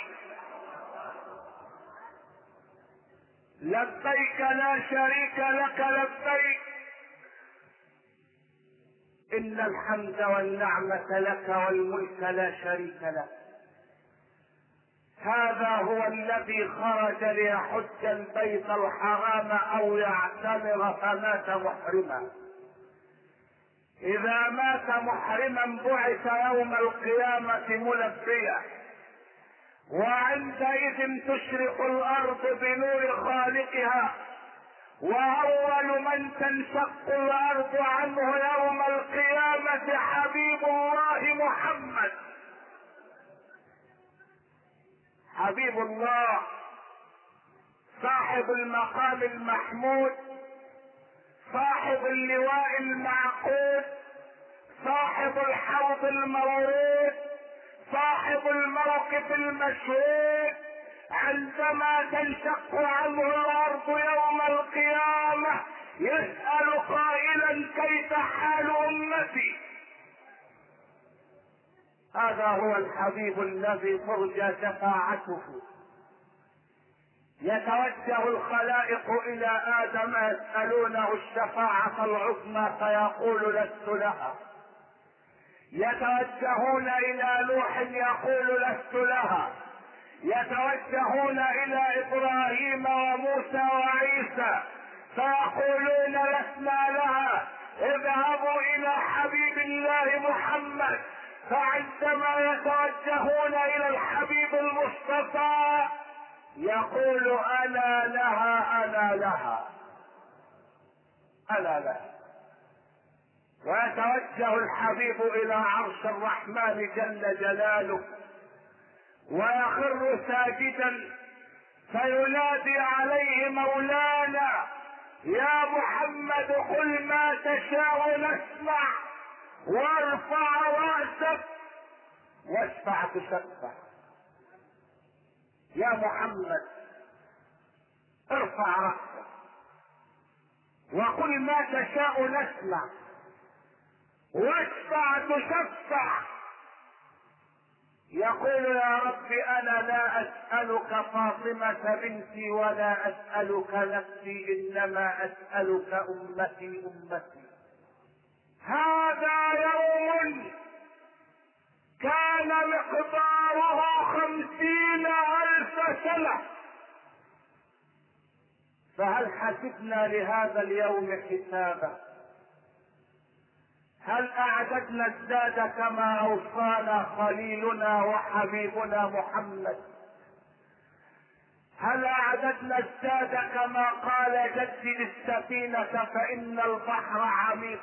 لبيك لا شريك لك لبيك، إن الحمد والنعمة لك والملك لا شريك لك. هذا هو الذي خرج ليحج البيت الحرام او يعتمر فمات محرما. اذا مات محرما بعث يوم القيامة ملبيا، وعندئذ تشرق الارض بنور خالقها، واول من تنشق الارض عنه يوم القيامة حبيب الله محمد. حبيب الله صاحب المقام المحمود، صاحب اللواء المعقود، صاحب الحوض المورود، صاحب الموقف المشهود. عندما تنشق عنه الارض يوم القيامة يسأل قائلا كيف حال امتي. هذا هو الحبيب الذي ترجى شفاعته. يتوجه الخلائق الى ادم يسألونه الشفاعة العظمى فيقول لست لها، يتوجهون الى نوح يقول لست لها، يتوجهون الى ابراهيم وموسى وعيسى فيقولون لسنا لها، اذهبوا الى حبيب الله محمد. فعندما يتوجهون الى الحبيب المصطفى يقول انا لها انا لها انا لها. ويتوجه الحبيب الى عرش الرحمن جل جلاله ويخر ساجدا فينادي عليه مولانا يا محمد قل ما تشاء نسمع وارفع رأسك واشفع تشفع. يا محمد ارفع رأسك وقل ما تشاء نسمع واشفع تشفع. يقول يا رب انا لا اسألك فاطمة بنتي ولا اسألك نفسي انما اسألك امتي امتي. هذا يوم كان مقداره 50,000 سنة، فهل حسبنا لهذا اليوم حسابا؟ هل اعددنا الزاد كما اوصانا خليلنا وحبيبنا محمد؟ هل اعددنا الزاد كما قال جدد السفينة فان البحر عميق؟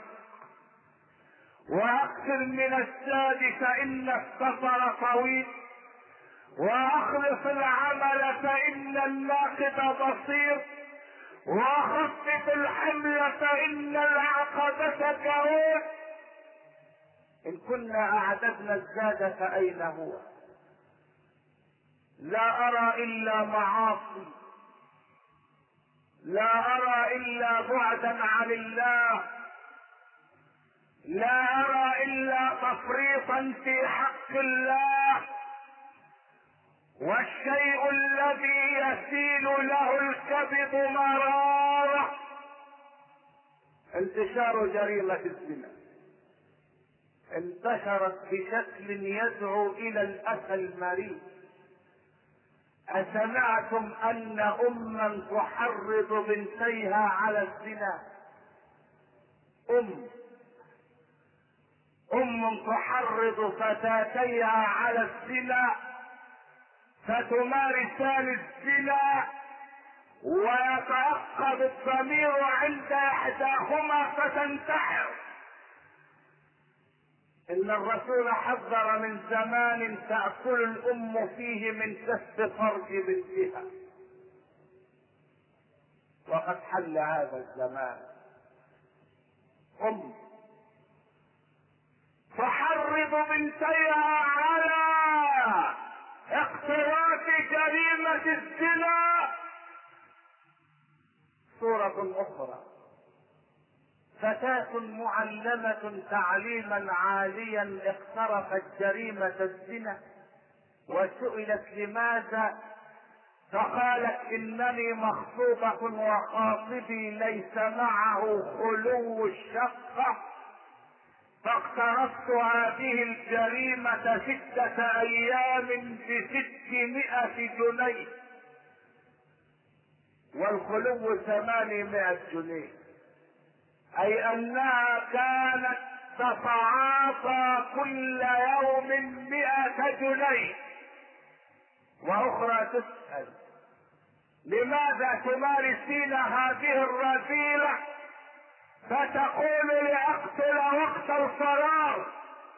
واكثر من الزاد فان السفر طويل، واخلص العمل فان الناقد بصير، وخفف الحمل فان العقبة كروت. ان كنا اعددنا الزاد فاين هو؟ لا ارى الا معاصي، لا ارى الا بعدا عن الله، لا ارى الا تفريطا في حق الله. والشيء الذي يسيل له الكبد مرارة انتشار جريمة الزنا. انتشرت بشكل يدعو الى الاسى المريض. اسمعتم ان اما تحرض بنتيها على الزنا؟ ام تحرض فتاتيها على الزنا فتمارسان الزنا، ويتعقب الضمير عند احداهما فتنتحر. ان الرسول حذر من زمان تأكل الام فيه من كسب فرج بنتها، وقد حل هذا الزمان. تحرض بنتيها على اقتراف جريمة الزنا. صورة اخرى، فتاة معلمة تعليما عاليا اقترفت جريمة الزنا، وسئلت لماذا؟ فقالت انني مخطوبة وخاطبي ليس معه خلو الشقة، فاقترفت هذه الجريمة 6 ايام ب600 جنيه، والخلو 800 جنيه، اي انها كانت تتعاطى كل يوم 100 جنيه. واخرى تسأل لماذا تمارسين هذه الرذيلة؟ فتقول لأقتل وقت الفراغ.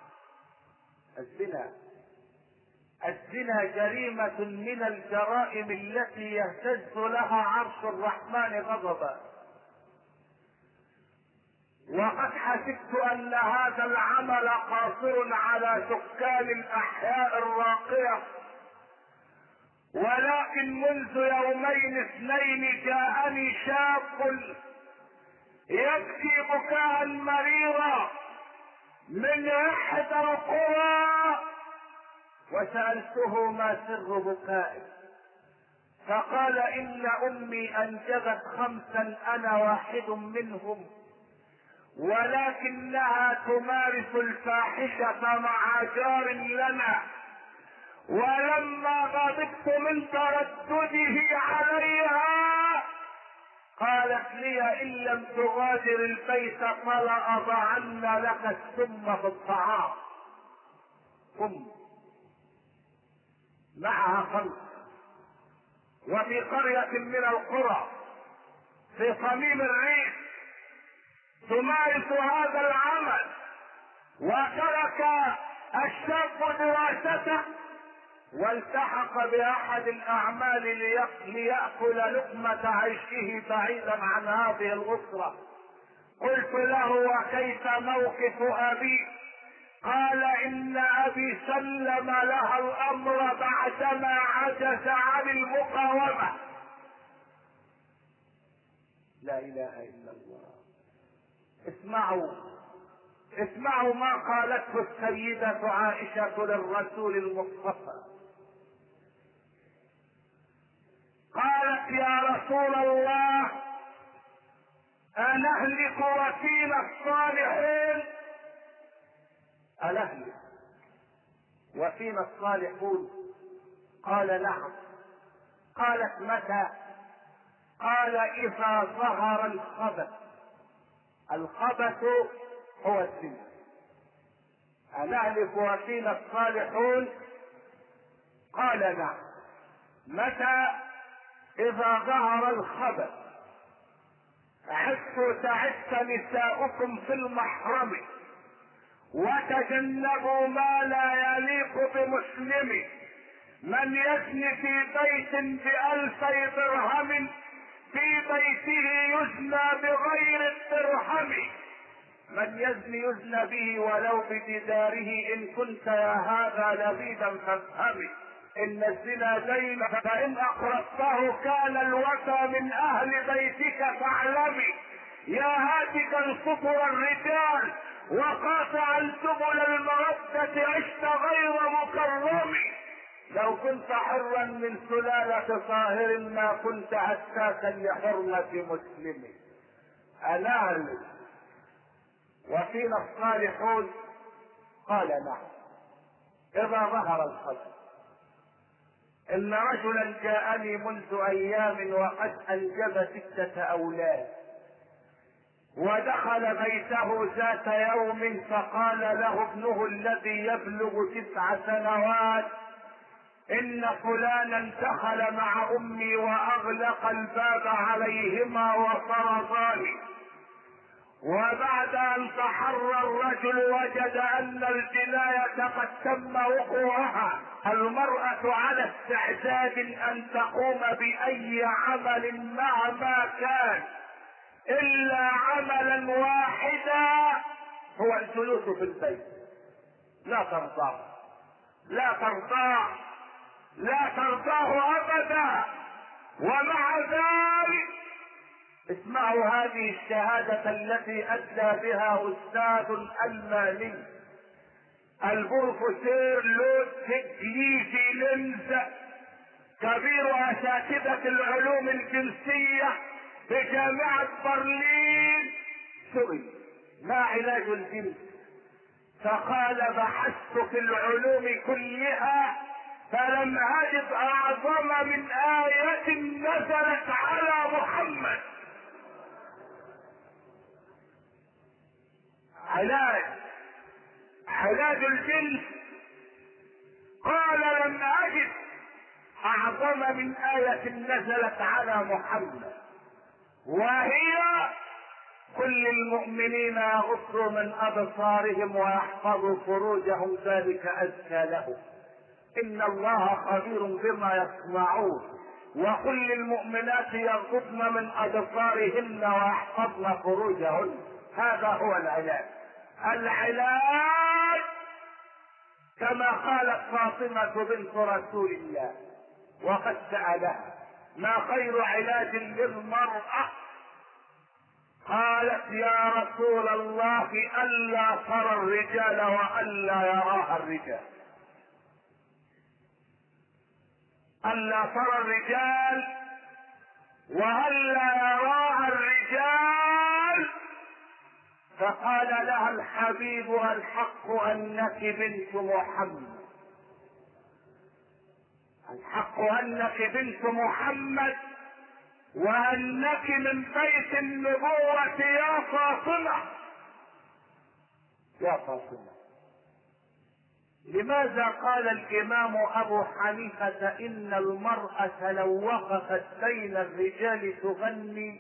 الزنا جريمة من الجرائم التي يهتز لها عرش الرحمن غضبا. وقد حسبت ان هذا العمل قاصر على سكان الاحياء الراقية، ولكن منذ 2 جاءني شاب يبكي بكاء مريرا من احدى القرى، وسألته ما سر بكائه؟ فقال ان امي انجبت 5 انا واحد منهم، ولكنها تمارس الفاحشة مع جار لنا، ولما غضبت من تردده عليها قالت لي ان لم تغادر البيت فلأضعن لك السم في الطعام. معها 5، وفي قرية من القرى في صميم الريف تمارس هذا العمل. وترك الشاب دراسته والتحق باحد الاعمال ليأكل لقمة عيشه بعيدا عن هذه الاسرة. قلت له وكيف موقف ابي؟ قال ان ابي سلم لها الامر بعدما عجز عن المقاومة. لا اله الا الله. اسمعوا ما قالته السيدة عائشة للرسول المصطفى. قالت يا رسول الله أنهلك وفينا الصالحون؟ أنهلك وفينا الصالحون؟ قال نعم. قالت متى؟ قال إذا ظهر الخبث. الخبث هو الزنا. أنهلك وفينا الصالحون؟ قال نعم. متى؟ إذا ظهر الخبث. عفوا تعف نساؤكم في المحرم، وتجنبوا ما لا يليق بمسلم. من يزن في بيت ب2000 درهم في بيته يزنى بغير الدرهم. من يزنى به ولو بجداره. ان كنت يا هذا لبيدا فافهم ان الزنا دين، فان اقرضته كان الوفى من اهل بيتك فاعلمي. يا هاتكا سطر الرجال وقاطع الجبل المودة عشت غير مكرم. لو كنت حرا من سلالة طاهر ما كنت هتاكا لحرمة مسلم. أنهل وفينا الصالحون؟ قال نعم. إذا ظهر الخبر. إن رجلا جاءني منذ أيام وقد أنجب 6 أولاد، ودخل بيته ذات يوم فقال له ابنه الذي يبلغ 9 سنوات: إن فلانا دخل مع أمي وأغلق الباب عليهما وطرداني. وبعد أن تحرى الرجل وجد أن الجناية قد تم وقوعها. المرأة على استعداد أن تقوم بأي عمل مهما كان إلا عملا واحدا، هو الجلوس في البيت. لا ترضاه، لا ترضاه، لا ترضاه أبدا. ومع ذلك اسمعوا هذه الشهادة التي أدى بها أستاذ ألماني، البروفيسور لودفيج ليزي لينز، كبير أساتذة العلوم الجنسية بجامعة برلين، سئل: ما علاج الجنس؟ فقال: بحثت في العلوم كلها فلم أجد أعظم من آية نزلت على محمد. علاج الجنس. قال: لم أجد أعظم من آية نزلت على محمد، وهي: كل المؤمنين يغضوا من أبصارهم ويحفظوا فروجهم ذلك أزكى لهم، إن الله خبير بما يصنعون. وكل المؤمنات يغضضن من أبصارهن ويحفظن فروجهن. هذا هو العلاج. العلاج كما قالت فاطمة بنت رسول الله وقد سألها: ما خير علاج للمرأة؟ قالت: يا رسول الله ألا ترى الرجال وألا يراها الرجال. ألا ترى الرجال وألا يراها الرجال. فقال لها الحبيب: الحق أنك بنت محمد، الحق أنك بنت محمد، وأنك من بيت النبوة يا فاطمة. يا فاطمة. لماذا قال الإمام أبو حنيفة: إن المرأة لو وقفت بين الرجال تغني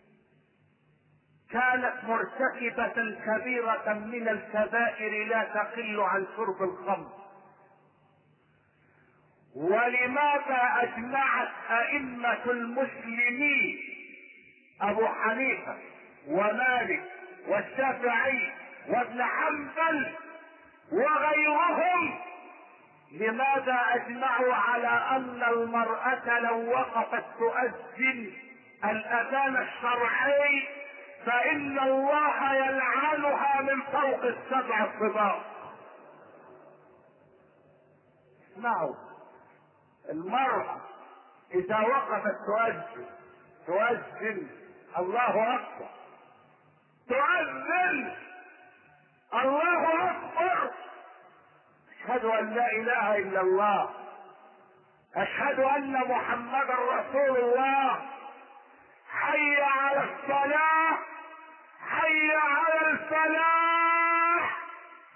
كانت مرتكبة كبيرة من الكبائر لا تقل عن شرب الخمر؟ ولماذا أجمعت أئمة المسلمين أبو حنيفة ومالك والشافعي وابن حنبل وغيرهم، لماذا أجمعوا على أن المرأة لو وقفت تؤذن الأذان الشرعي فإن الله يلعنها من فوق 7 طباق؟ اسمعوا، المرأة إذا وقفت تؤذن الله أكبر، تؤذن الله أكبر، أشهد أن لا إله إلا الله، أشهد أن محمدا رسول الله، حي على الصلاة، حي على الفلاح،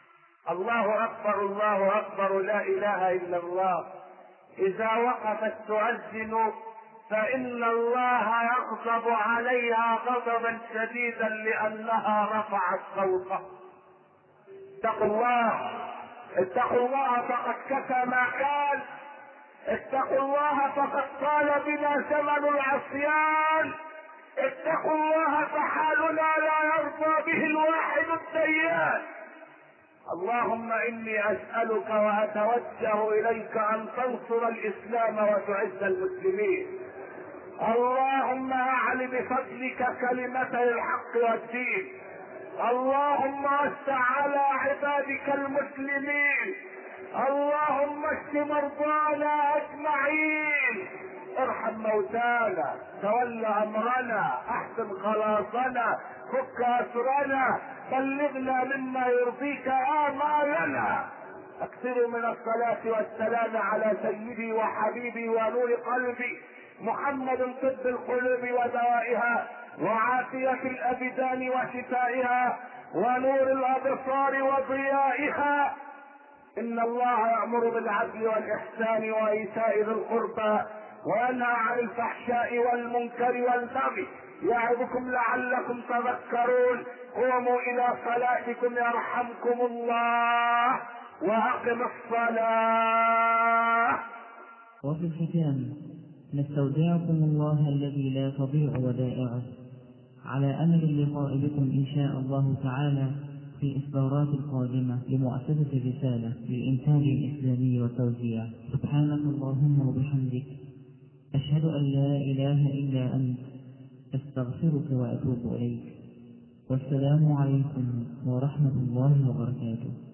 الله أكبر الله أكبر لا إله إلا الله إذا وقفت تؤذن فإن الله يغضب عليها غضبا شديدا لأنها رفعت صوته. اتقوا الله، اتقوا الله فقد كفى ما كان، اتقوا الله فقد طال بنا زمن العصيان، اتقوا الله فحالنا لا يرضى به الواحد الديان. اللهم اني اسألك واتوجه اليك ان تنصر الاسلام وتعز المسلمين. اللهم اعل بفضلك كلمتي الحق والدين. اللهم وسع على عبادك المسلمين. اللهم اشف مرضانا اجمعين، ارحم موتانا، تول امرنا، احسن خلاصنا، فك اسرنا، بلغنا مما يرضيك امالنا. اكثروا من الصلاة والسلام على سيدي وحبيبي ونور قلبي محمد طب القلوب ودوائها وعافية الابدان وشفائها ونور الابصار وضيائها. ان الله يأمر بالعدل والاحسان وايتاء ذي القربى وينهى عن الفحشاء والمنكر والبغي يعظكم لعلكم تذكرون. قوموا الى صلاتكم يرحمكم الله واقم الصلاة. وفي الختام نستودعكم الله الذي لا تضيع ودائعه على امل اللقاء بكم ان شاء الله تعالى في إصدارات القادمة لمؤسسة الرسالة للإنتاج الإسلامي والتوزيع. سبحانك اللهم وبحمدك أشهد أن لا إله إلا أنت أستغفرك وأتوب إليك. والسلام عليكم ورحمة الله وبركاته.